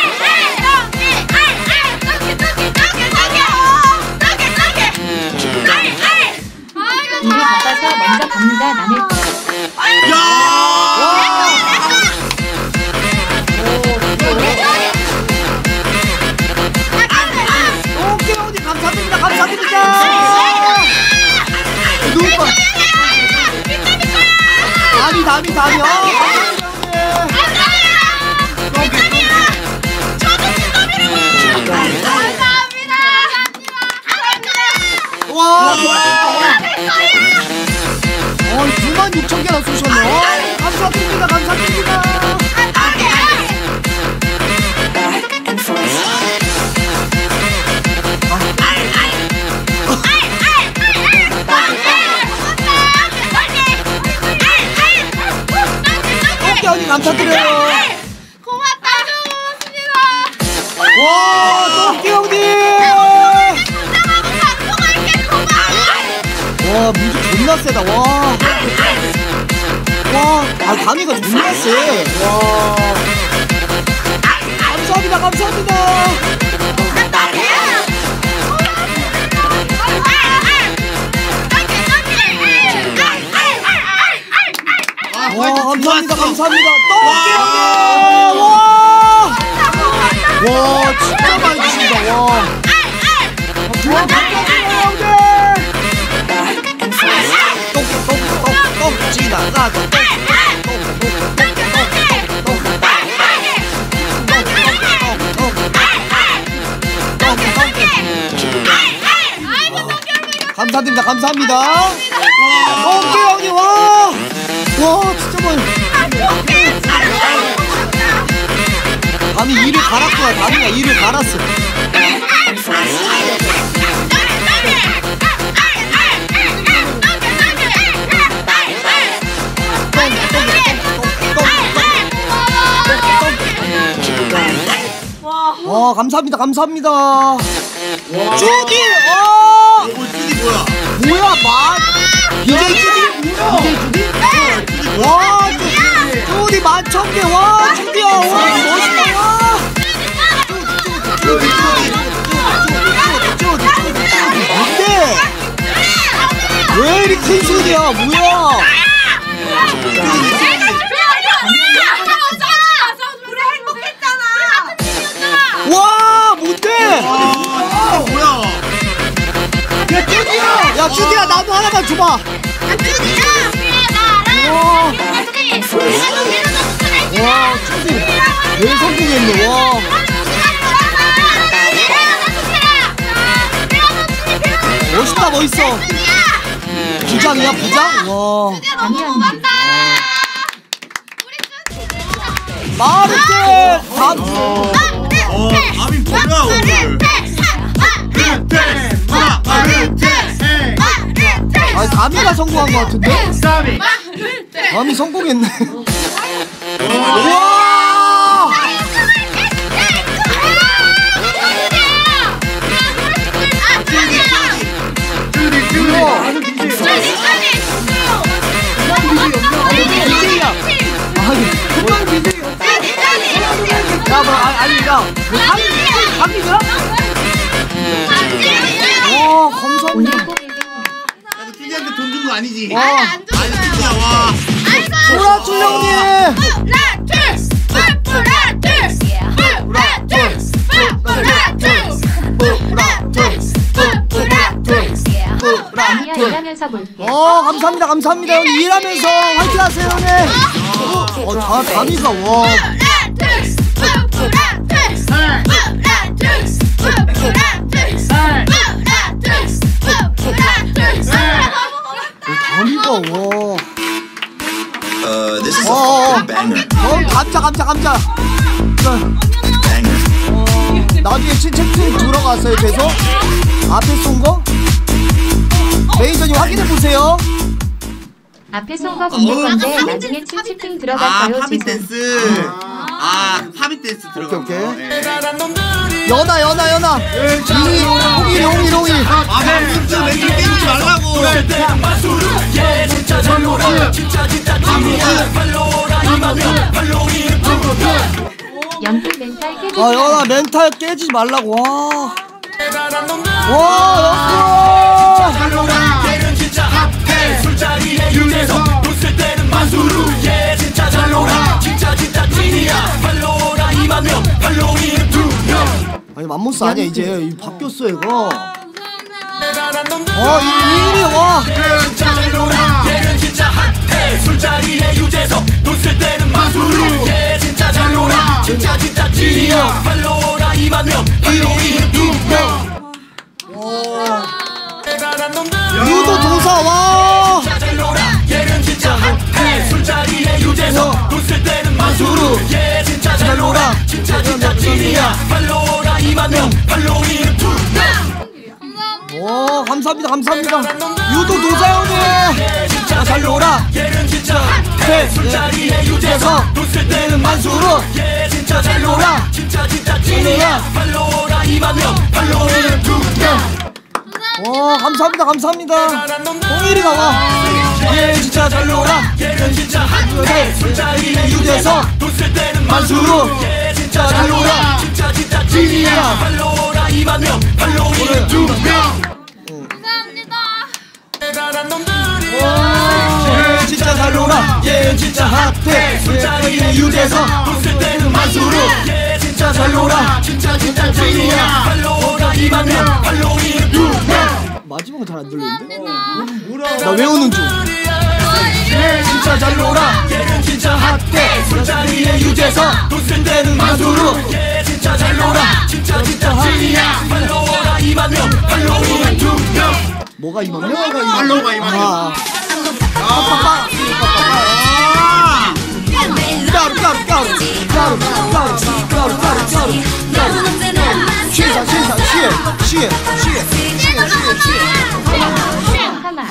감사드려요. 고맙다 좋습니다. 와 똥기 형님. 와 문제 존나 세다. 와. 와, 아 감이가 존나 세. 와. 감사합니다, 감사합니다. 와, 감사합니다, 감사합니다. 똥개 형님. 와. 와, 진짜 많이 주신다. 와. 와, 감사합니다, 형들. 똥개, 똥개, 똥개, 똥개 지나가자. 감사드립니다. 감사합니다. 똥개 형님 와. 와 진짜 많이. 감이 이를 갈았구나. 감이가 이를 갈았어. 와 감사합니다. 감사합니다. 쭈디. 와. 쭈디 뭐야? 뭐야 만. 비제이 쭈디 뭐야? 와 쭈디 만천 개. 와 쭈디야. 와 멋있다. 와. 쭈디 쭈디 쭈디 쭈디 뭔데? 왜 이렇게 큰 소리야? 뭐야? 와 뭔데? 아 뭐야? 야 쭈디야! 야 쭈디야 나도 하나만 줘봐. 야 쭈디야! 와. 와 쭈디 왜 성공했네. 와. 멋있다 멋있어. 부장이야 부장? 와. 마르테 감. 어, 감이 뭐야 오늘? 아 감이가 성공한 것 같은데? 감이 성공했네. 우와! 야, 뭐, 아니, 야, 뭐, 감이야? 와, 감사합니다. 쭈디한테 돈 준 거 아니지? 와. 아니 쭈디야 와. 보라줄 형님. 아니야 일하면서 볼게. 어 감사합니다 감사합니다 형님. 일하면서 화이팅 하세요 형님. 어 다, 다미가 와. 다미가 와. Uh, this is a 어, fucking banger. 어 감자 감자 감자. Banger. 어, 나중에 친척팀 들어갔어요. 그래서 앞에 쏜 거 매니저님 확인해 보세요. 앞에 쏜거 공개건데 나중에 칭칭팅 들어갈까요? 아 팝잇 댄스. 아 팝잇 댄스 들어가. 오케이 오케이. 연아 연아 연아. 이 홍일 홍일 홍일. 아 방금 멘트 때리지 말라고. 예 진짜 잘 놀아. 진짜 진짜 찐이야. 팔로우라 이만면 팔로우인 연필 멘탈 깨지. 아 연아 멘탈 깨지 말라고. 와. 와 연아. 얘는 진짜 핫해. 술자리에 유재석 웃을 때는 만수르. 예 진짜 잘 놀아. 진짜 진짜 찐이야. 팔로우라 이만 명 팔로우인 두 명. 아니 맘모스 아니야 이제 이 바뀌었어 이거. 어 이 일이 와. 얘는 진짜 핫해. 술자리에 유재석 웃을 때는 만수르. 예 진짜 잘 놀아. 진짜 진짜 찐이야. 팔로우라 이만 명 팔로우인 두 명. 유도 도사 와. 얘는 진짜 핫해. 술자리에 유재석 웃을 때는 만수르. 예 진짜 잘 놀아. 진짜 진짜 찐이야. 팔로우라 이만 명 팔로우인 두 명. 와 감사합니다 감사합니다. 유도 도사 형님. 진짜 잘 놀아. 얘는 진짜 핫해. 핫해 술자리에 유재석 돈 쓸 때는 만수르 얘 진짜 잘 놀아 진짜 진짜 찐이야 팔로워가 이만 명 팔로워는 두명 와 감사합니다 감사합니다 동일이가 와얘 진짜 잘 놀아 얘는 진짜 핫해 술자리에 유재석 돈 쓸 때는 만수르 얘 진짜 잘 놀아 진짜 진짜 찐이야 팔로워가 이만 명 팔로워는 두명 얘 진짜 잘 놀아 얘 진짜 핫해 술자리에 유재석 돈 쓸 때는 만수르 얘 진짜 잘 놀아 진짜 진짜 찐이야 팔로워가 이만 명 팔로워는 두명 마지막은 잘 안 들리는데? 나 외우는 중 얘 진짜 잘 놀아 얘는 진짜 핫해 술자리에 유재석 돈 쓸 때는 만수르 얘 진짜 잘 놀아 진짜 진짜 찐이야 팔로워가 이만 명 팔로워는 두명 뭐가 이만 명? 팔로워가 이만 명 아 까루 까루 까루 까루 까루 까루 까루 까루 시에서 시에서 시에 시에 시에 시에 시에 하나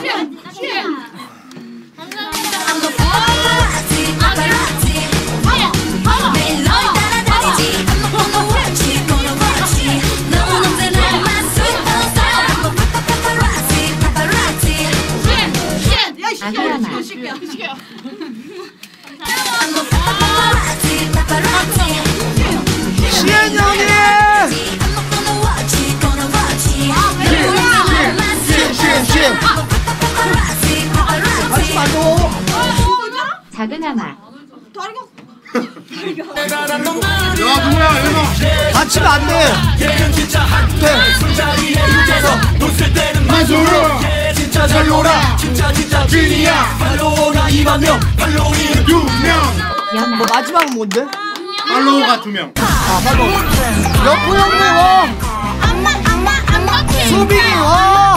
시엔 형님! 시엔 시엔 같이 만져 작은 하나 야 누구야 얘가 다치면 안돼 얘는 진짜 핫해 술자리에 유재석 돈 쓸 때는 만수르 얘 진짜 잘 놀아 진짜 진짜 찐이야 팔로워가 이만 명 팔로워는 두명 뭐 마지막은 뭔데? 팔로워가 두명 아 팔로워 여포 형님 와 수빈이 와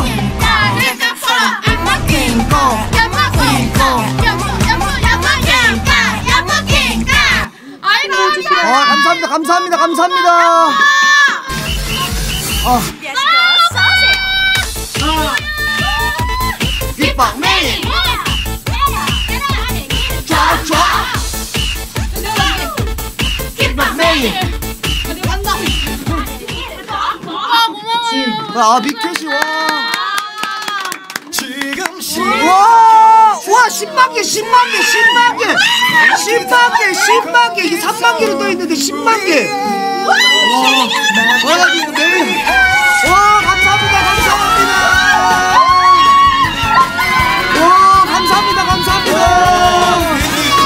아 감사합니다 감사합니다 감사합니다 아 빅방맨 쫙쫙 빅방맨 아 빅캣이 와 지금 와! 와 십만 개 십만 개 십만 개 십만 개 십만 개 이게 삼만 개로 떠 있는데 십만 개 와! 와 이거 네. 와 감사합니다 감사합니다 와 감사합니다 감사합니다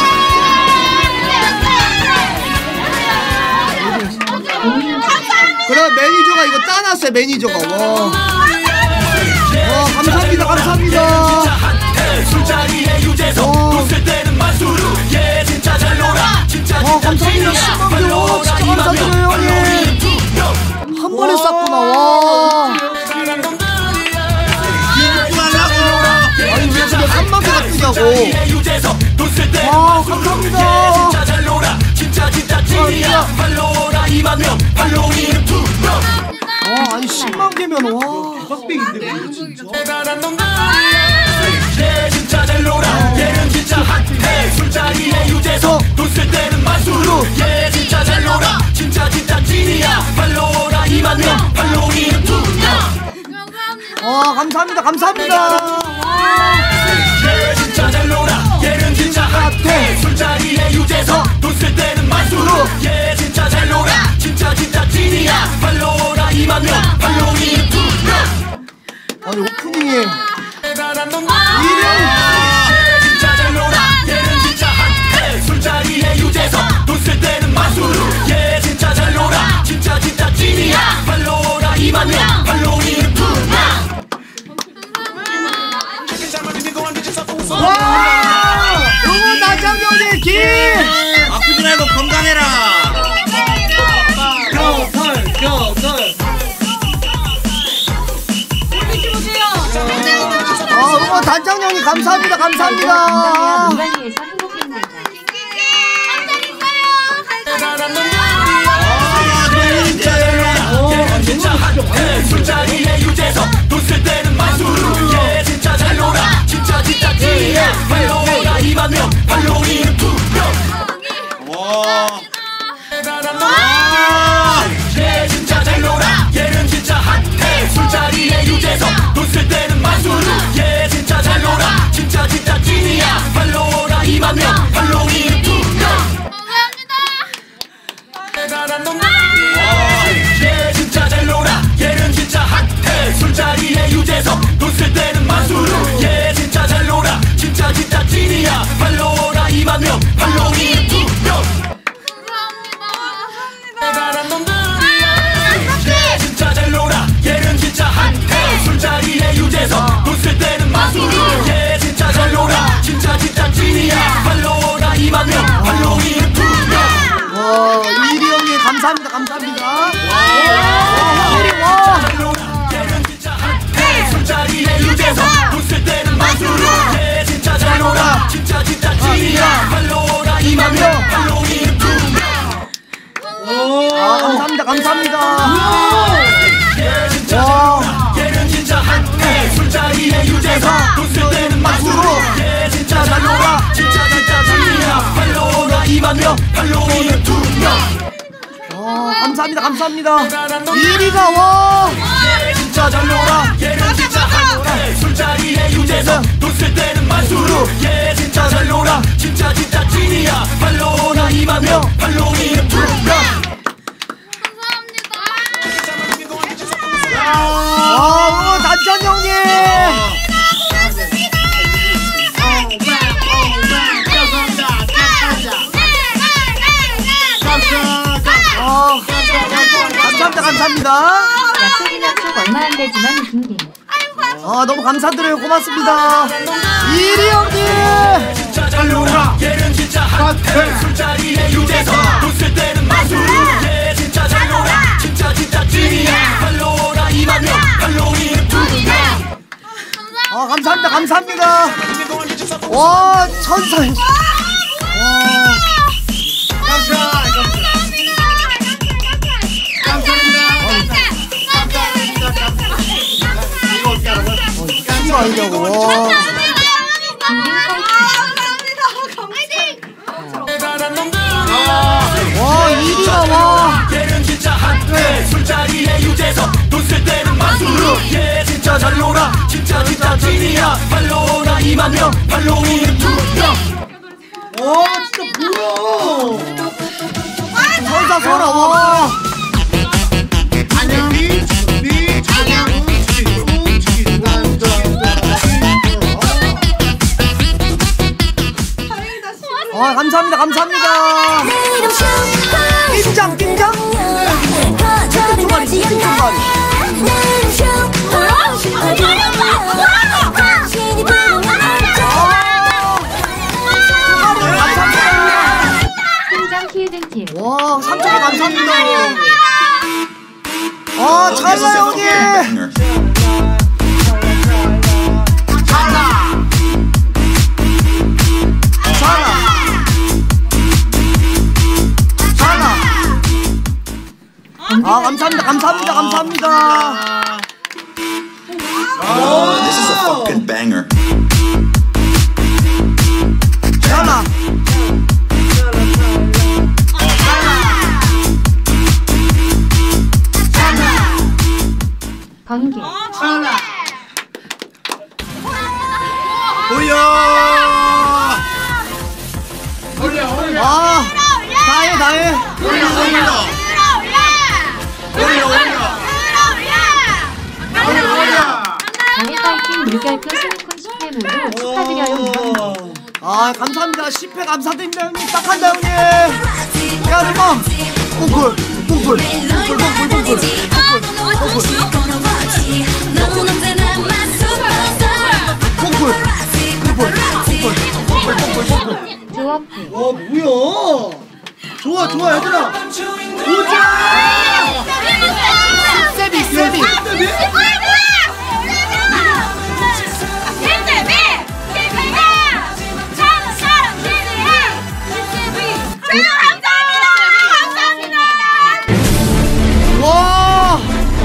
그럼 매니저가 이거 따놨어요 매니저가 와. 와 감사합니다 감사합니다 술자리에 유재석 돈 쓸 때는 만수르 얘 진짜 잘 놀아 진짜 와 감사합니다 십만 개 와 진짜 감사드려요 형님 한 번에 쌌구나 와 아니 왜 근데 삼만 개가 뜨냐고 와 감사합니다 진짜 잘 놀아 진짜 진짜 찐이야 팔로워가 이만 명 팔로워는 두명 와 아니 십만 개면 와 대박빙인데 진짜 얘 진짜 잘 놀아 얘는 진짜 핫해 술자리에 유재석 돈 쓸 때는 만수르 얘 진짜 잘 놀아 진짜 진짜 찐이야 팔로워가 이만 명 팔로워는 두명 와 감사합니다 감사합니다 얘 진짜 잘 놀아 얘는 진짜 핫해 술자리에 유재석 돈 쓸 때는 만수르 얘 진짜 잘 놀아 진짜 진짜 찐이야 팔로워가 이만 명 팔로워는 두명 아니 오프닝에 얘 진짜 잘 놀아 얘는 진짜 핫해 술자리에 유재석 돈 쓸 때는 만수르 얘 진짜 잘 놀아 진짜 진짜 찐이야 팔로워가 이만 명 팔로워는 두명 와! 너무 나장형의 길! 아프지 말고 건강해라! 겨털 겨털 아 응원 단장형이 감사합니다 감사합니다 진짜 핫해 술자리에 유재석 돈 쓸 때는 만수르 얘 진짜 잘 놀아 진짜 진짜 찐이야 팔로워가 이만 명 팔로워 찐이야 팔로워가 이만 명 팔로잉 두 명. 와 이리 형님 감사합니다 감사합니다. 술자리에 유재석 웃을 때는 만수르 얘 진짜 잘 놀아 진짜 진짜 찐이야 팔로워가 이만 명 팔로잉 두 명. 아 감사합니다 감사합니다. 얘 진짜 잘 놀아 얘는 진짜 핫해 술자리에 유재석 웃을 때는 만수르 얘 진짜 잘 놀아 진짜 진짜 찐이야 팔로워가 이만 명 팔로잉 두 명. 어 감사합니다 감사합니다. 이리가 와 진짜 잘 놀아 얘는 진짜 핫해 술자리에 유재석 웃을 때는 만수르 얘 진짜 잘 놀아 진짜 진짜 찐이야 팔로워가 이만 명 팔로잉 두 명. 아 응원 단천 형님. 어, 감사합니다 감사합니다. 약속이나 쭉 얼마 안 되지만 빙빙. 아 너무 감사드려요 고맙습니다. 이리 형님. 진짜 잘 놀아 얘는 진짜 핫해 술자리에 유재석 웃을 때는 만수르 얘 진짜 잘 놀아 진짜 진짜 찐이야 팔로워가 이만 명 팔로잉 두 명. 아 감사합니다 감사합니다. 와 천사님. 이거 아니냐고. 와. 와 이리가 와. 얘는 진짜 핫해 술자리에 유재석 웃을 때는 만수르 얘 진짜 잘 놀아 진짜 진짜 찐이야 팔로워가 이만 명 팔로잉 두 명. 와 진짜 뭐야. 천사 소라 와. 안녕히 네 안녕히 아 감사합니다 감사합니다. 긴장 긴장. 두 마리 두 마리. 와 삼천 개 감사합니다. 아 찰나 형님. 아 감사합니다 감사합니다 감사합니다. Oh, this is a fucking banger. 찰나. 번개. 올려. 올려 올려. 아 다해 다해. 올려 올려. 올려 올려. 올려 올려. 장애파이팅 물결표 스니콘 십 회 모두 축하드려요 이번. 아 감사합니다. 십 회 감사드립니다 형님. 딱한다 형님. 야 누나. 뽕꿀 뽕꿀 뽕꿀 뽕꿀 뽕꿀 뽕꿀 드워프. 어 뭐야? 좋아 좋아 얘들아. 보자. 세비 세비. 와.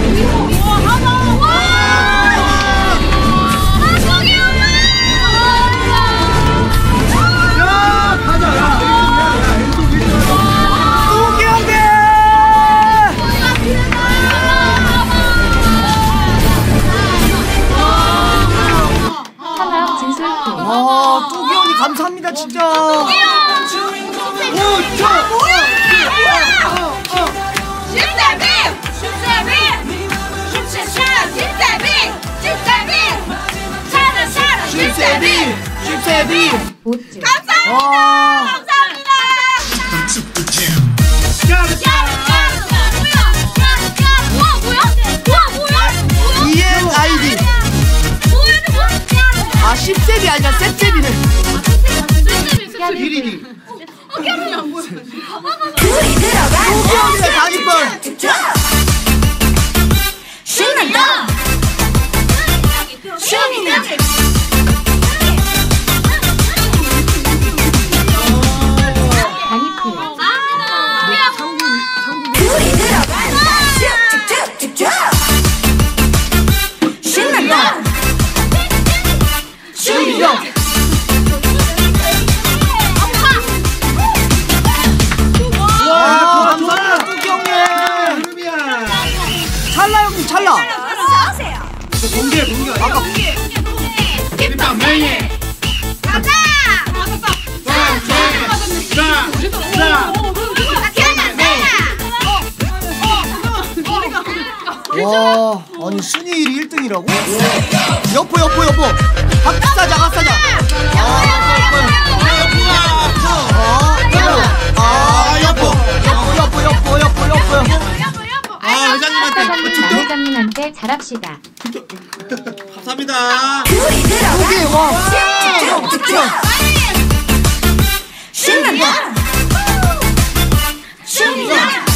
와 뚜기 언니 감사합니다 진짜. 오 자. 십세비 십세비 감사합니다. 이엔아이디 아 십세비 아니라 셋세비네. 일인이. 어깨는 안 보여. 도겸이다 다니뻘. 신난다. 신난다. 신난다. 신난다. 와, 감사합니다. 뚜기 형님. 찰나 형님, 찰나. 공개, 공개. 아까 김밥 메인. 가자. 와, 아니 순위 일 등이라고? 여포, 여포, 여포. 학사자, 학사자. 아, 여포, 여포, 여포, 여포, 여포, 여포. 아, 회장님한테 남 회장님한테 잘합시다. 감사합니다. 여기 와. 신난다. 신난다.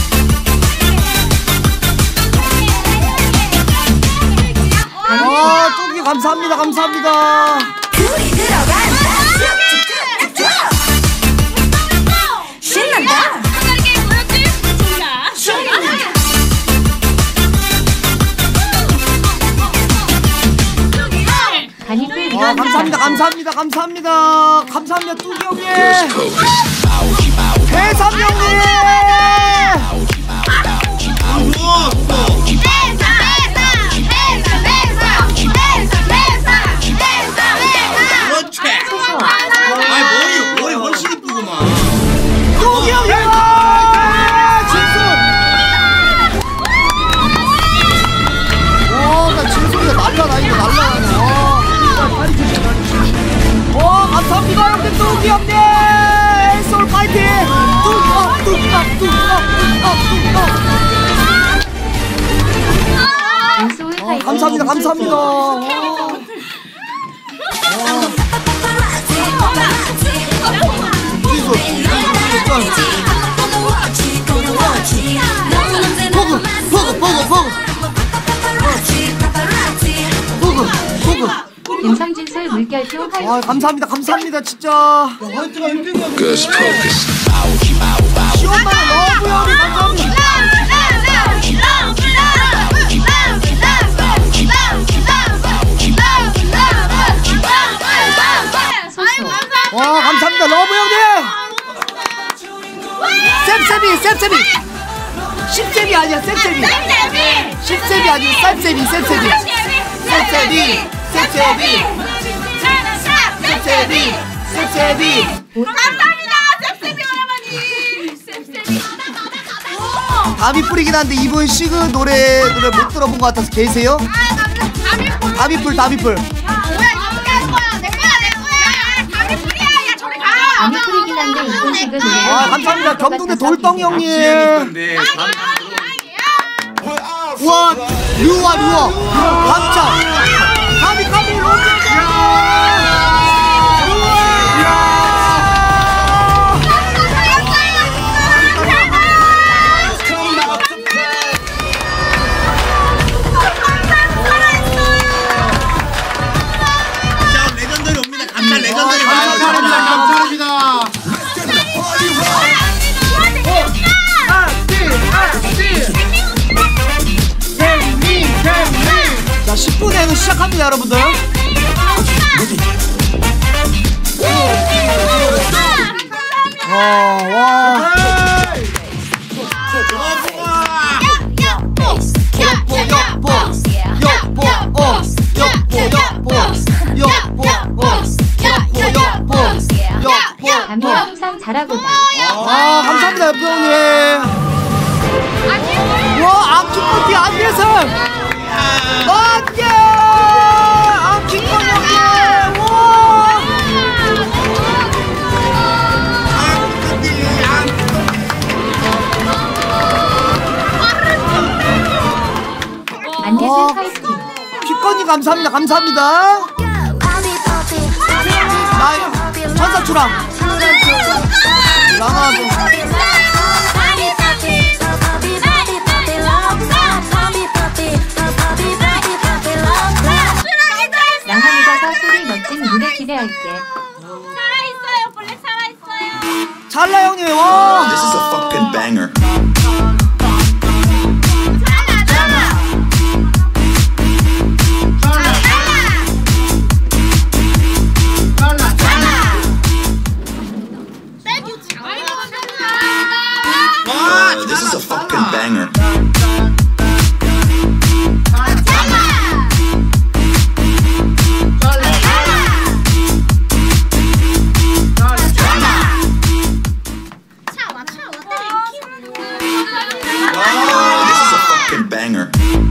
아, 뚜기 감사합니다, 감사합니다. 신난다. 아, 감사합니다, 감사합니다, 감사합니다, 감사합니다, 뚜기 형님. 대삼 형님. 그렇지. 아, 머리 머리 훨씬 이쁘구만. 뚜기 형님. 진솔. 와, 나 진솔이가 날라다니고 날라다녀. 와, 감사합니다, 형님. 뚜기 형님. 솔 파이팅. 뚜기업, 뚜기업, 뚜기업, 뚜기업, 뚜기업. 아, 감사합니다, 감사합니다. 포그, 포그, 포그, 포그. 포그, 포그. 김성진술 물결표 화이팅. 아, 감사합니다, 감사합니다, 진짜. 화이트가 일 등이야. 시원만의 러브 형이 감사합니다. 와, 감사합니다, 러브 형님. 쌤쌤이, 쌤쌤이. 십쌤이 아니야, 쌤쌤이. 십쌤이 아니고 쌤쌤이, 쌤쌤이. 쌤쌤이, 쌤쌤이. 쌤쌤이, 쌤쌤이. 감사합니다, 쌤쌤이 할아버지. 쌤쌤이. 담이 뿌리긴 한데 이분 시그 노래 노래 못 들어본 것 같아서 계세요? 담이풀, 담이풀. 담이 뿌리긴 한데 이쁜 식을 노래. 아, 감사합니다. 경동대 돌덩이 형님. 와, 류와 류어. 감자. 까미 까미 로즈. 레전더리 옵니다. 감사 레전더리 와요. 감사합니다. 자, 십 분에 시작합니다, 여러분들. 와, 와. 여보, 여보, 여보, 어, 여보, 여보, 여보, 어, 여보, 여보, 여보. 담이 항상 잘하고다. 아, 감사합니다, 여보 형님. 와, 암키포티 안예슬. 안돼. 암키포 형님. 와. 안예슬 파이팅. 피꺼님 감사합니다, 감사합니다. 나 천사 출항. 라마 좀. 양산이가 소리 멋진 무대 기대할게. 살아있어요. 블랙 살아있어요. 찰나 형님 와. This is a fucking banger. 와, This is a fucking banger. This is a fucking banger.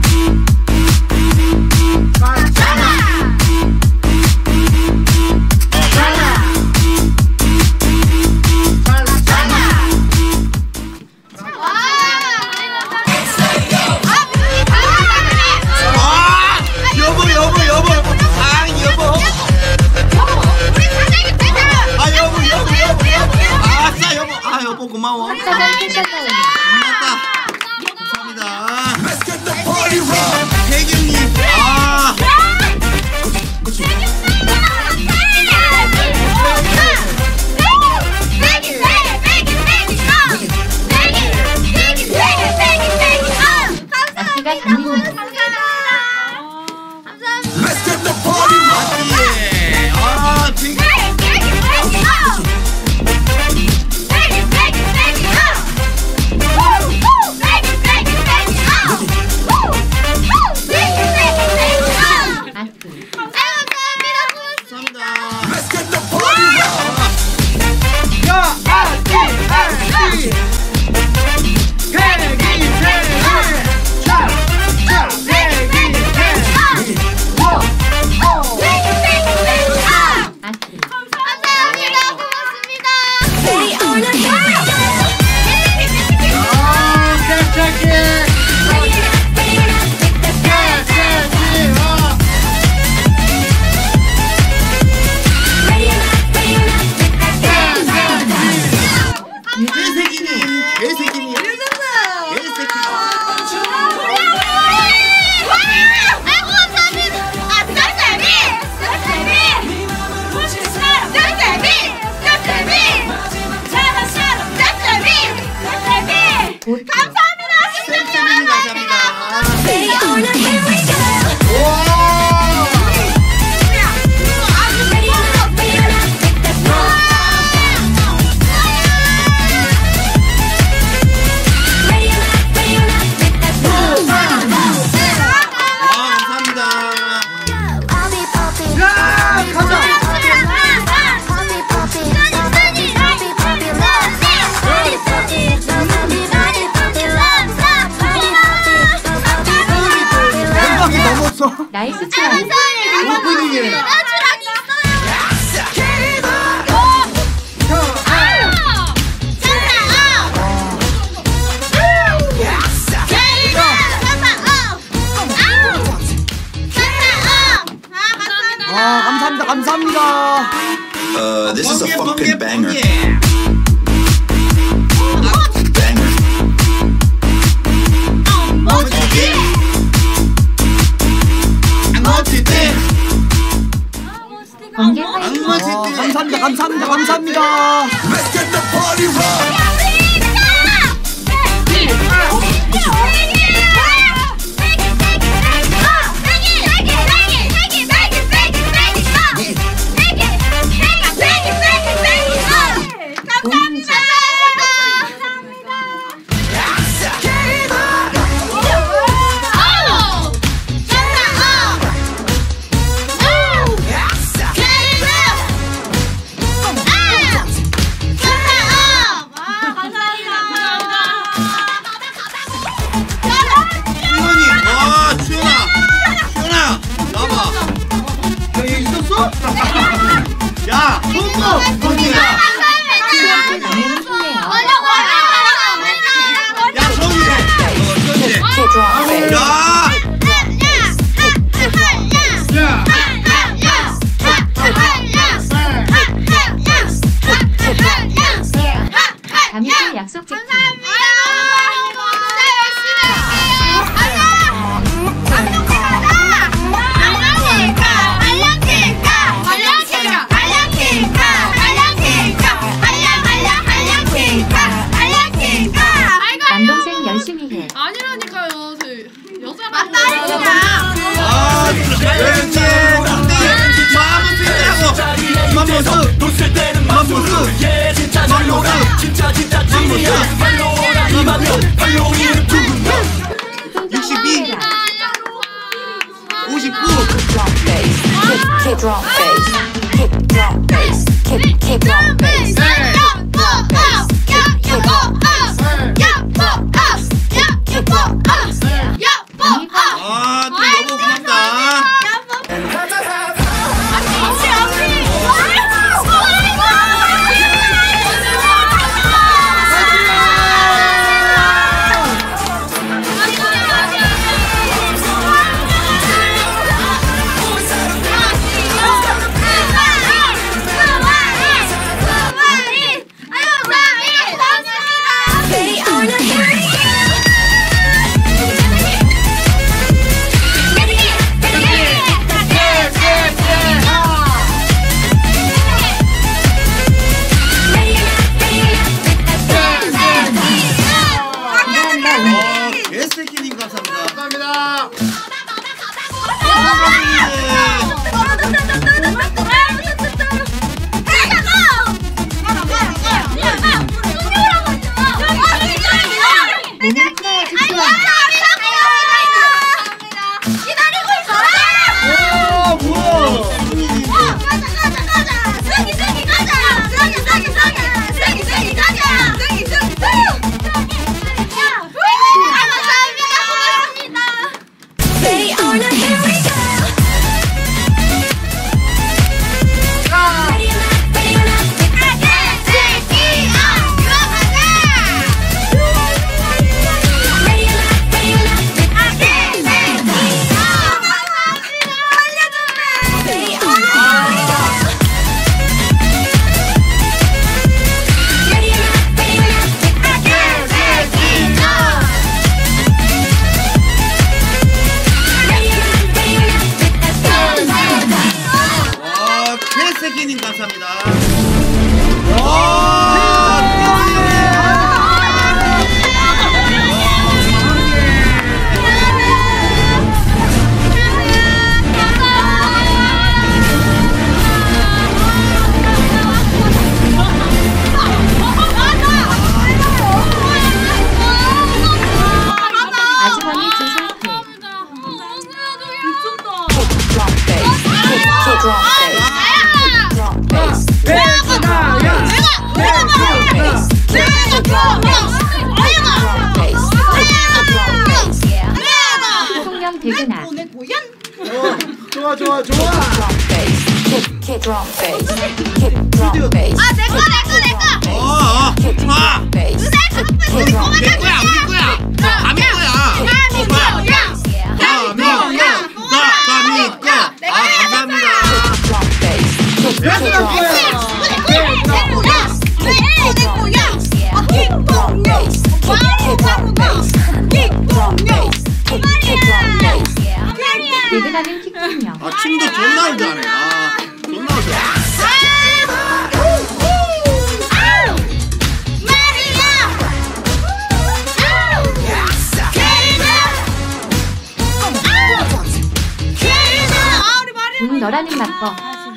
여보 여보 여보 아 여보 아 여보 여보 여보 여보 아싸 여보 아 여보 고마워 고맙다 감사합니다 혜경님 아 아스가 장민입니다. 예. 아 되게 나이스 트라이. 오프닝에 아 감사합니다 감사합니다. Uh, this is a fucking banger. 번개 아, 파이팅. 감사합니다 감사합니다 감사합니다. 야, 손목 언니가. 야, 저기래. 어, 저기래. 야. 아니라니까요. 저 여자라고. 맞다 이거야. 아, 왠지 마음은 필요하고 맘모스 맘모스 맘모스 진짜 진짜 찐이야. 팔로워라 이만 명 팔로워는 두 명. 육십이 오십구 Kick drum bass, kick drum bass, kick kick drum bass. 아, 또 너무 고맙다. 개새끼님 감사합니다. 감사합니다. 기다리고 있어. 오, 뭐야? 승희 승희 가자. 승희 승희 승희 승희 승희 가자. 승희 승희 승희. Ready or not, here we go. Ready or not, ready or not. 개새끼님 감사합니다. 아주머니 진솔 Kick drum bass, kick drum bass. 대통령 대근아. 좋아 좋아 좋아. Kick drum bass, kick drum bass. 아, 내 거, 내 거, 내 거. 어, Kick drum bass, kick drum 우리 bass. 거야, 우리 거야. 남의 거야. 남의 거야. 남의 거야. 남의 거. 아, 감사합니다. Kick drum bass, kick drum bass. Kick drum bass, kick drum bass. Kick drum bass, kick drum bass. Kick drum bass. 대근하는 킥킥녀. 아, 춤도 존나 잘해. 아, 존나 잘해. 응, 너라는 맛법.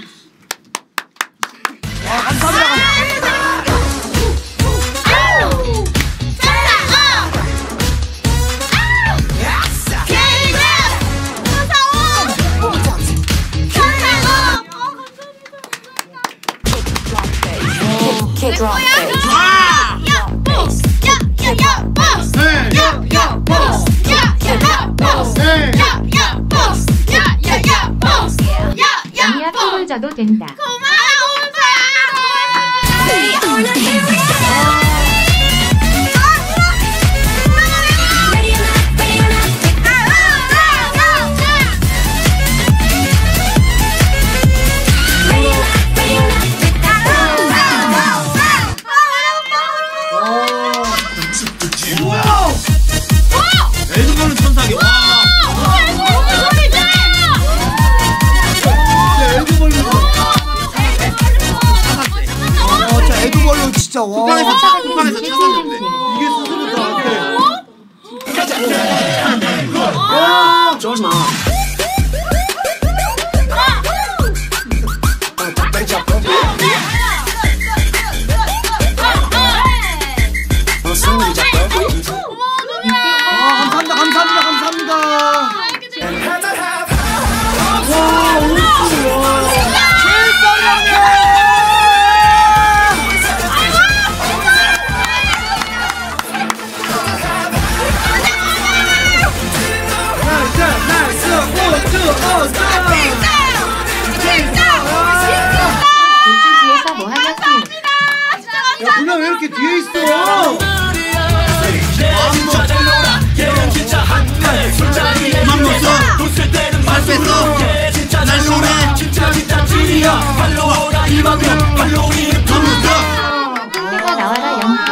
Kick drum bass. 아니야, 턱을 져도 된다. 에드버는 천사기. 와. 어, 자 에드벌룬 진짜 와. 쿠팡에서 차, 쿠팡에서 차 샀는데. 이게 스스로 다 안 돼. 조지 마. 감사합니다, 감사합니다, 감사합니다. 와, 오십구. 뒤에서 뭐 하냐 야, 누나 왜 이렇게 뒤에 있어? 그만 먹어. 웃을 때는 살 뺐어. 진짜 날 노래 진짜 진짜 찐이야. 팔로워가 이만 명 팔로우는 더 묻어. 내가 나와라 연기.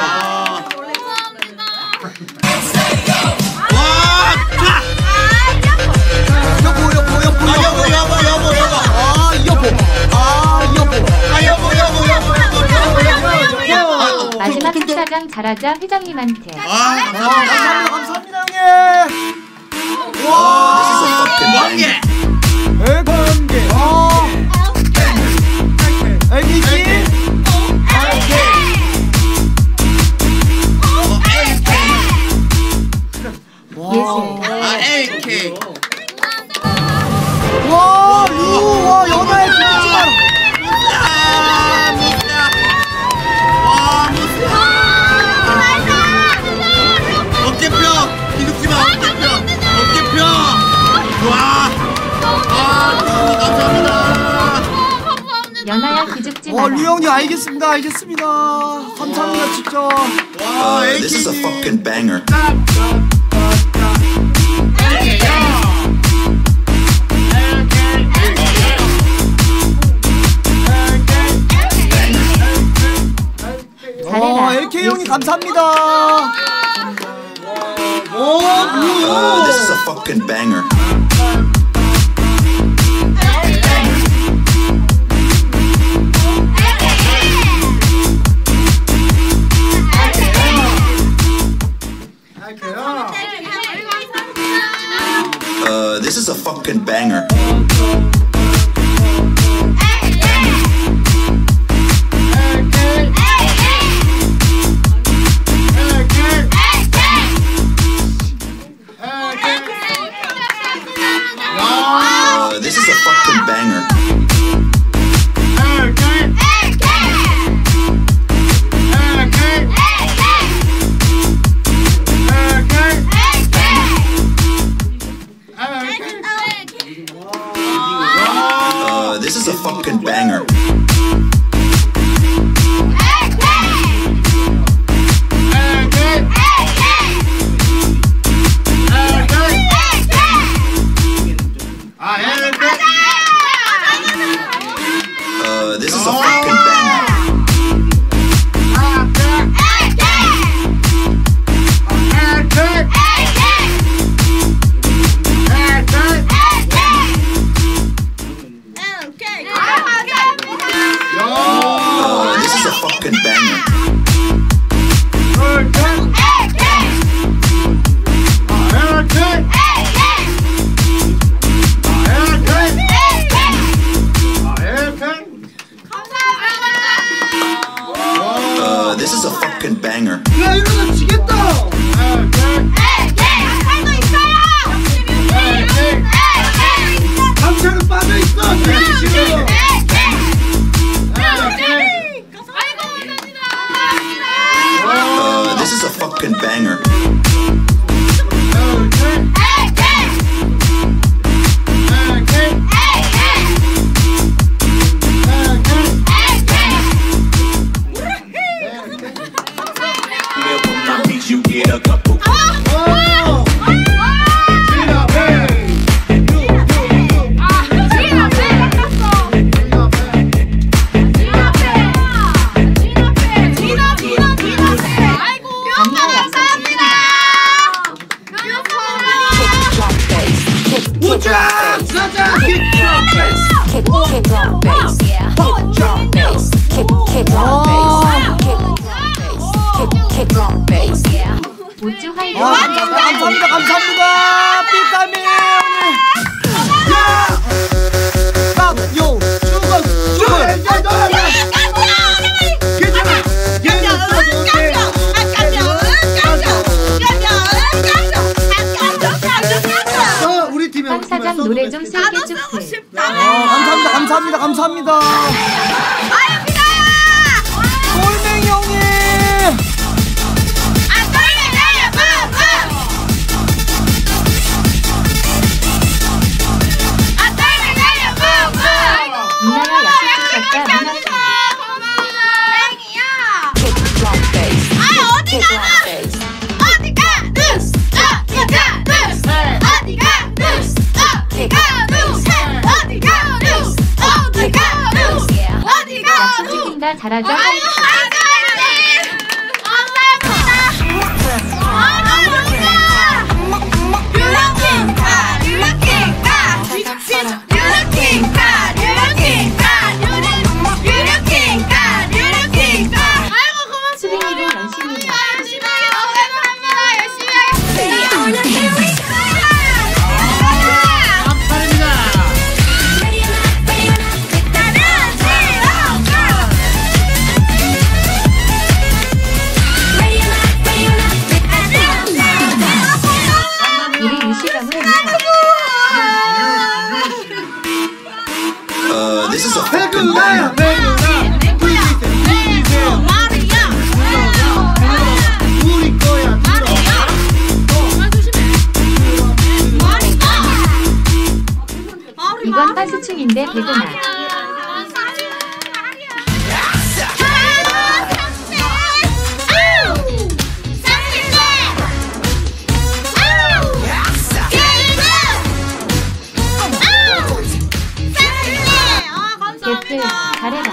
여보, 여보, 여보, 아 여보 여보 여보 여보. 아, 여보, 아, 여보, 아 여보 여보 여보 여보 여보. 마지막 행사장 잘하자 회장님한테. 아 감사합니다, 감사합니다, 형님. 와, 왕예. 애관계. 어. 알겠지? 아 에이케이. 와, 루, 와, 연하의 김치랑. 어깨 펴. 기죽지 마. 어깨 펴. 어깨 펴. 와. 아, 루, 감사합니다. 연아야 기죽지 와, 마라. 루 형님 알겠습니다, 알겠습니다. 감사합니다, 진짜. 와, Uh, this is a fucking banger. 와, 엘케이 형님 감사합니다. 오, Uh, this is a fucking banger. Uh, this is a fucking banger. Uh, this is a fucking banger. Uh, this is a fucking banger. Uh, this is a fucking banger. Uh, this is a fucking banger. Uh, this is a fucking banger. 야, 이러다 지겠다. 감차는 빠져 있어. 지금. Uh, this is a fucking banger. You get a couple. 우자! 우자! Kick drum bass, kick drum bass, kick kick drum bass, kick kick kick drum bass, yeah. 오쭈 화이팅. 아, 감사합니다, 감사합니다, 감사합니다. 삐까미 형님. 야! 딱, 요, 죽어, 죽어. 괜찮아. 괜찮아. 우리 팀에 황사장 노래 좀 쓸게 축해. 감사합니다, 감사합니다, 감사합니다. 꼴맹이 형님. 미나야 약속 지켰다. 미나. 아 어디 가나? 어디 가누? 어디 가누? 어디 가누? 어디 가누? 어디 가누? 어디 가누? 어디 가누? 약속 지킨다. 잘하자. 수빈이도 열심히 해. 우리 유시감을 Uh, this is a fucking banger. 이건 파스충인데 배구나. 개플 잘해라.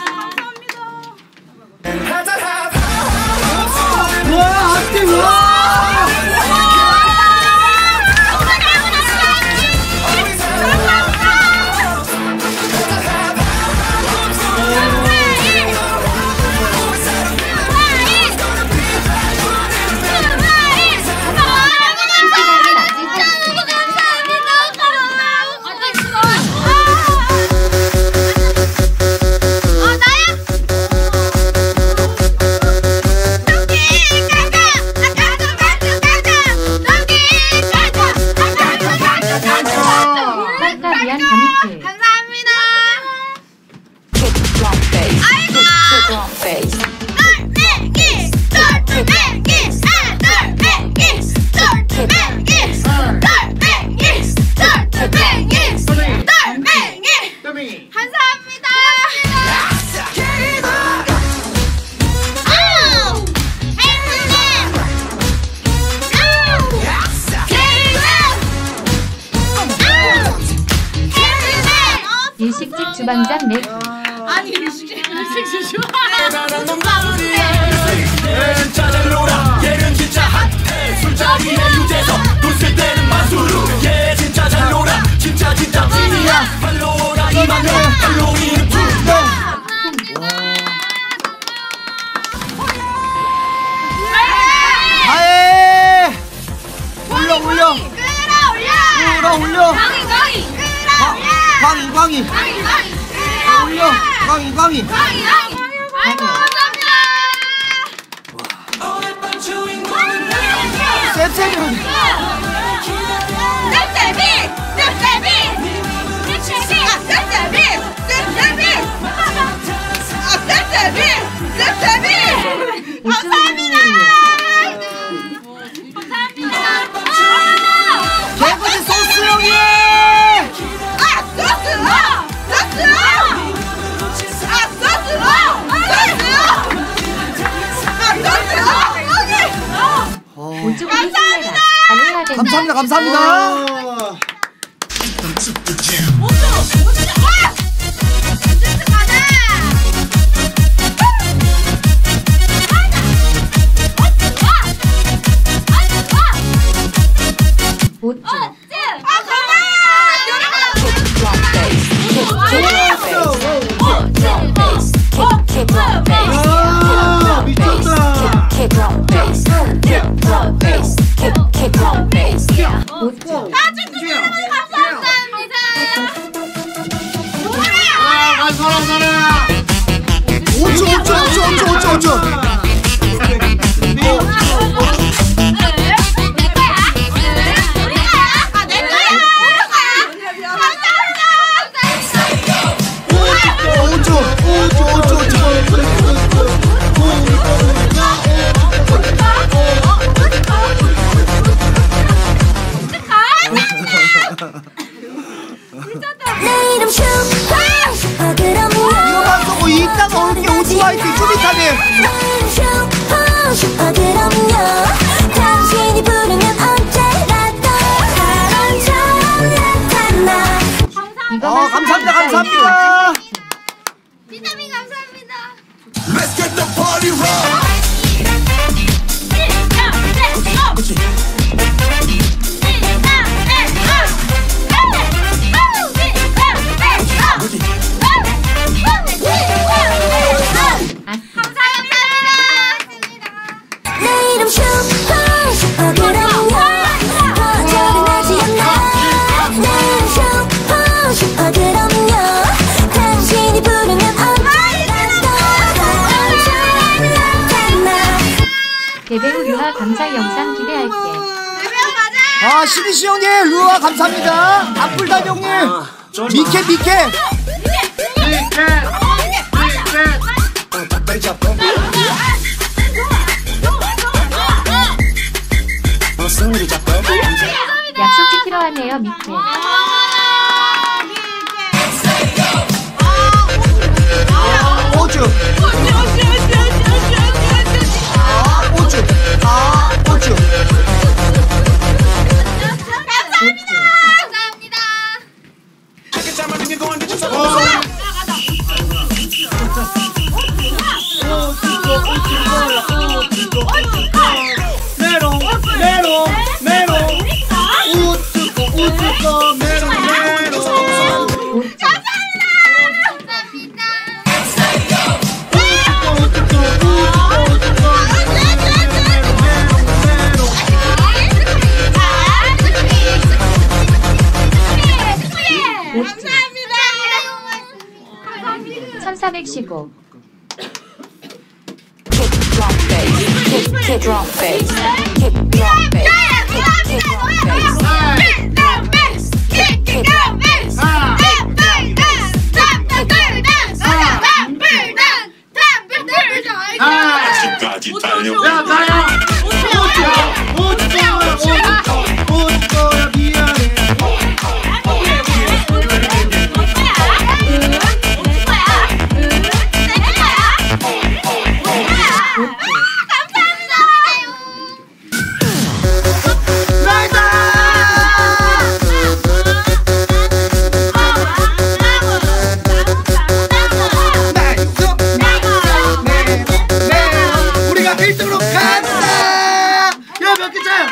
와, 앞뒤 와. 깜깜이한 밤이틀. 일식집 주방장 맥. 아니 일식집 일식집 잘 놀아 얘는 진짜 핫해 술자리에 유재석 돈 쓸 때는 만수르 얘 진짜 잘 놀아 진짜 진짜 찐이야 팔로워가 이만 명 할로윈 불러 아예 올려 올려 끌어 올려 끌어 올려 광희 광희 광희 광희 광희 광희 올려 광희 광희 광희 아이고 감사합니다. 셉셉이 셉셉이 셉셉이 셉셉이 셉셉이 아 셉셉이 셉셉이 감사합니다. 개구리 소스 형님 아 소스 소스 아 소스 감사합니다. 감사합니다. 감사합니다. 미쳤다. 이거만 쏘고 이따가 올게 오지 화이팅 쭈비타님. 당신이 부르면 언제라도 사랑처럼 나타나. 어 감사합니다 감사합니다. 비타민 감사합니다. Let's get the party rock. 내 이름 슈퍼 슈퍼 그럼요 거절은 하지 않나. 내 이름 슈퍼 슈퍼 그럼요 당신이 부르면 언제라도 사랑처럼 나타나. 대배우 유하 감사 영상 기대할게. 아 시리시 형님 루아 감사합니다. 앞불단 형님 미케 미케 약속 지키러 왔네요 밑에. 오주 아 오주 아 오주 메롱 메롱 메롱 우쭈꼬 우쭈꼬 메롱 메롱 천사백십오. Kick drum bass, kick drum bass, kick drum bass, kick kick drum bass, 아직까지 달려. 야 가야 우쭈 우쭈 우쭈 우쭈 미안해. 우리가 일 등으로 간다. 야몇 개 차요?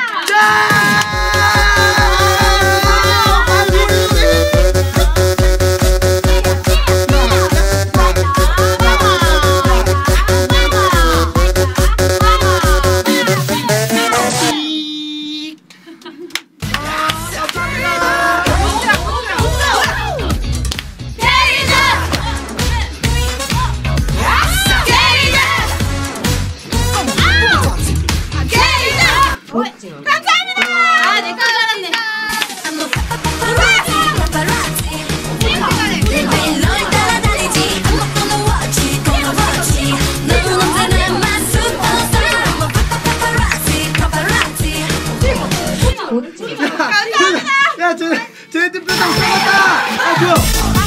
야, 쟤, 쟤네들 표정 썩었다. 아, 뭐야?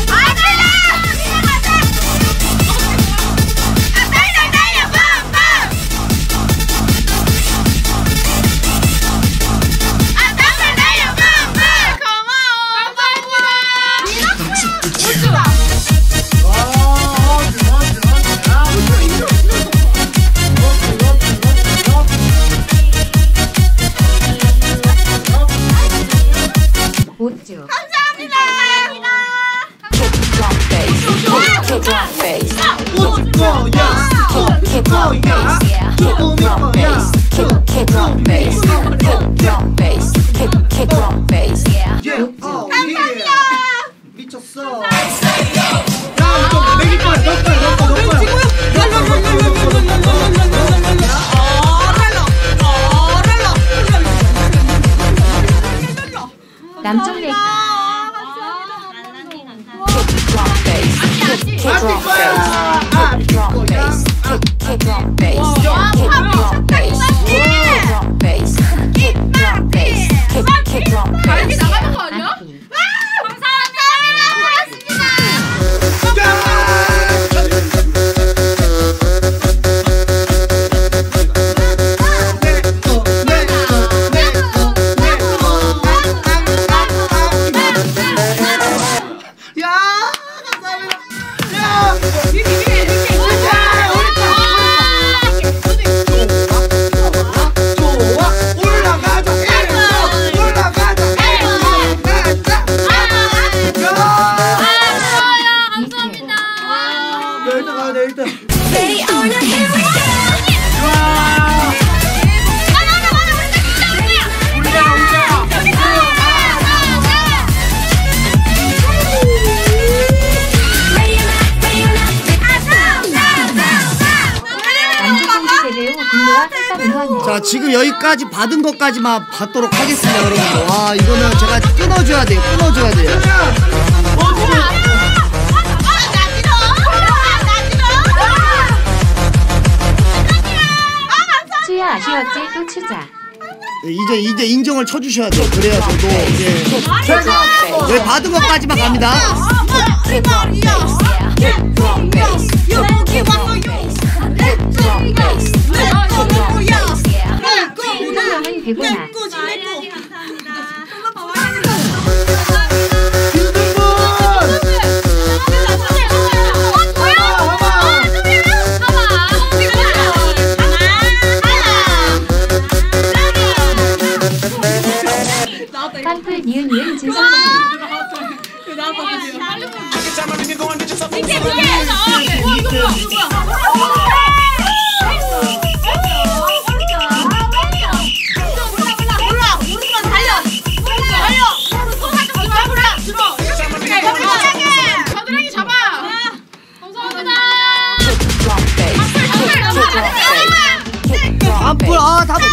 오쭈. 미쳤어. 야, 좀 내기 거야. 너 거야, 너 거야, 너 거야. 남쪽 얘기. 나가는 거 아니야? 자 지금 여기까지 받은 것까지만 받도록 하겠습니다 여러분들. 와 이거는 제가 끊어줘야 돼요. 끊어줘야 돼요. 수야 아쉬웠지 또 추자. 네, 이제 이제 인정을 쳐주셔야 돼요. 그래야 저도 이제 여기 받은 것까지만 갑니다. 이동형은 배구나. 깡풀 니은 니은 진성수. 단풀 아 단풀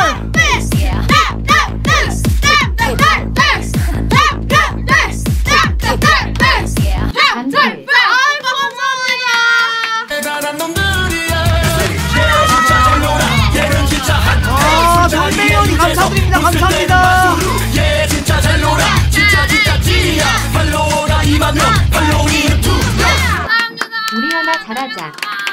아 정배우님 감사드립니다. 감사합니다. 예 진짜 잘 놀아 진짜 진짜 찌야 팔로워가 이만 명 팔로잉 두 명. 우리 하나 잘하자.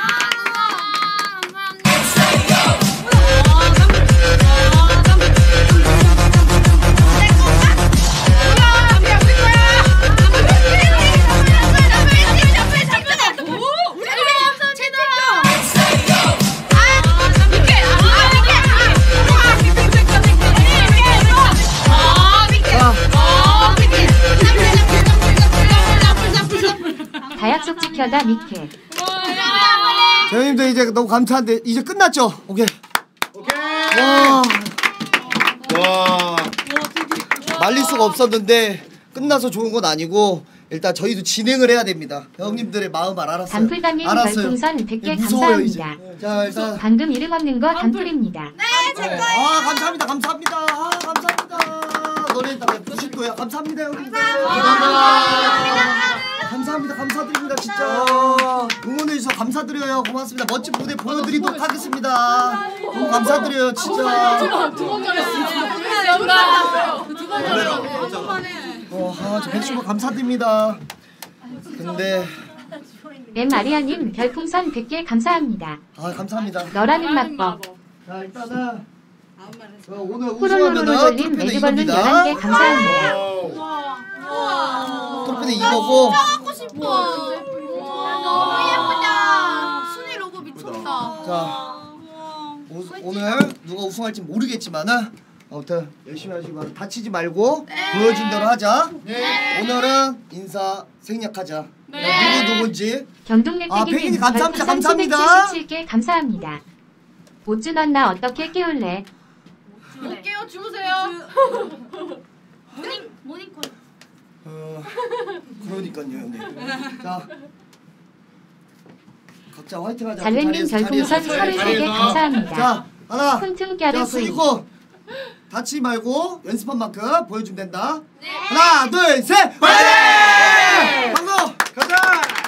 다약속 지켜다 미케. 저희님들 이제 너무 감사한데 이제 끝났죠? 오케이. 오케이. 와. 와. 말릴 수가 없었는데 끝나서 좋은 건 아니고 일단 저희도 진행을 해야 됩니다. 형님들의 마음을 알았어요. 단풀담님 별풍선 백 개 무서워요, 이제. 감사합니다. 자 일단 방금 이름 없는 거 단풀입니다. 네, 제 거예요. 아 감사합니다. 감사합니다. 아 감사합니다. 너네 다 부실 거야. 감사합니다, 형님들. 감사합니다. 감사합니다. 감사드립니다. 진짜 응원해 주셔서 감사드려요. 고맙습니다. 멋진 무대 보여드리도록 하겠습니다. 너무 감사드려요, 진짜. 두번 잘했어. 두번 잘했어. 어, 아, 저 백십오 감사드립니다. 근데 엠마리아님 별풍선 백 개 감사합니다. 아 감사합니다. 너라는 맛법. 자 일단은 저 오늘 호롤로로롤님 우승하면은 매주벌룬 이겁니다. 열한 개 감사합니다. 트로피는 이거고. 하고 싶어. 너무 예쁘다. 순이 로고 미쳤다. 자 오, 오늘 누가 우승할지 모르겠지만은 아무튼 열심히 하시고 다치지 말고 보여준 대로 하자. 네. 오늘은 인사 생략하자. 네. 누구 누군지. 경동래 아, 팬님 팬님 감사합니다. 별풍선 감사합니다. 칠백칠십칠 개 감사합니다. 못 주던 나 어떻게 깨울래? 못 깨요. 주무세요. 모닝 모닝콜. 어 그러니까요 형님. 자 각자 화이팅 하자. 잘래님 별풍선 서른세 개 감사합니다. 자 하나. 콘퉁 자 갸르 수니콘 다치지 말고 연습한 만큼 보여주면 된다. 하나 둘 셋. 화이팅! 방금 가자.